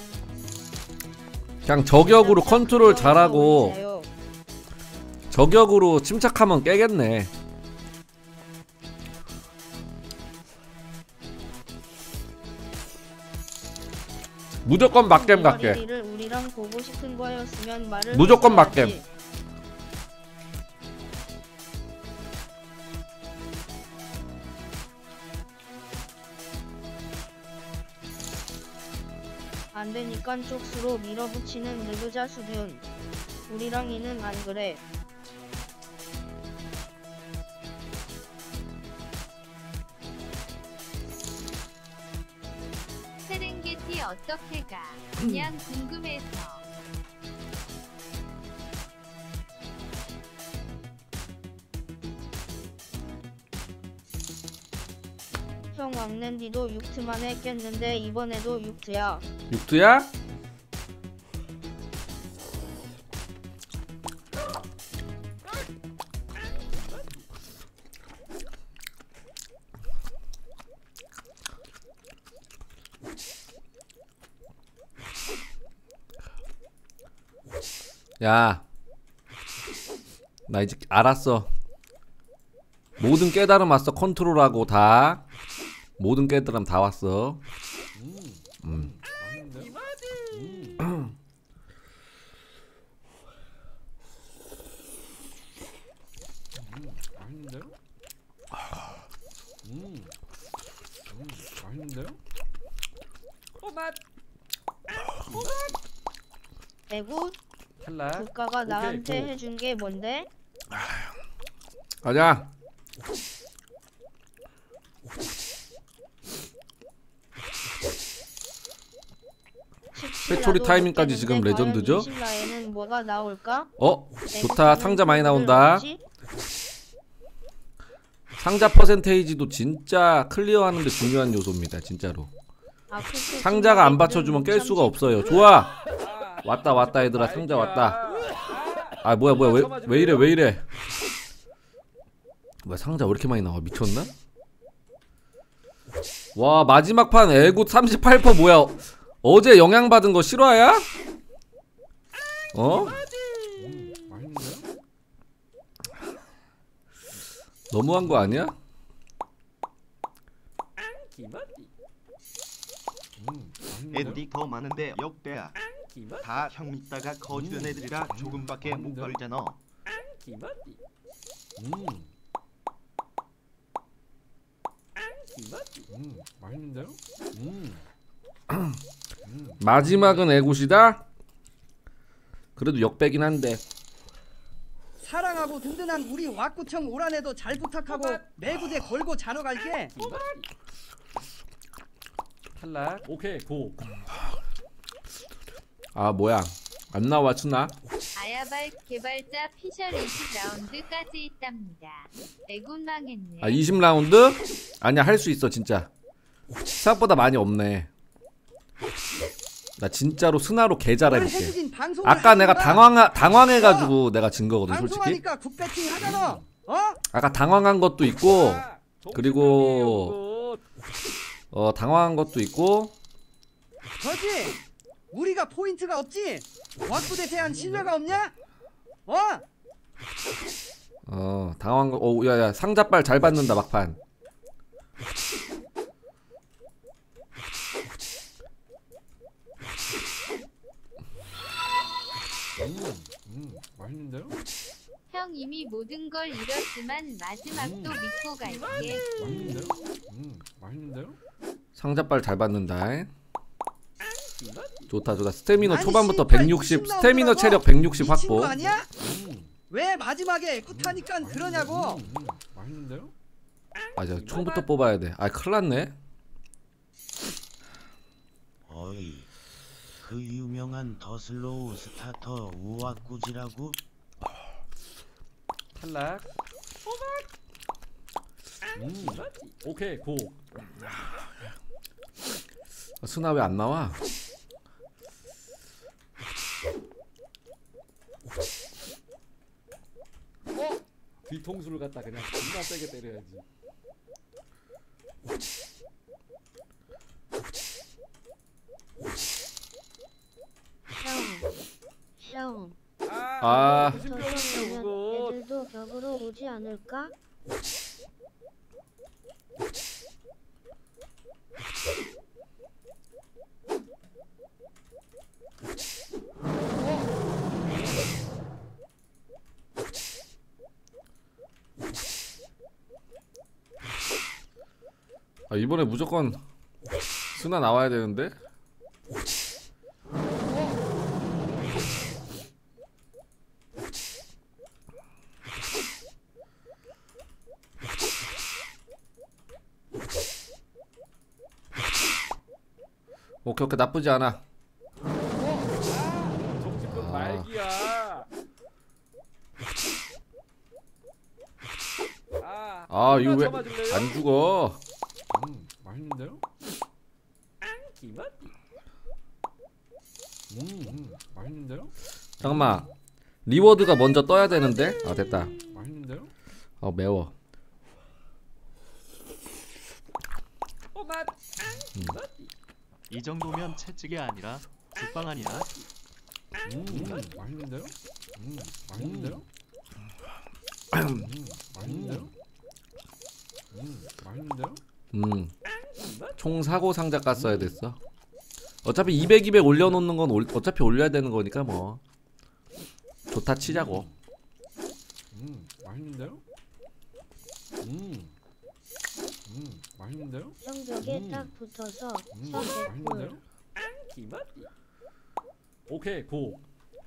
S1: 그냥 저격으로 컨트롤 잘하고 저격으로 침착하면 깨겠네. 무조건 막겜 갈게.
S3: 우리랑 보고 싶은 거였으면 말을
S1: 무조건
S3: 했어야지.
S1: 막겜.
S3: 안 되니깐 쪽수로 밀어붙이는 느그자 수준. 우리랑 이는 안 그래.
S4: 세렝게티 어떻게 가? 그냥 궁금해서.
S3: 형 왕랜디도 육트만 했겠는데 이번에도 육트야.
S1: 육투야? 야, 나 이제 알았어. 모든 깨달음 왔어. 컨트롤하고 다 모든 깨달음 다 왔어. 음.
S2: 음. 맛있는데요? 음. 음. 맛있는데요?
S16: 호맛.
S3: 애구?
S1: 탈락.
S3: 국가가
S1: 오케이,
S3: 나한테
S1: 고.
S3: 해준 게 뭔데?
S1: 가자. 회초리 타이밍까지 지금 레전드죠?
S3: 신라에는 뭐가 나올까?
S1: 어? 좋다. 상자 많이 나온다. 상자 퍼센테이지도 진짜 클리어하는데 중요한 요소입니다. 진짜로. 상자가 안 받쳐주면 깰 수가 없어요. 좋아. 왔다 왔다 얘들아. 상자 왔다. 아 뭐야 뭐야 왜, 왜 이래 왜 이래. 뭐야 상자 왜 이렇게 많이 나와. 미쳤나? 와 마지막 판 애굿 삼십팔 퍼센트 뭐야. 어제 영향받은 거 실화야? 어?
S2: 음. 맛있는데요?
S1: 너무한 거 아니야?
S2: 음.
S7: 애들이 더 많은데 역대야. 다 형 믿다가 거지된 애들이라 조금밖에 못 걸잖아.
S2: 음. 음. 맛있는데요? 음.
S1: 마지막은 애굿이다? 그래도 역배긴 한데.
S6: 사랑하는 건강하고 든든한 우리 왁구청 오란에도 잘 부탁하고 매부대 걸고 자러 갈게.
S16: 탈락. 오케이 고.
S1: 아 뭐야 안 나와 추나?
S4: 아야발 개발자 피셜 이십 라운드까지 있답니다. 애군 망했네.
S1: 아 이십 라운드? 아니야 할 수 있어 진짜. 생각보다 많이 없네. 나 진짜로 스나로 개 잘해볼게. 아까 내가 당황 당황해가지고 어. 내가 진 거거든 솔직히.
S6: 방송하니까 굿배팅 하잖아. 어?
S1: 아까 당황한 것도 있고 그리고 어 당황한 것도 있고.
S6: 그렇지. 우리가 포인트가 없지. 왁구대 대한 신뢰가 없냐? 어?
S1: 어 당황한 거. 오 야야 상자빨 잘 받는다 막판.
S2: 음, 음, 맛있는데요?
S4: 형 이미 모든 걸 잃었지만 마지막도 음. 믿고 갈게.
S2: 맛있는데요? 음, 맛있는데요?
S1: 상자빨 잘 받는다. 좋다 좋다. 스태미너 초반부터 백육십, 스태미너 체력 백육십 확보.
S6: 아니야? 왜 마지막에 끝하니까 그러냐고.
S2: 음, 음, 맛있는데요?
S1: 맞아 총부터 뽑아야 돼. 아 큰일났네.
S11: 어이 그 유명한 더 슬로우 스타터 우와꾸지라고?
S16: 탈락. 음. 오케이 고.
S1: 아, 스나 왜 안 나와?
S16: 어? 뒤통수를 갖다 그냥 존나 세게 때려야지.
S3: 형, 형.
S1: 아.
S3: 저러면 애들도 벽으로 오지 않을까?
S1: 아 이번에 무조건 스나 나와야 되는데. 오케이 오케이 나쁘지 않아.
S16: 정신병 말기야. 아,
S1: 아 이거 왜 안 죽어?
S2: 음, 맛있는데요? 음, 음, 맛있는데요?
S1: 잠깐만 리워드가 먼저 떠야 되는데. 아 됐다.
S2: 맛있는데요?
S1: 어 매워.
S16: 어 맛.
S1: 음.
S17: 이 정도면 채찍이 아니라 죽방 아니야?
S2: 음, 음, 맛있는데요? 음, 맛있는데요? 음, 맛있는데요? 음, 맛있는데요?
S1: 음. 총 사고 상자 깠어야 됐어. 어차피 이백, 이백 올려놓는 건 올, 어차피 올려야 되는 거니까 뭐 좋다 치자고.
S2: 음, 맛있는데요? 음, 음, 맛있는데요?
S3: 형 벽에
S2: 음.
S3: 딱 붙어서
S2: 음,
S3: 서
S2: 맛있는데요?
S16: 오케이 고.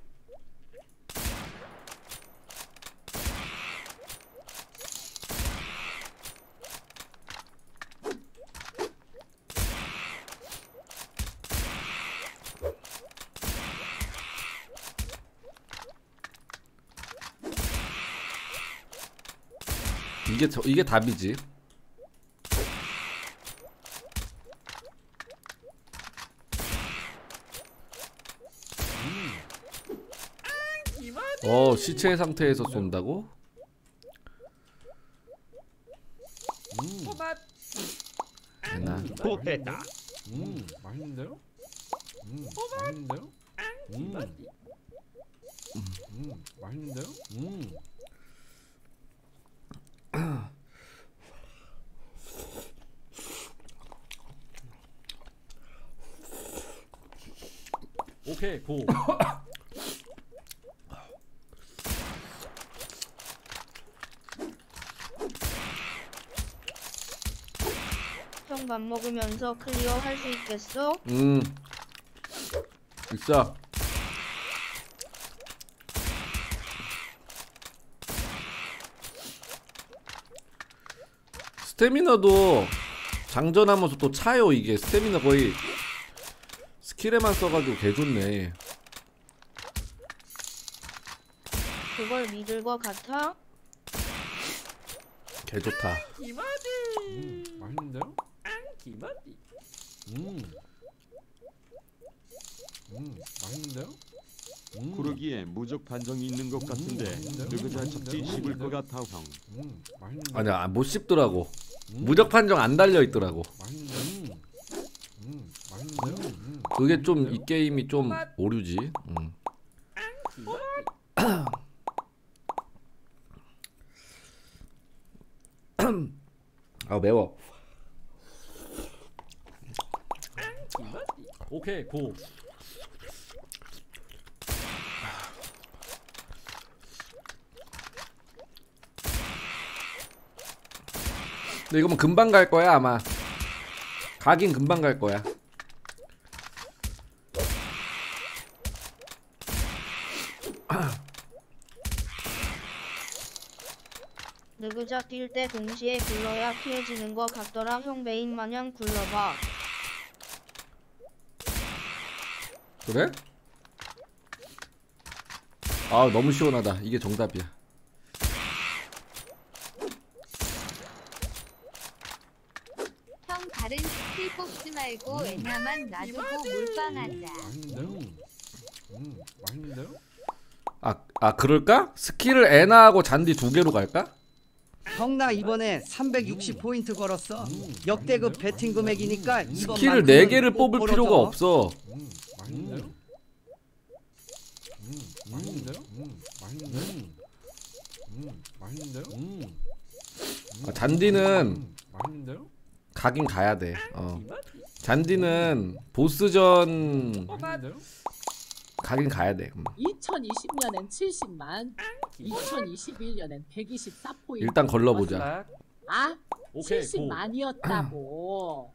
S1: 이게 저, 이게 답이지. 어 시체 상태에서 쏜다고?
S2: 음,
S1: 되나?
S8: 못했다.
S2: 음, 맛있는데요? 음, 맛있는데요? 음, 음, 맛있는데요? 음.
S16: 오케이 고.
S3: 형 밥 먹으면서 클리어 할 수 있겠어?
S1: 음 있어. 스태미너도 장전하면서 또 차요. 이게 스태미너 거의 스킬에만 써가지고 개좋네.
S3: 그걸 믿을 것 같아?
S1: 개좋다.
S2: 음, 맛있는데요? 음. 음, 맛있는데요? 음.
S18: 구르기에 무적 판정이 있는 것 같은데 느그자 잡지 씹을 것 같아 형.
S2: 음, 맛있는데.
S1: 아니야 못 씹더라고. 무적 판정 안 달려 있더라고.
S2: 맛있는데. 음, 맛있는데요? 음.
S1: 그게 좀 이 게임이 좀 오류지. 음. 아 매워. 오케이 고. 근데 이거면 금방 갈 거야 아마. 가긴 금방 갈 거야.
S3: 느그자 뛸 때 동시에 굴러야 피해지는 거 같더라. 형 메인 마냥 굴러봐.
S1: 그래? 아 너무 시원하다. 이게 정답이야.
S4: 형 다른 스킬 뽑지 말고 애나만 놔두고 몰빵하자.
S2: 맛있는데요? 음, 맛있는데요?
S1: 아, 아 그럴까? 스킬을 에나하고 잔디 두 개로 갈까?
S6: 형 나 이번에 삼백육십 포인트 걸었어. 역대급 배팅 금액이니까
S1: 스킬을 네 개를 뽑을 필요가 없어.
S2: 음, 맛있는데요? 음, 맛있는데요? 음, 맛있는데요? 음, 맛있는데요? 음.
S1: 아, 잔디는
S2: 맛있는데요?
S1: 가긴 가야 돼. 어. 잔디는 보스전 가긴 가야 돼. 음.
S10: 이천이십 년엔 칠십만, 이천이십일 년엔 백이십사 포인트.
S1: 일단 걸러보자.
S10: 아,
S1: 오케이,
S10: 칠십만이었다고.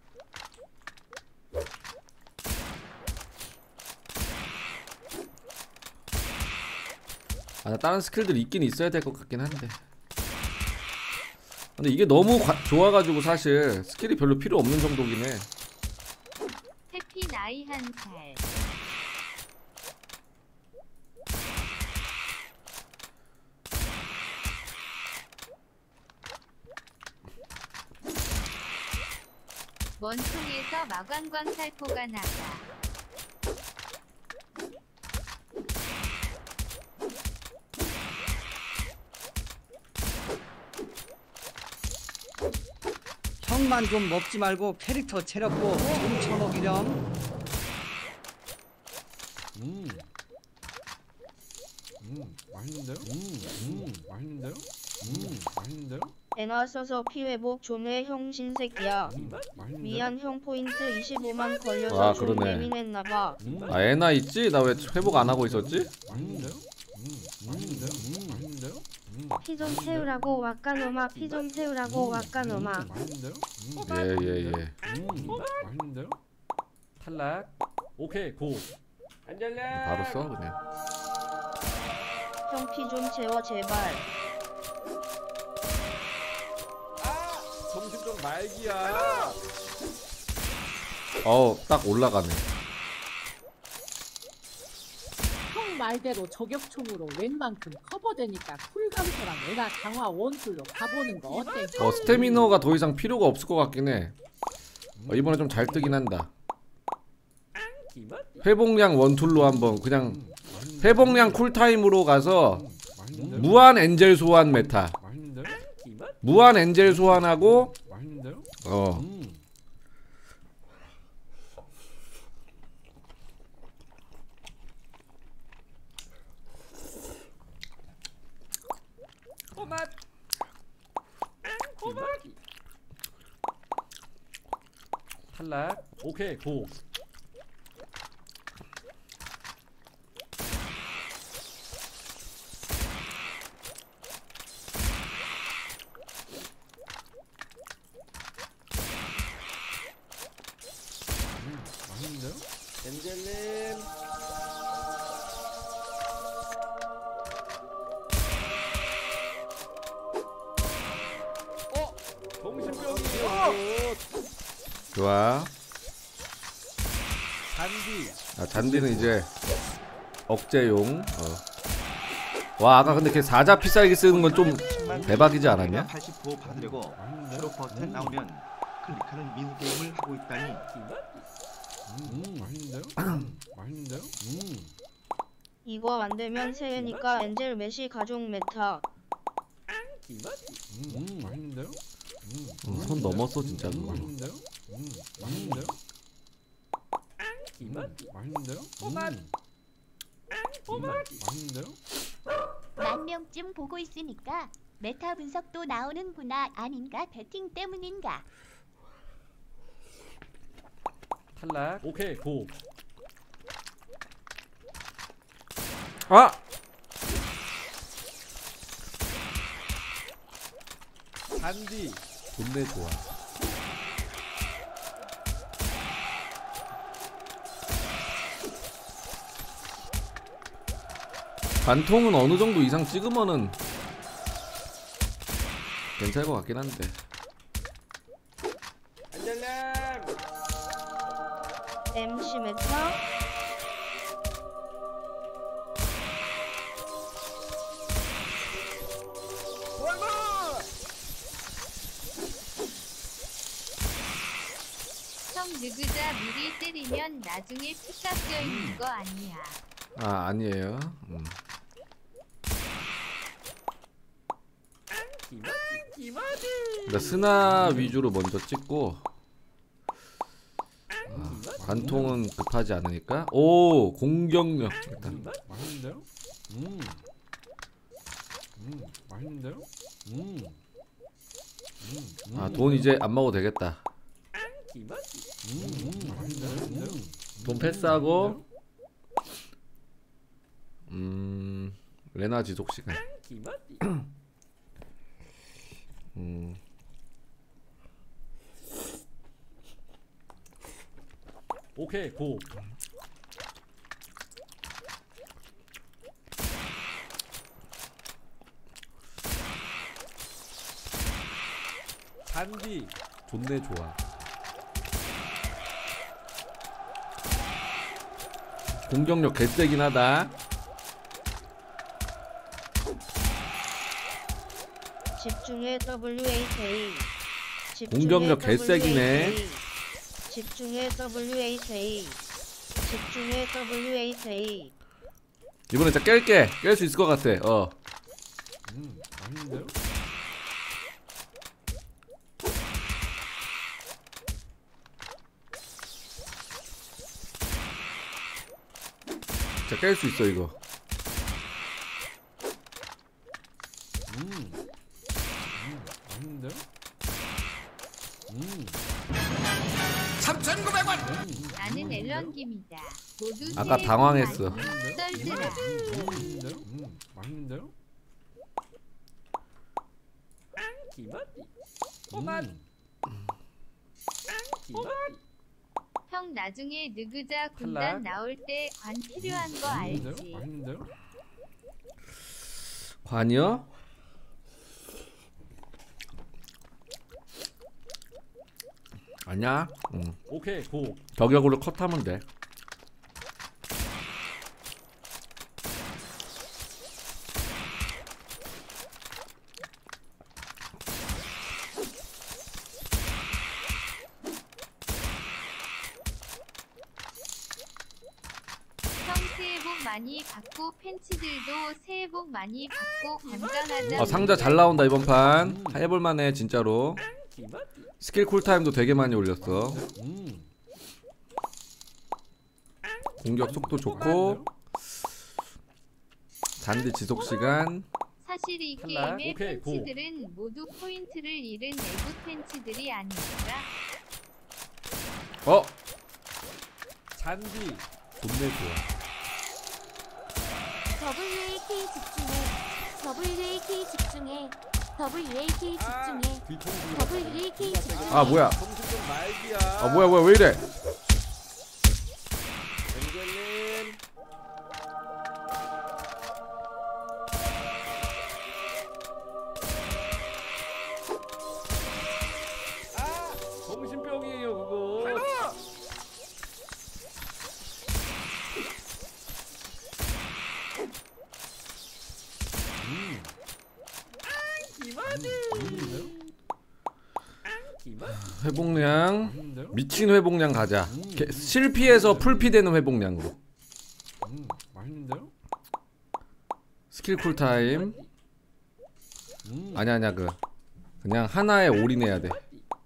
S1: 아, 나 다른 스킬들 있긴 있어야 될 것 같긴 한데. 근데 이게 너무 과, 좋아가지고 사실 스킬이 별로 필요 없는 정도긴 해.
S4: 해피 나이 한 살. 원통에서 마관광 살포가 나가.
S6: 형만 좀 먹지 말고 캐릭터 체력고 좀 쳐먹이렴.
S2: 음. 음, 맛있는데요? 음, 음, 맛있는데요? 음, 맛있는데요?
S3: 에나 써서 피회복 좀 해 형 신새끼야. 미안 형 포인트 이십오만 걸려서
S1: 아,
S3: 좀
S1: 그러네.
S3: 예민했나봐.
S1: 아 에나 있지? 나 왜 회복 안 하고 있었지?
S2: 맛있는데요? 음, 맛있는데요? 음, 맛있는데요? 음,
S12: 피 좀 태우라고 왁가노마 피 좀 태우라고 왁가노마.
S2: 맛있는데요? 음,
S1: 예예 예.
S2: 음, 맛있는데요?
S1: 탈락. 오케이 고. 바로 써 그냥.
S3: 형 피 좀 채워 제발.
S1: 정신 좀 말기야. 어, 딱 올라가네.
S10: 형 말대로 저격총으로 웬만큼 커버되니까 쿨감소랑 에나 강화 원툴로 가보는 거 어때?
S1: 어, 스태미너가 더 이상 필요가 없을 것 같긴 해. 어, 이번에 좀 잘 뜨긴 한다. 회복량 원툴로 한번 그냥 회복량 쿨타임으로 가서 무한 엔젤 소환 메타. 무한 엔젤 소환하고
S2: 맛있는데요?
S1: 어.
S2: 음.
S16: 토맛. 토맛. 탈락. 오케이 고.
S2: 맛있는데요?
S16: 엔젤님. 어? 정신병이.
S1: 좋아.
S16: 잔디.
S1: 아 잔디는 이제 억제용. 어. 와 아까 근데 걔 사자 피살기 쓰는 건 좀 대박이지 않았냐?
S7: 팔십오 받으려고 슈로 버튼 나오면 클릭하는 미니 게임을 하고 있다니.
S2: 음 맛있는데요? 음, 맛있는데요? 음.
S3: 이거 만들면 새해니까 엔젤 메시 가족 메타.
S2: 음 맛있는데요? 음,
S1: 음, 손 넘었어 진짜 그거.
S2: 맛있는데요? 음 맛있는데요? 음, 맛있는데요? 음. 맛있는데요?
S9: 만 명쯤 보고 있으니까 메타 분석도 나오는구나. 아닌가? 배팅 때문인가?
S16: 탈락. 오케이 고.
S1: 아!
S16: 잔디.
S1: 존내 좋아. 반통은 어느 정도 이상 찍으면은 괜찮을 것 같긴 한데.
S16: 안젤람.
S3: 엠씨 메타.
S4: 형 느그자 미리 때리면 나중에 피 깎여 있는 거 아니야.
S1: 아 아니에요. 음. 그러니까 스나 위주로 먼저 찍고 아, 관통은 급하지 않으니까. 오 공격력 일단.
S2: 맛있는데요? 음. 음 맛있는데요? 음. 음, 음.
S1: 아 돈 이제 안 먹어도 되겠다.
S2: 음, 음 맛있는데요? 음.
S1: 돈 패스하고 음 레나 지속 시간. 음.
S16: 오케이 고. 잔디.
S1: 존내 좋아. 공격력 개세긴 하다.
S3: 집중의 더블유에이케이.
S1: 공격력 개세기네.
S3: 집중의 더블유에이케이. 집중의 더블유에이케이.
S1: 이번에 진짜 깰게. 깰 수 있을 것 같아. 어.
S2: 음 맛있는데요?
S1: 진짜 깰 수 있어 이거.
S2: 음. 음 맛있는데요? 음.
S4: 삼천구백 원. 나는 앨런김이다. 모두
S1: 아까 당황했어.
S4: 썰들아.
S2: 맛있는데요? 음 맛있는데요?
S16: 토마토.
S4: 형 나중에 느그자 군단 나올 때 관 필요한 거 알지?
S2: 맛있는데요?
S1: 관이요? 아니야. 응.
S16: 오케이 고.
S1: 저격으로 컷하면 돼.
S4: 형 새해 복 많이 받고 팬츠들도 새해 복 많이 받고 건강하자.
S1: 어, 상자 잘 나온다 이번 판. 해볼만해 진짜로. 스킬 쿨타임도 되게 많이 올렸어. 공격 속도 좋고 잔디 지속 시간.
S4: 사실 이
S1: 탈락.
S4: 게임의
S1: 오케이, 고.
S4: 팬츠들은 모두 포인트를 잃은 내부 팬츠들이 아니라.
S1: 어?
S16: 잔디.
S1: 존내 좋아.
S9: 더블유에이케이 집중해. 더블유에이케이 집중해. 더블유에이케이 집중해. 더블유에이케이 집중해.
S1: 아 뭐야?
S16: 좀 말기야.
S1: 아 뭐야 뭐야 왜 이래?
S16: 엔젤린. 아 정신병이에요 그거.
S1: 회복량 미친 회복량 가자. 개, 실피에서 풀피 되는 회복량으로.
S2: 음, 맛있는데요?
S1: 스킬 쿨타임.
S2: 음.
S1: 아니야 아니야 그 그냥 하나에 올인해야 돼.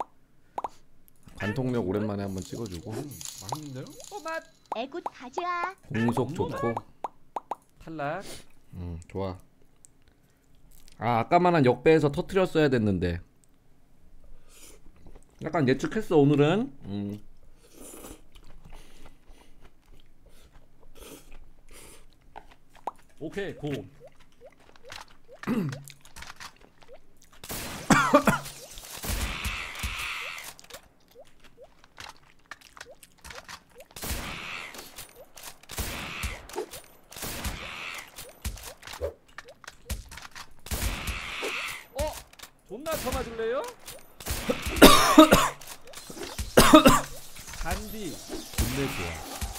S1: 관통력 오랜만에 한번 찍어주고.
S2: 음, 맛있는데요?
S9: 애굿 가져와.
S1: 공속 좋고.
S16: 탈락.
S1: 음 좋아. 아 아까만한 역배에서 터트렸어야 됐는데. 약간 예측했어 오늘은. 음.
S16: 오케이 고. 어? 존나 쳐맞을래요? 잔디
S1: 근데 좋아.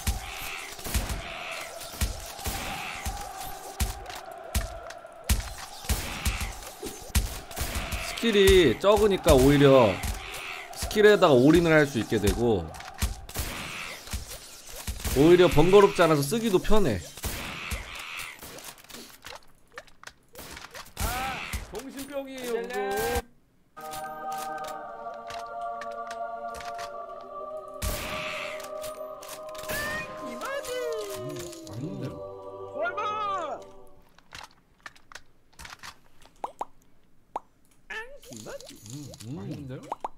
S1: 스킬이 적으니까 오히려 스킬에다가 올인을 할 수 있게 되고 오히려 번거롭지 않아서 쓰기도 편해.
S16: 아 정신병이에요 그거.
S2: 맛있는데요?
S16: 설마 기마디
S2: 음, 음. 맛있는데요?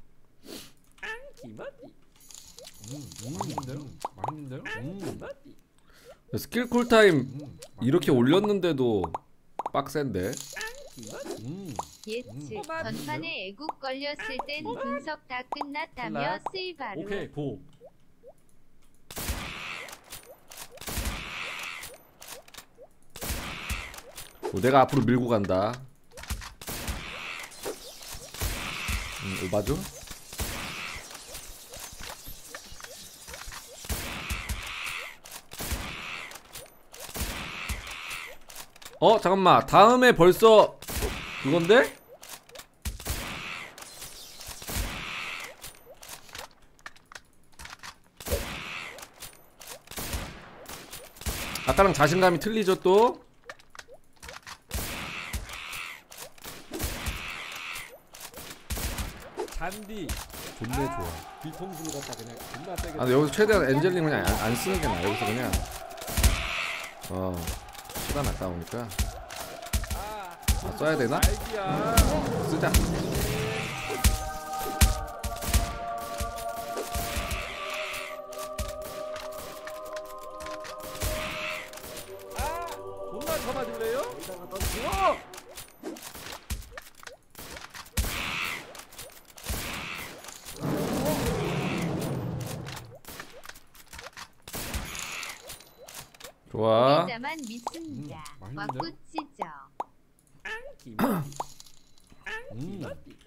S16: 기마디
S2: 음, 맛있는데요? 맛있는데요? 음.
S16: 기마디
S1: 스킬 쿨타임
S2: 음,
S1: 이렇게 올렸는데도 빡센데.
S2: 음.
S4: 예측 전판에 애국 걸렸을 땐 분석 다 끝났다며
S16: 탈락.
S4: 스이바로.
S16: 오케이 고.
S1: 어, 내가 앞으로 밀고 간다. 음, 오바죠? 어 잠깐만 다음에 벌써 그건데? 아까랑 자신감이 틀리죠 또?
S16: 잔디
S1: 존내 좋아.
S16: 뒤통수를 갖다 그냥 존나 세게.
S1: 아 근데 여기서 최대한 엔젤링 그냥 안, 안 쓰는 게 나아. 여기서 그냥 어 시간 아까우니까 아, 써야 되나?
S16: 알기야.
S1: 쓰자.
S16: 아 존나 쳐맞을래요? 여기다가 던지고.
S1: 좋아.
S4: 오래자만 믿습니다.
S2: 음,
S4: 와꾸치죠.
S16: 기마디
S2: 음.
S16: 기마디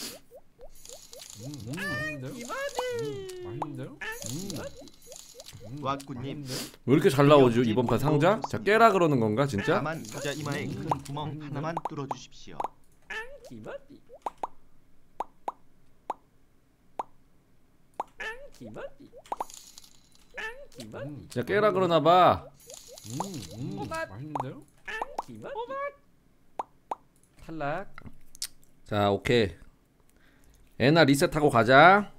S2: 음, 음, 맛있는데요?
S16: 기마디
S2: 음, 맛있는데요? 음.
S7: 왁구님
S1: 왜 이렇게 잘 나오죠 이번 판 상자? 자 깨라 그러는 건가 진짜?
S7: 다만 부자 이마에 큰 구멍 하나만 뚫어주십시오.
S16: 기마디 기마디 기마디
S1: 진짜 깨라 그러나봐.
S2: 음, 음, 맛있는데요?
S16: 기마디 탈락.
S1: 자 오케이. 애나 리셋하고 가자.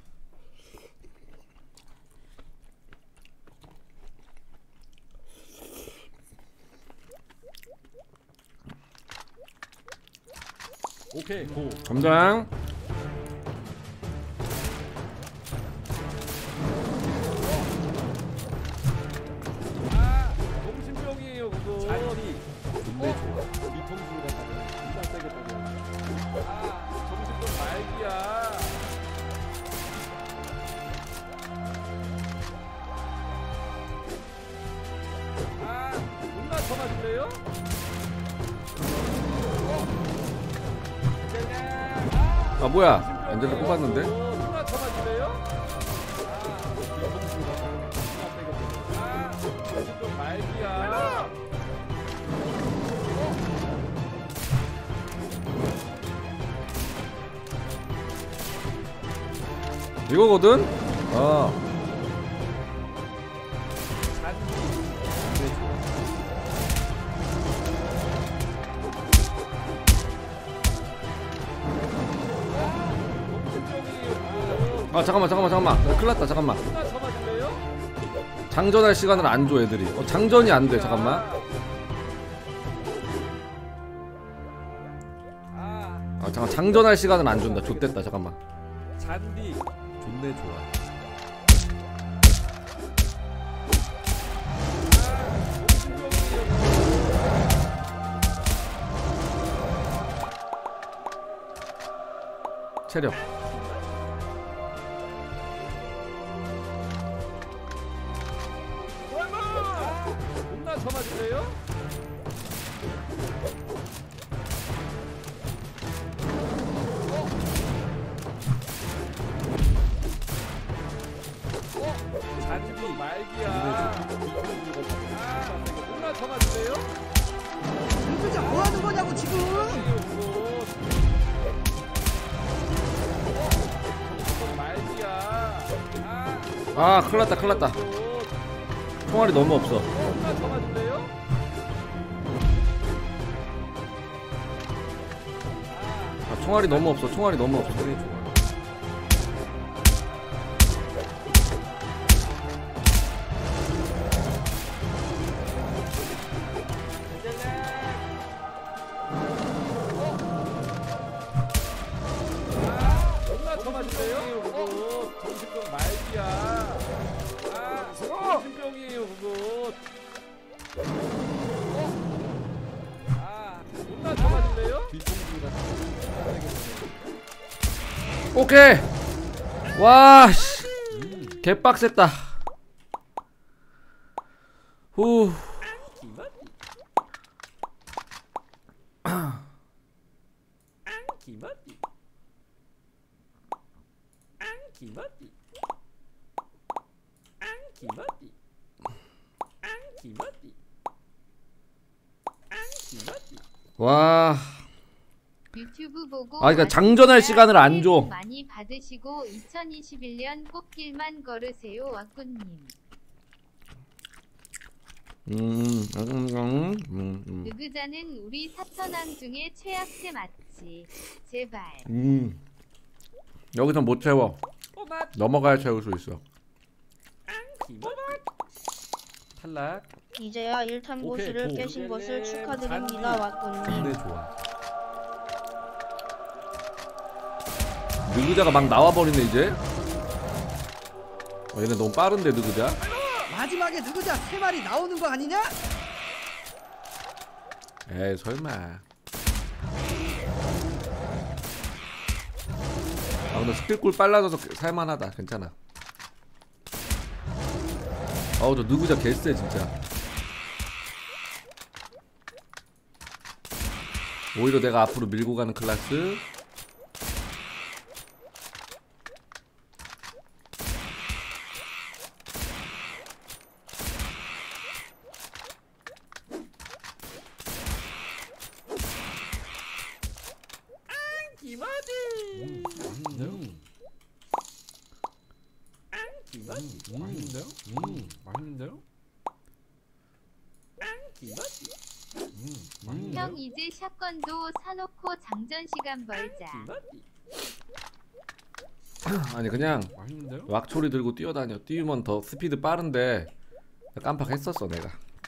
S16: 오케이 고.
S1: 점장.
S16: 아 정신병이에요 그거. 잔디
S1: 존내 좋아.
S16: 뒤통수를 갖다 존나 세게 때려. 아 정신병 말기야. 아 존나 쳐맞을래요?
S1: 아 뭐야? 엔젤링 뽑았는데?
S16: 존나 쳐맞을래요? 아 정신병 말기야.
S1: 이거거든? 어. 아 잠깐만 잠깐만 잠깐만 나 큰일났다 잠깐만. 장전할 시간을 안 줘 애들이. 어, 장전이 안 돼. 잠깐만. 아 잠깐 장전할 시간을 안 준다. 좆됐다 잠깐만.
S16: 잔디 존내 좋아.
S1: 체력.
S16: 존나 쳐맞을래요? 잔디 말기야. 아, 존나 쳐맞을래요?
S6: 누구자 뭐하는 거냐고 지금.
S1: 아 큰일났다 큰일났다. 총알이 너무 없어. 아 총알이 너무 없어. 총알이 너무 없어.
S16: 존나 쳐맞을래요? 그거 정신병 말기야. 아 정신병이에요 그거. 아 존나 쳐맞을래요?
S1: 오케이. 와 씨. 개빡셌다. 후.
S16: 기마띠 기마띠 기마띠 기마띠 기마띠.
S1: 와.
S4: 유튜브 보고
S1: 아 그러니까 장전할 시간을 안 줘.
S4: 많이 받으시고 이천이십일 년 꽃길만 걸으세요 와꾸님.
S1: 음, 음, 음, 음, 음.
S4: 느그자는 우리 사천왕 중에 최악체 맞지. 제발.
S1: 음. 여기선 못 채워. 넘어가야 채울 수 있어.
S16: 탈락.
S3: 이제야 일 탄 보스를
S16: 오케이,
S3: 깨신
S16: 고.
S3: 것을 축하드립니다 와꾸님.
S1: 네 좋아. 느그자가 막 나와버리네 이제. 어, 얘네 너무 빠른데 느그자.
S6: 마지막에 누구자 세 마리 나오는 거 아니냐?
S1: 에이 설마. 아 근데 스킬꿀 빨라져서 살만하다. 괜찮아. 어우 저 느그자 개쎄 진짜. 오히려 내가 앞으로 밀고 가는 클래스.
S16: 기마띠.
S2: 맛있는데요?
S16: 기마띠.
S2: 음, 맛있는데요? 음, 맛있는데요?
S16: 기마띠.
S2: 음, 맛있는데요?
S4: 형 이제 샷건도 사놓고 장전 시간 벌자.
S1: 아니 그냥
S2: 맛있는데요?
S1: 왁초리 들고 뛰어다녀. 뛰면 더 스피드 빠른데 깜빡했었어 내가.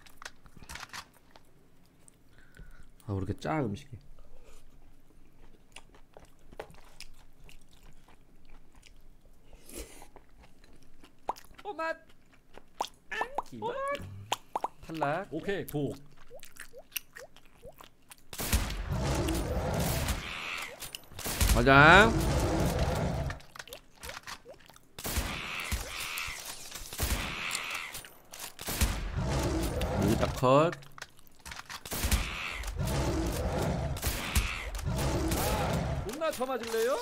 S1: 아 왜 이렇게 짜 음식이.
S16: 오맛. 기마띠. 탈락. 오케이 고.
S1: 가자. 여기다 컷.
S16: 존나 쳐맞을래요?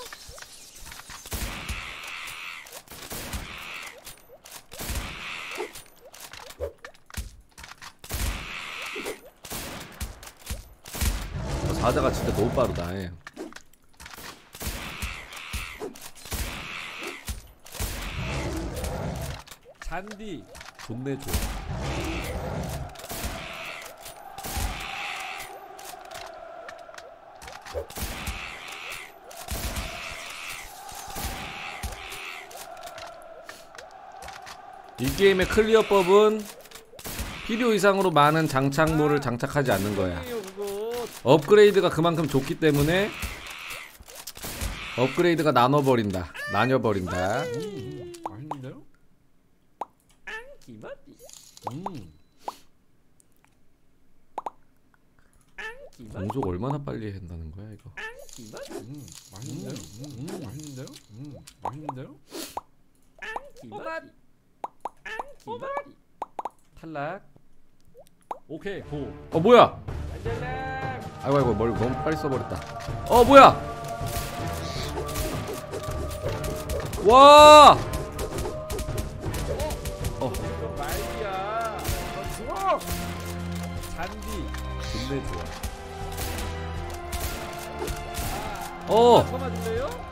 S1: 사자가 진짜 너무 빠르다. 예. 잔디 좋네 좋아. 이 게임의 클리어법은 필요 이상으로 많은 장착물을 장착하지 않는 거야. 업그레이드가 그만큼 좋기 때문에 업그레이드가 나눠버린다. 나뉘어버린다.
S2: 음, 맛있는데요? 음.
S1: 공속 얼마나 빨리 한다는 거야 이거?
S2: 음, 맛있는데요? 음, 음, 맛있는데요? 음, 맛있는데요?
S1: 탈락. 오케이 고. 어 뭐야? 아이고 아이고 뭘 너무 빨리 써버렸다. 어 뭐야? 와. 어.
S16: 말이야. 좋아. 잔디.
S1: 좋네 좋아. 어.
S16: 맞을래요?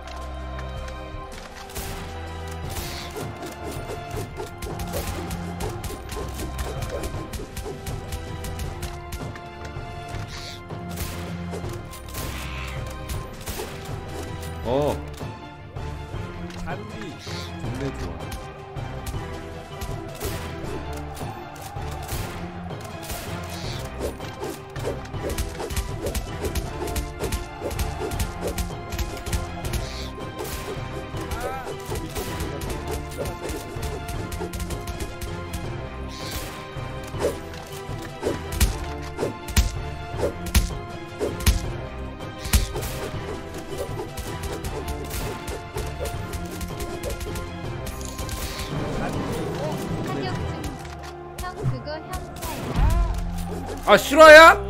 S1: 어. 잔디 좋네 좋아.
S4: 형 그거 형 차야.
S1: 아 실화야?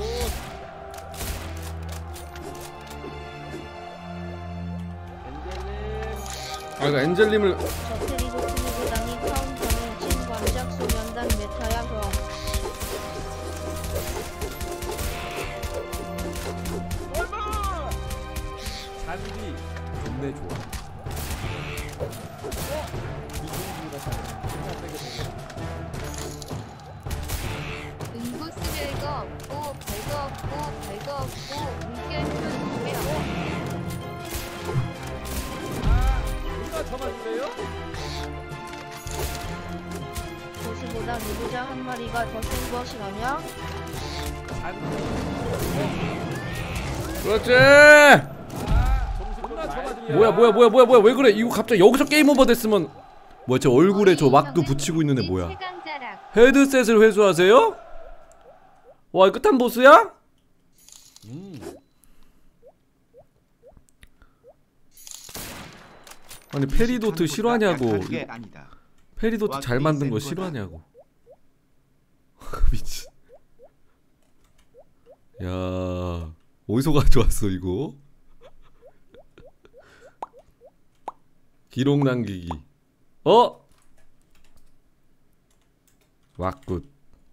S1: 아 이거 엔젤님을
S3: 저태리도 친구당이 카운터는 친관작 소년단 메타야 형.
S1: 잔디 좋네 좋아.
S4: 응고스 별거 없고 별거 없고 별거 없고 물결표 두개 없고.
S16: 누가 더 맞을래요?
S3: 보스보다 누구자 한 마리가 더 센 것이라냐?
S1: 그렇지.
S16: 누가 더 맞을래요?
S1: 뭐야 뭐야 뭐야 뭐야 뭐야 왜 그래? 이거 갑자기 여기서 게임 오버 됐으면 뭐야 저 얼굴에 저 왁도 붙이고 있는 애 뭐야? 헤드셋을 회수하세요? 와 이거 끝한 보스야?
S2: 음.
S1: 아니 페리도트 실화냐고.
S7: 약한 게 아니다.
S1: 페리도트 잘 만든 거 실화냐고. 미친. 야 어디서 가져왔어 이거? 기록 남기기. 어? 왁굿.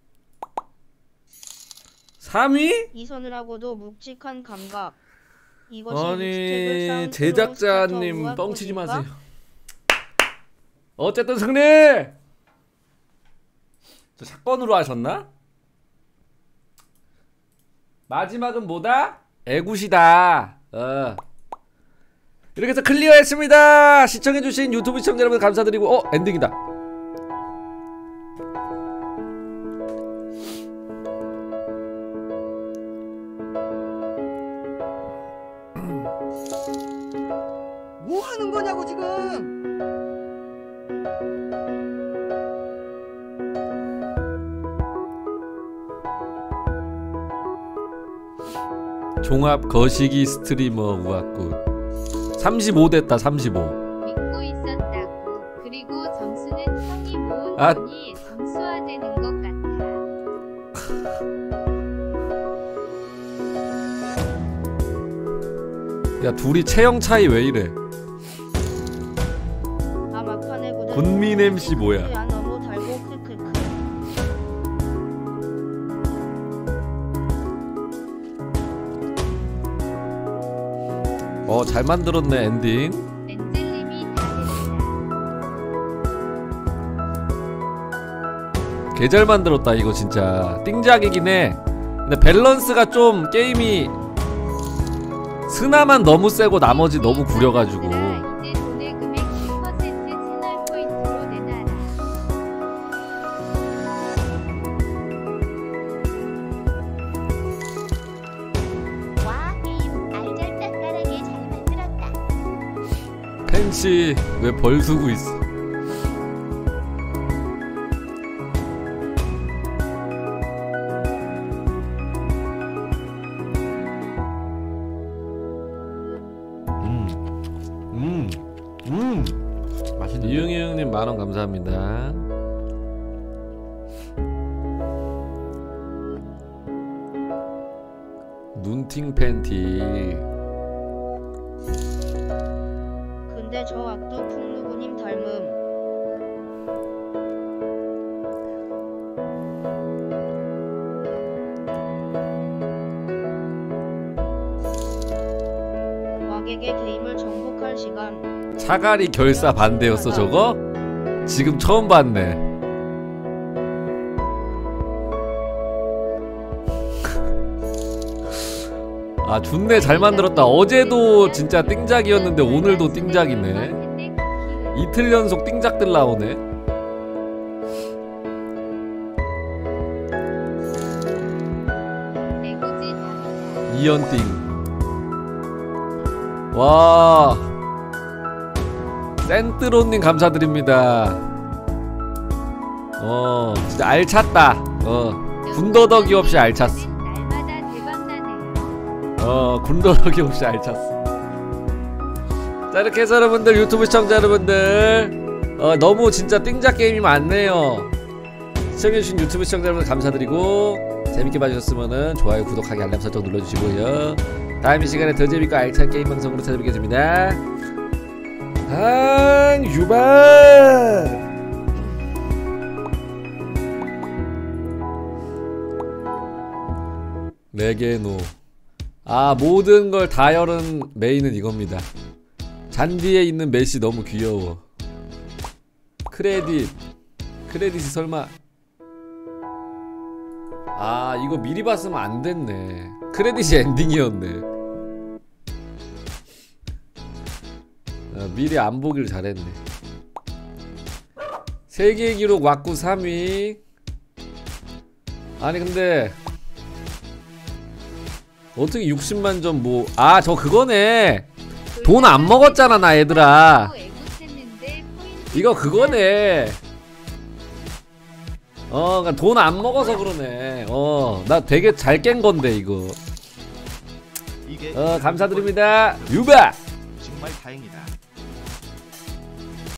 S1: 삼 위?
S3: 이 선을하고도 묵직한 감각. 이것이
S1: 아니 제작자님 뻥치지 마세요. 어쨌든 승리! 저 사건으로 하셨나? 마지막은 뭐다? 애굿이다. 어. 이렇게 해서 클리어했습니다. 시청해주신 유튜브 시청자 여러분 감사드리고 어? 엔딩이다.
S6: 뭐 하는 거냐고 지금.
S1: 종합 거시기 스트리머 우악굿. 삼십오 됐다. 삼십오.
S4: 믿고 있었다고. 그리고 점수는 형이 모은
S1: 아.
S4: 돈이 점수화되는 것 같아.
S1: 야 둘이 체형 차이 왜 이래?
S3: 아 막판에 고된
S1: 군민 엠씨 뭐야?
S3: 야 너무 달고 크크크.
S1: 어 잘 만들었네 엔딩.
S4: 엔젤님이 다 했다.
S1: 개 잘 만들었다 이거 진짜. 띵작이긴 해. 근데 밸런스가 좀 게임이 스나만 너무 세고 나머지 너무 구려가지고.
S4: 이제 돈의 금액 십 퍼센트 채널 포인트로 내놔라.
S9: 와 게임 알잘딱깔하게 잘 만들었다.
S1: 팬시 왜 벌 쓰고 있어?
S2: 음, 음, 맛있네.
S1: 이응이 형님 만원 감사합니다. 눈팅 팬티.
S3: 근데 저 악도 풍누구님 닮음. 왁에게 게임을 정복할 시간.
S1: 차가리 결사 반대였어 저거? 지금 처음 봤네. 아 존내 잘 만들었다. 어제도 진짜 띵작이었는데 오늘도 띵작이네. 이틀 연속 띵작들 나오네. 이연띵. 와 센트로님 감사드립니다. 어 진짜 알찼다. 어 군더더기 없이 알찼어. 어 군더더기 없이 알찼어. 자 이렇게 해서 여러분들 유튜브 시청자 여러분들 어 너무 진짜 띵작 게임이 많네요. 시청해주신 유튜브 시청자 여러분 감사드리고 재밌게 봐주셨으면은 좋아요 구독하기 알람 설정 눌러주시고요. 다음 이 시간에 더 재밌고 알찬 게임 방송으로 찾아뵙겠습니다. 항유발 레게노. 아 모든 걸 다 열은 메인은 이겁니다. 잔디에 있는 메시 너무 귀여워. 크레딧 크레딧이 설마 아 이거 미리 봤으면 안 됐네. 크레딧이 엔딩이었네. 아, 미리 안 보길 잘했네. 세계 기록 왁구 삼 위. 아니 근데 어떻게 육십만 점 뭐 아 저 그거네. 돈 안 먹었잖아 나 얘들아. 이거 그거네. 어, 그러니까 돈 안 먹어서 그러네. 어, 나 되게 잘 깬 건데 이거. 어, 감사드립니다. 유바.
S7: 정말 다행이다.